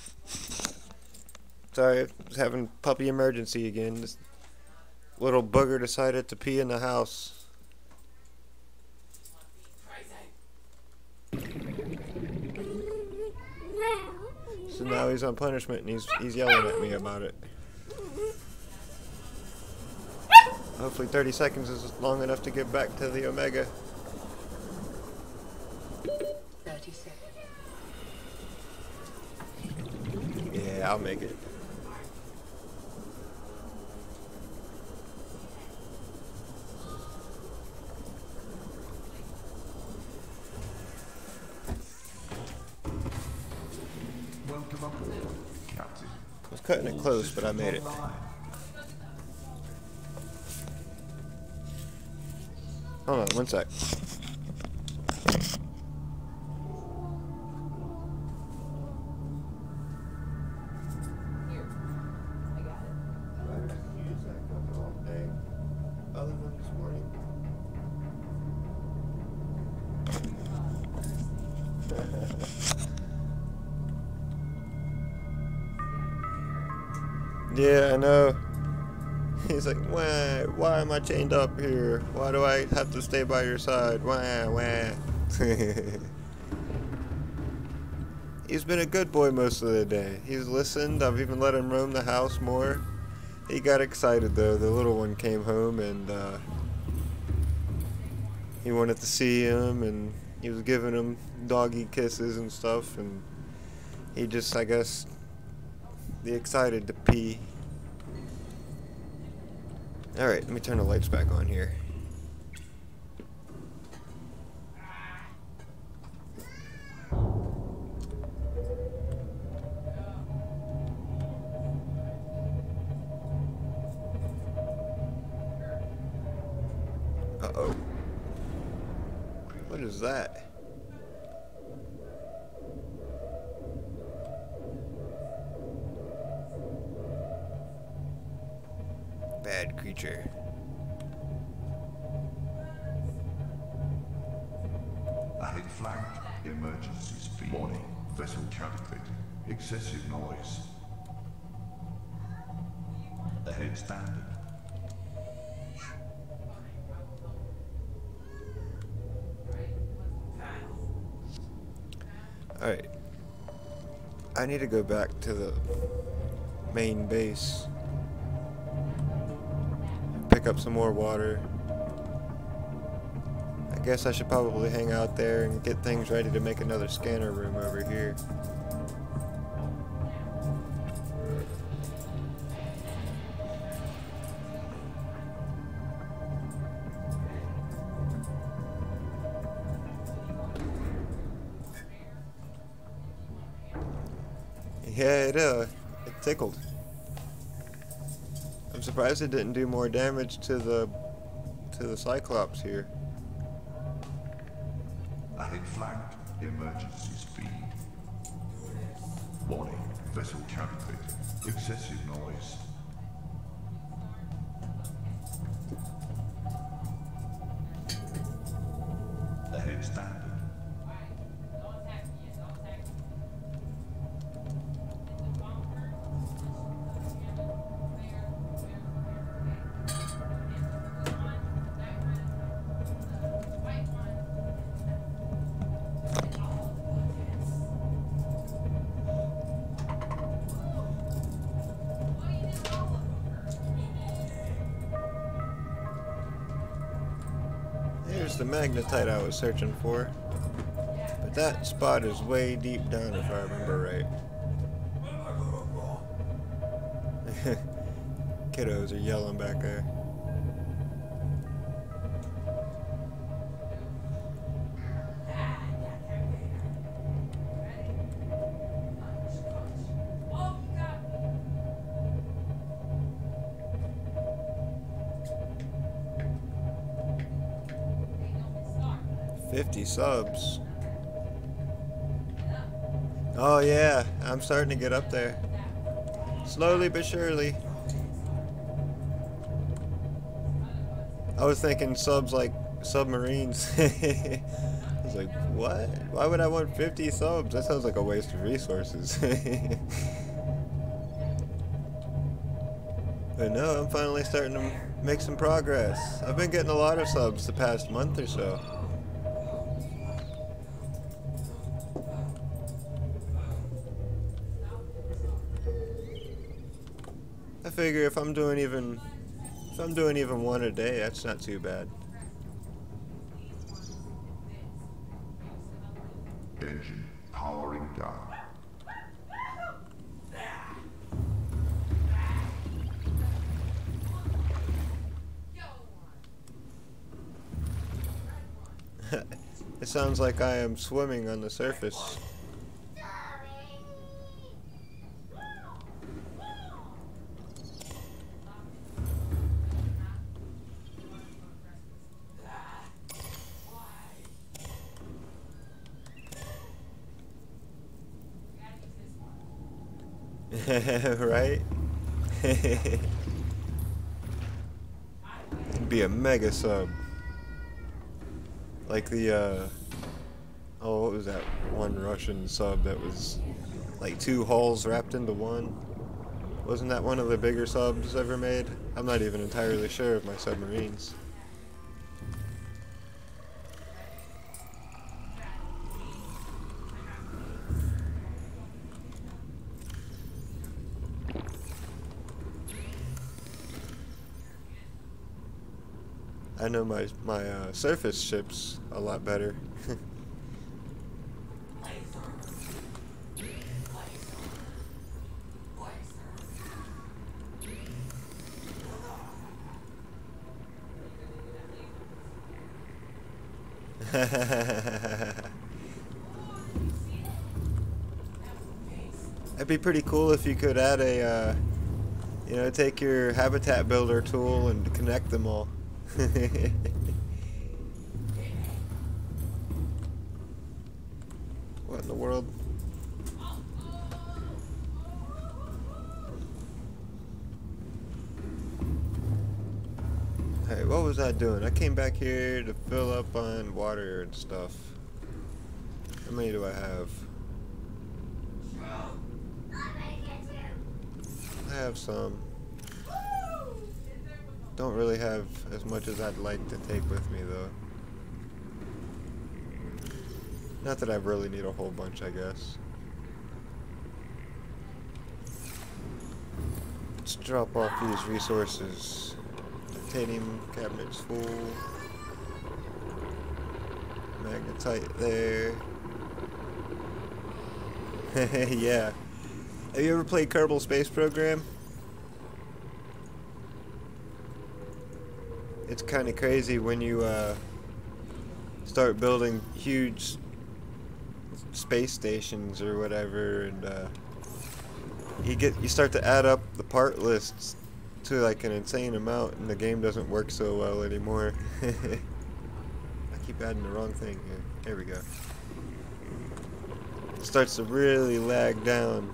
S1: Sorry, I was having puppy emergency again. This little booger decided to pee in the house. So now he's on punishment and he's yelling at me about it. Hopefully 30 seconds is long enough to get back to the Omega.
S2: 30 seconds.
S1: Yeah, I'll make it.
S3: Welcome aboard, Captain.
S1: I was cutting it close, but I made it. Hold on, one sec.
S4: Here. I got it.
S1: Other than this morning. Yeah, I know. He's like, why am I chained up here? Why do I have to stay by your side? Wah. He's been a good boy most of the day. He's listened. I've even let him roam the house more. He got excited though. The little one came home and he wanted to see him, and he was giving him doggy kisses and stuff, and he just, I guess, excited to pee. Alright, let me turn the lights back on here. Uh-oh. What is that? Bad creature.
S3: Ahead flank, emergency speed. Warning, vessel counterfeit. Excessive noise. Ahead standard.
S1: Alright. I need to go back to the main base. Pick up some more water. I guess I should probably hang out there and get things ready to make another scanner room over here. Yeah, it tickled. I'm surprised it didn't do more damage to the Cyclops here.
S3: Ahead flank, emergency speed. Warning, vessel counterfeit. Excessive noise. Ahead standard.
S1: Here's the magnetite I was searching for. But that spot is way deep down if I remember right. Kiddos are yelling back there. $50 subs. Oh yeah, I'm starting to get up there. Slowly but surely. I was thinking subs like submarines. It's was like, what? Why would I want 50 subs? That sounds like a waste of resources. But no, I'm finally starting to make some progress. I've been getting a lot of subs the past month or so. I figure if I'm doing even one a day, that's not too bad.
S3: Engine powering down.
S1: It sounds like I am swimming on the surface. Right? It'd be a mega sub. Like the, oh, what was that one Russian sub that was like 2 hulls wrapped into one? Wasn't that one of the bigger subs ever made? I'm not even entirely sure of my submarines. I know my surface ship's a lot better. It'd be pretty cool if you could add a, you know, take your habitat builder tool and connect them all. What in the world? Hey, what was I doing? I came back here to fill up on water and stuff. How many do I have? I have some. Don't really have as much as I'd like to take with me, though. Not that I really need a whole bunch, I guess. Let's drop off these resources. Titanium cabinets full. Magnetite there. Yeah. Have you ever played Kerbal Space Program? It's kind of crazy when you start building huge space stations or whatever, and you start to add up the part lists to like an insane amount, and the game doesn't work so well anymore. I keep adding the wrong thing here. There we go. It starts to really lag down.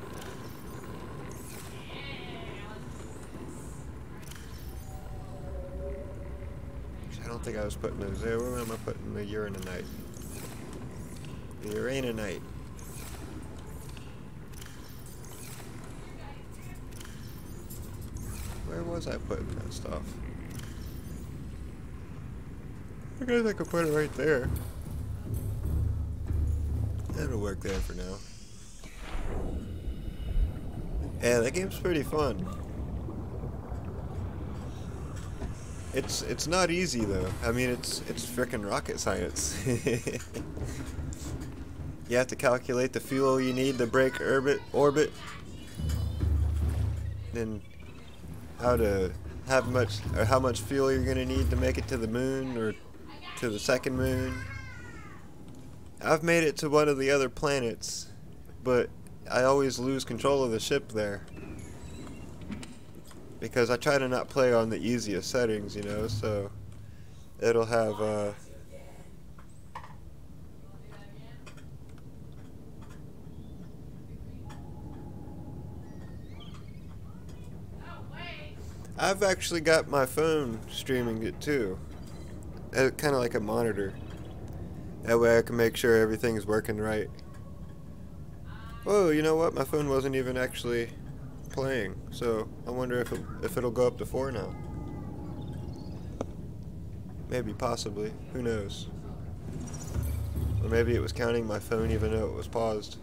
S1: I don't think I was putting those there. Where am I putting the uraninite? The uraninite. Where was I putting that stuff? I guess I could put it right there. That'll work there for now. Yeah, that game's pretty fun. It's not easy though. I mean, it's frickin' rocket science. You have to calculate the fuel you need to break orbit, then how much fuel you're gonna need to make it to the moon or to the second moon. I've made it to one of the other planets, but I always lose control of the ship there. Because I try to not play on the easiest settings, you know, so it'll have, I've actually got my phone streaming it too. Kind of like a monitor. That way I can make sure everything's working right. Oh, you know what? My phone wasn't even actually playing, so I wonder if it'll go up to 4 now. Maybe, possibly. Who knows? Or maybe it was counting my phone even though it was paused.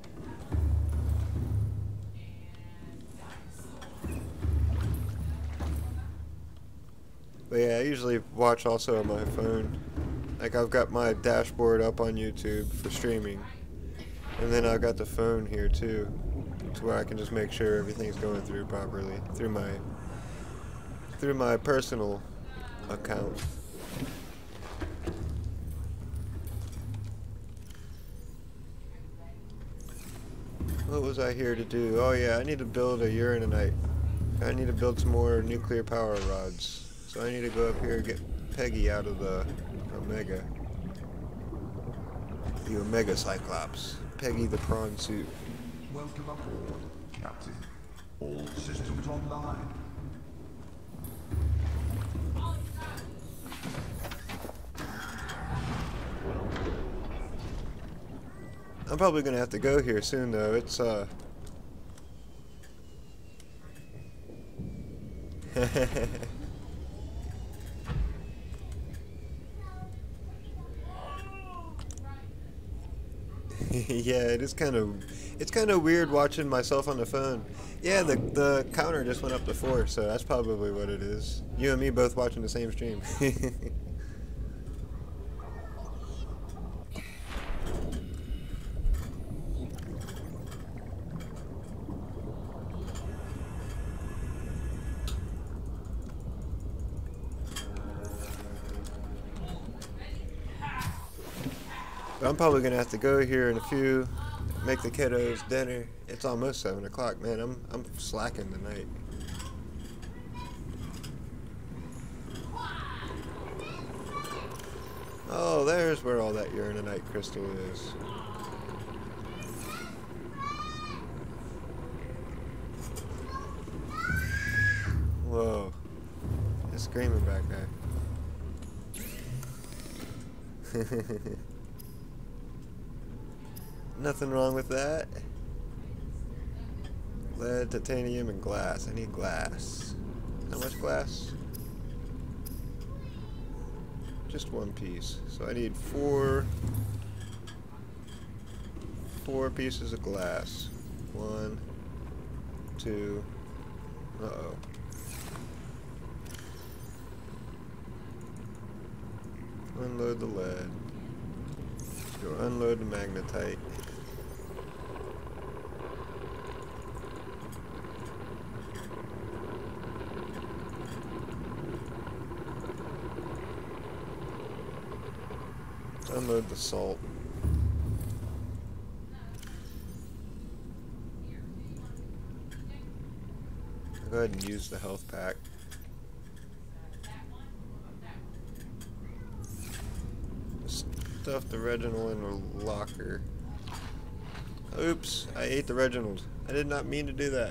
S1: But yeah, I usually watch also on my phone. Like, I've got my dashboard up on YouTube for streaming. And then I've got the phone here too, to where I can just make sure everything's going through properly through my personal account. What was I here to do? Oh yeah, I need to build a uranite. I need to build some more nuclear power rods. So I need to go up here and get Peggy out of the Omega. The Omega Cyclops. Peggy the prawn suit.
S3: Welcome aboard, Captain. All systems online.
S1: I'm probably gonna have to go here soon though. It's yeah, it's kind of weird watching myself on the phone. Yeah, the counter just went up to 4, so that's probably what it is. You and me both watching the same stream. But I'm probably gonna have to go here in a few, make the kiddos dinner. It's almost 7 o'clock, man. I'm slacking tonight. Oh, there's where all that uranite crystal is. Whoa. It's screaming back there. Nothing wrong with that. Lead, titanium, and glass. I need glass. How much glass? Just 1 piece. So I need 4 pieces of glass. 1, 2. Uh-oh. Unload the lead. Go unload the magnetite. Unload the salt. I'll go ahead and use the health pack. Stuff the Reginald in the locker. Oops, I ate the Reginald. I did not mean to do that.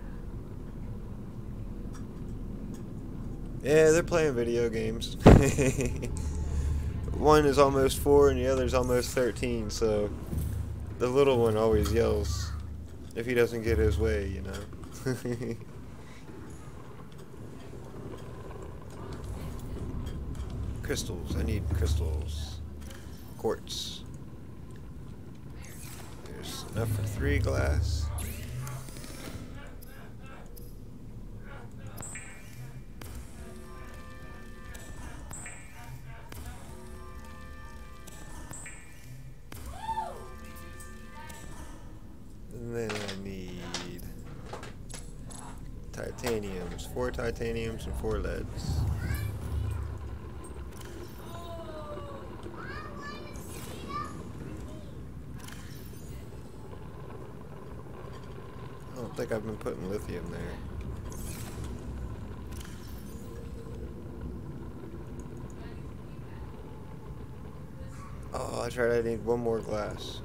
S1: Yeah, they're playing video games. One is almost 4 and the other's almost 13, so the little one always yells if he doesn't get his way, you know. Crystals, I need crystals. Quartz. There's enough for 3 glass. And then I need titaniums. 4 titaniums and 4 leads. I don't think I've been putting lithium there. Oh, that's right, I need 1 more glass.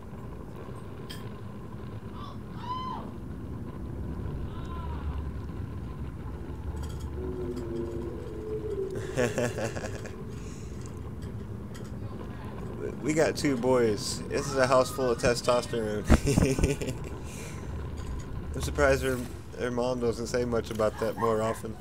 S1: We got 2 boys. This is a house full of testosterone. I'm surprised her mom doesn't say much about that more often.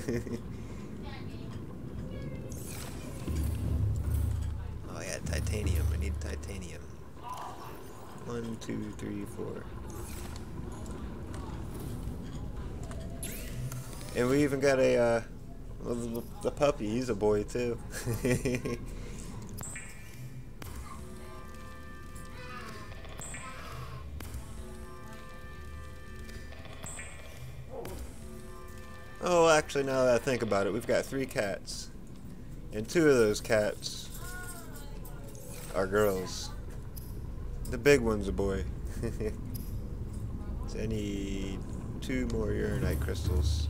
S1: Oh yeah, titanium. I need titanium. 1, 2, 3, 4. And we even got a the puppy. He's a boy too. Oh, actually, now that I think about it, we've got 3 cats. And 2 of those cats are girls. The big one's a boy. So I need 2 more uranite crystals.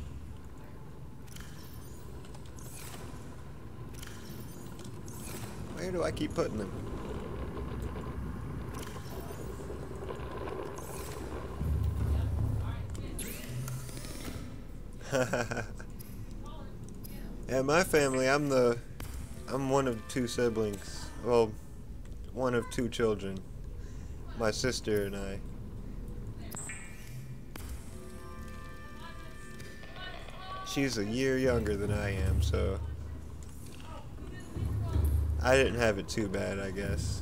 S1: Where do I keep putting them? Yeah, my family, I'm one of 2 siblings. Well, one of 2 children. My sister and I. She's a year younger than I am, so I didn't have it too bad, I guess.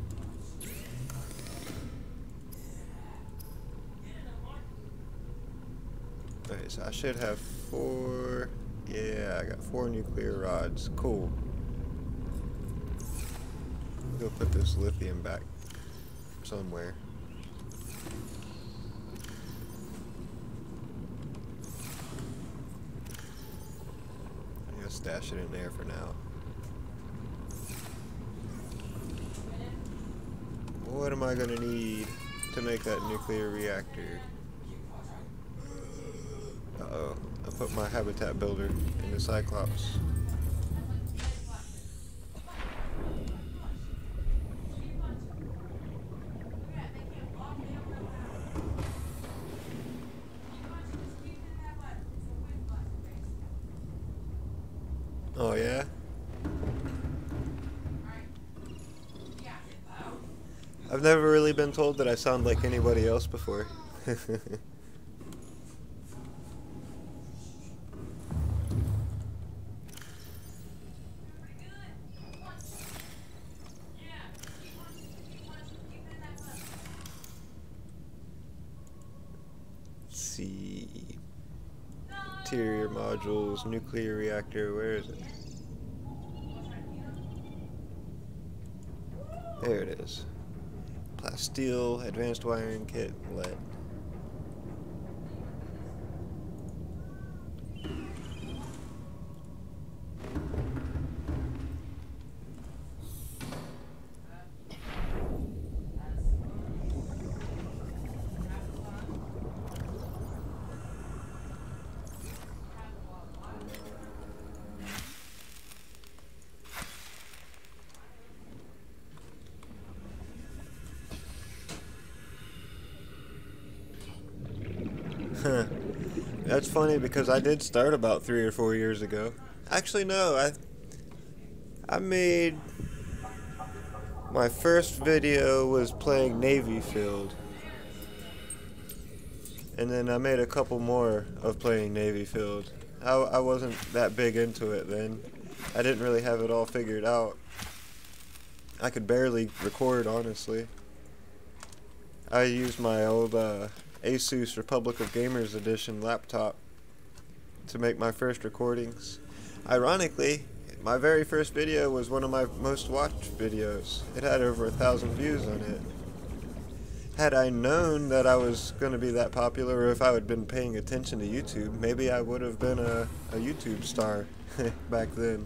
S1: Okay, so I should have 4. Yeah, I got 4 nuclear rods. Cool. Go put this lithium back somewhere. I'm gonna stash it in there for now. What am I gonna need to make that nuclear reactor? Uh-oh. I put my habitat builder in the Cyclops. Oh yeah? I've never really been told that I sound like anybody else before. See. Interior modules, nuclear reactor, where is it? There it is. Plasteel, advanced wiring kit, lead. That's funny because I did start about 3 or 4 years ago. Actually, no, I made my first video was playing Navy Field, and then I made a couple more of playing Navy Field. I wasn't that big into it then. I didn't really have it all figured out. I could barely record, honestly. I used my old Asus Republic of Gamers Edition laptop to make my first recordings. Ironically, my very first video was one of my most watched videos. It had over 1,000 views on it. Had I known that I was going to be that popular, or if I had been paying attention to YouTube, maybe I would have been a YouTube star back then.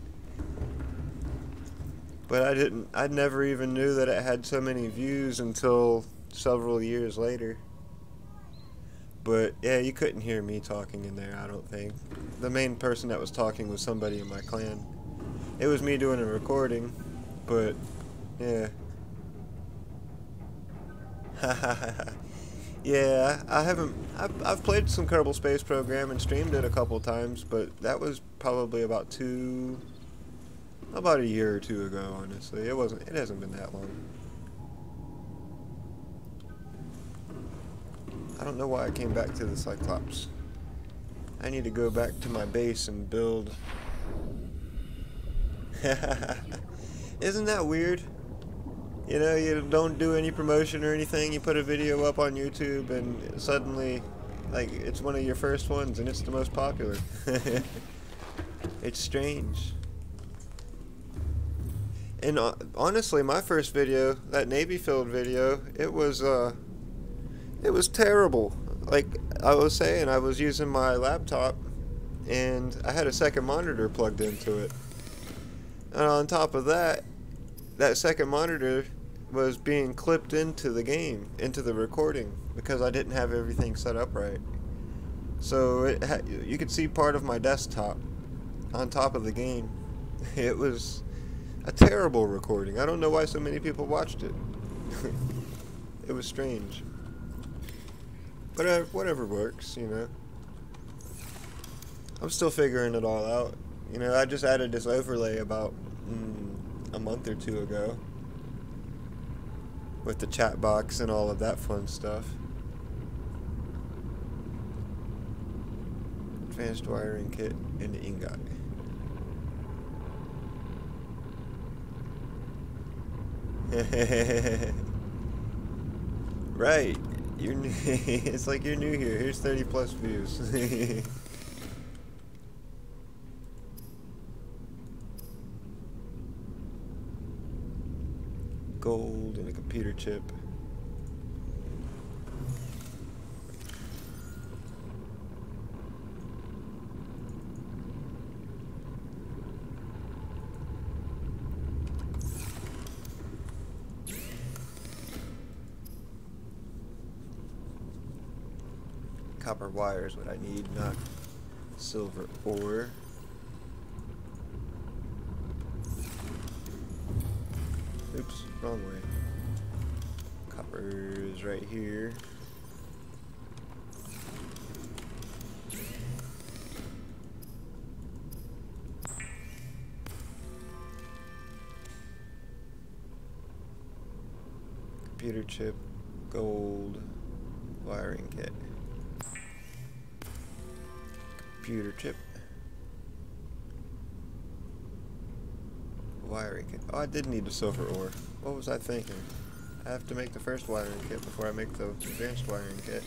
S1: But I didn't. I never even knew that it had so many views until several years later. But yeah, you couldn't hear me talking in there, I don't think. The main person that was talking was somebody in my clan. It was me doing a recording, but yeah. Yeah, I've played some Kerbal Space Program and streamed it a couple times, but that was probably about 2 About a year or two ago, honestly. It hasn't been that long. I don't know why I came back to the Cyclops. I need to go back to my base and build. Isn't that weird? You know, you don't do any promotion or anything, you put a video up on YouTube and suddenly, like, it's one of your first ones and it's the most popular. It's strange. And honestly, my first video, that Navy Field video, it was terrible. Like I was saying, I was using my laptop and I had a second monitor plugged into it. And on top of that, that second monitor was being clipped into the game, into the recording, because I didn't have everything set up right. So you could see part of my desktop on top of the game. It was a terrible recording. I don't know why so many people watched it. It was strange. But whatever works, you know. I'm still figuring it all out. You know, I just added this overlay about a month or two ago with the chat box and all of that fun stuff. Advanced wiring kit and the ingot. Right. You're new. It's like you're new here. Here's 30 plus views. Gold and a computer chip. Copper wire is what I need, not silver ore. Oops, wrong way. Copper is right here. Computer chip, gold, wiring kit. Computer chip. Wiring kit. Oh, I did need the silver ore. What was I thinking? I have to make the first wiring kit before I make the advanced wiring kit.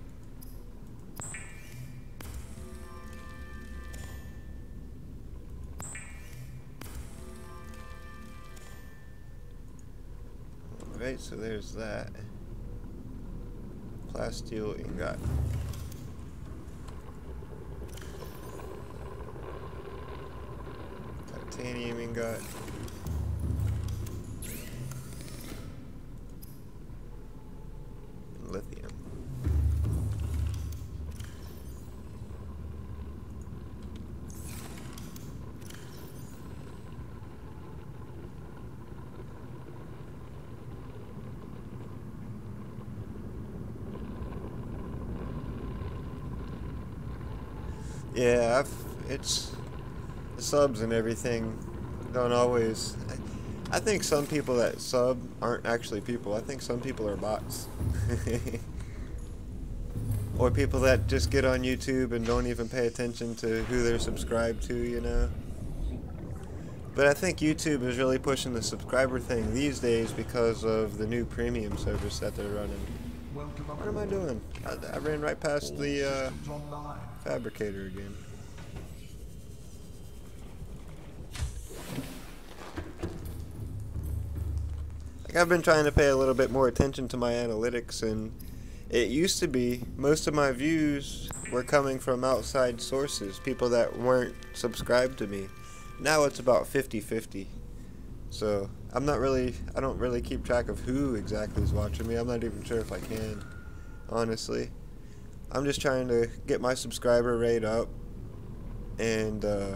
S1: Alright, so there's that. Plasteel ingot. Titanium ingot. And lithium. Yeah, it's the subs and everything don't always. I think some people that sub aren't actually people. I think some people are bots. Or people that just get on YouTube and don't even pay attention to who they're subscribed to, you know. But I think YouTube is really pushing the subscriber thing these days because of the new premium service that they're running. What am I doing? I ran right past the fabricator again. Like, I've been trying to pay a little bit more attention to my analytics, and it used to be most of my views were coming from outside sources, people that weren't subscribed to me. Now it's about 50-50. So I don't really keep track of who exactly is watching me. I'm not even sure if I can, honestly. I'm just trying to get my subscriber rate up and the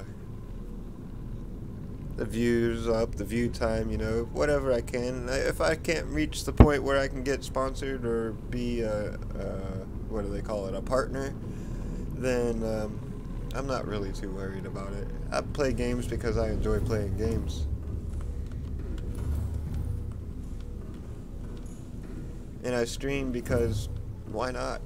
S1: views up, the view time, you know, whatever I can. If I can't reach the point where I can get sponsored or be what do they call it, a partner, then I'm not really too worried about it. I play games because I enjoy playing games. And I stream because why not?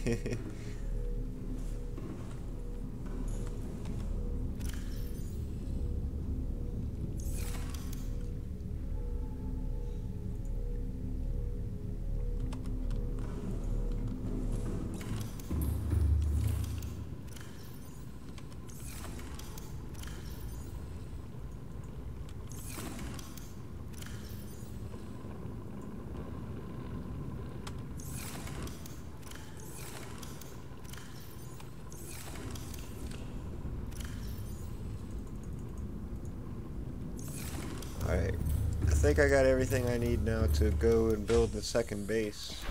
S1: Alright, I think I got everything I need now to go and build the second base.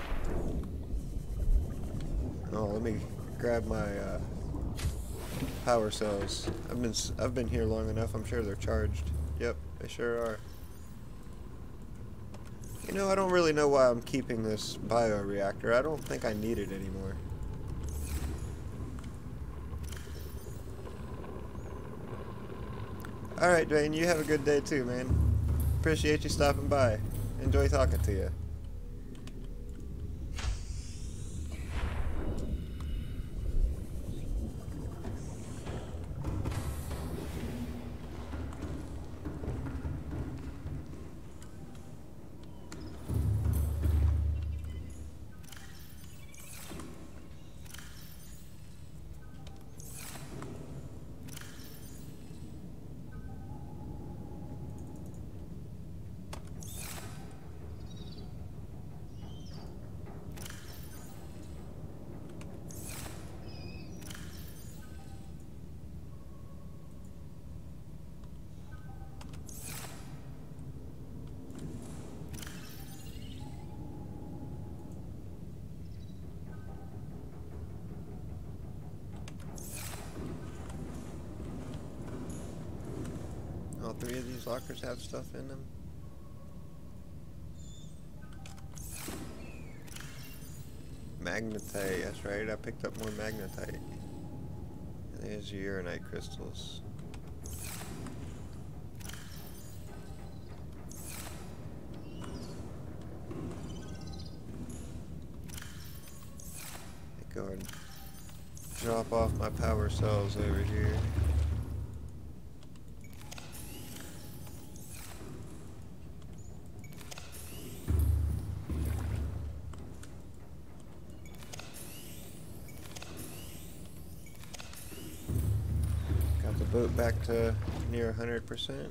S1: Oh, let me grab my power cells. I've been here long enough. I'm sure they're charged. Yep, they sure are. You know, I don't really know why I'm keeping this bioreactor. I don't think I need it anymore. Alright, Dwayne, you have a good day too, man. Appreciate you stopping by. Enjoy talking to you. All three of these lockers have stuff in them. Magnetite, that's right, I picked up more magnetite. And there's your uranite crystals. Go and drop off my power cells over here. Got the boat back to near 100%.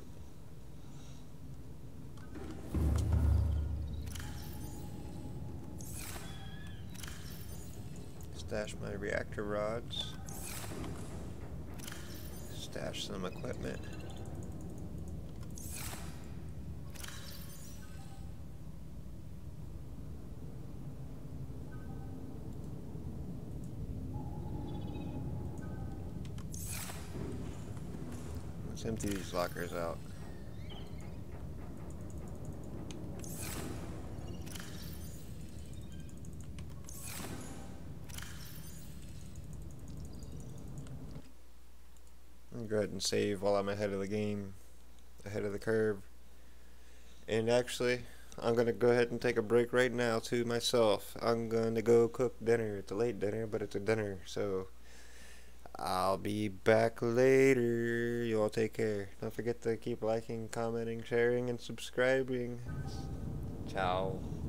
S1: Stash my reactor rods. Stash some equipment. Let's empty these lockers out. Go ahead and save while I'm ahead of the game, ahead of the curve. And actually, I'm gonna go ahead and take a break right now to myself. I'm gonna go cook dinner. It's a late dinner, but it's a dinner, so I'll be back later. You all take care. Don't forget to keep liking, commenting, sharing, and subscribing. Ciao.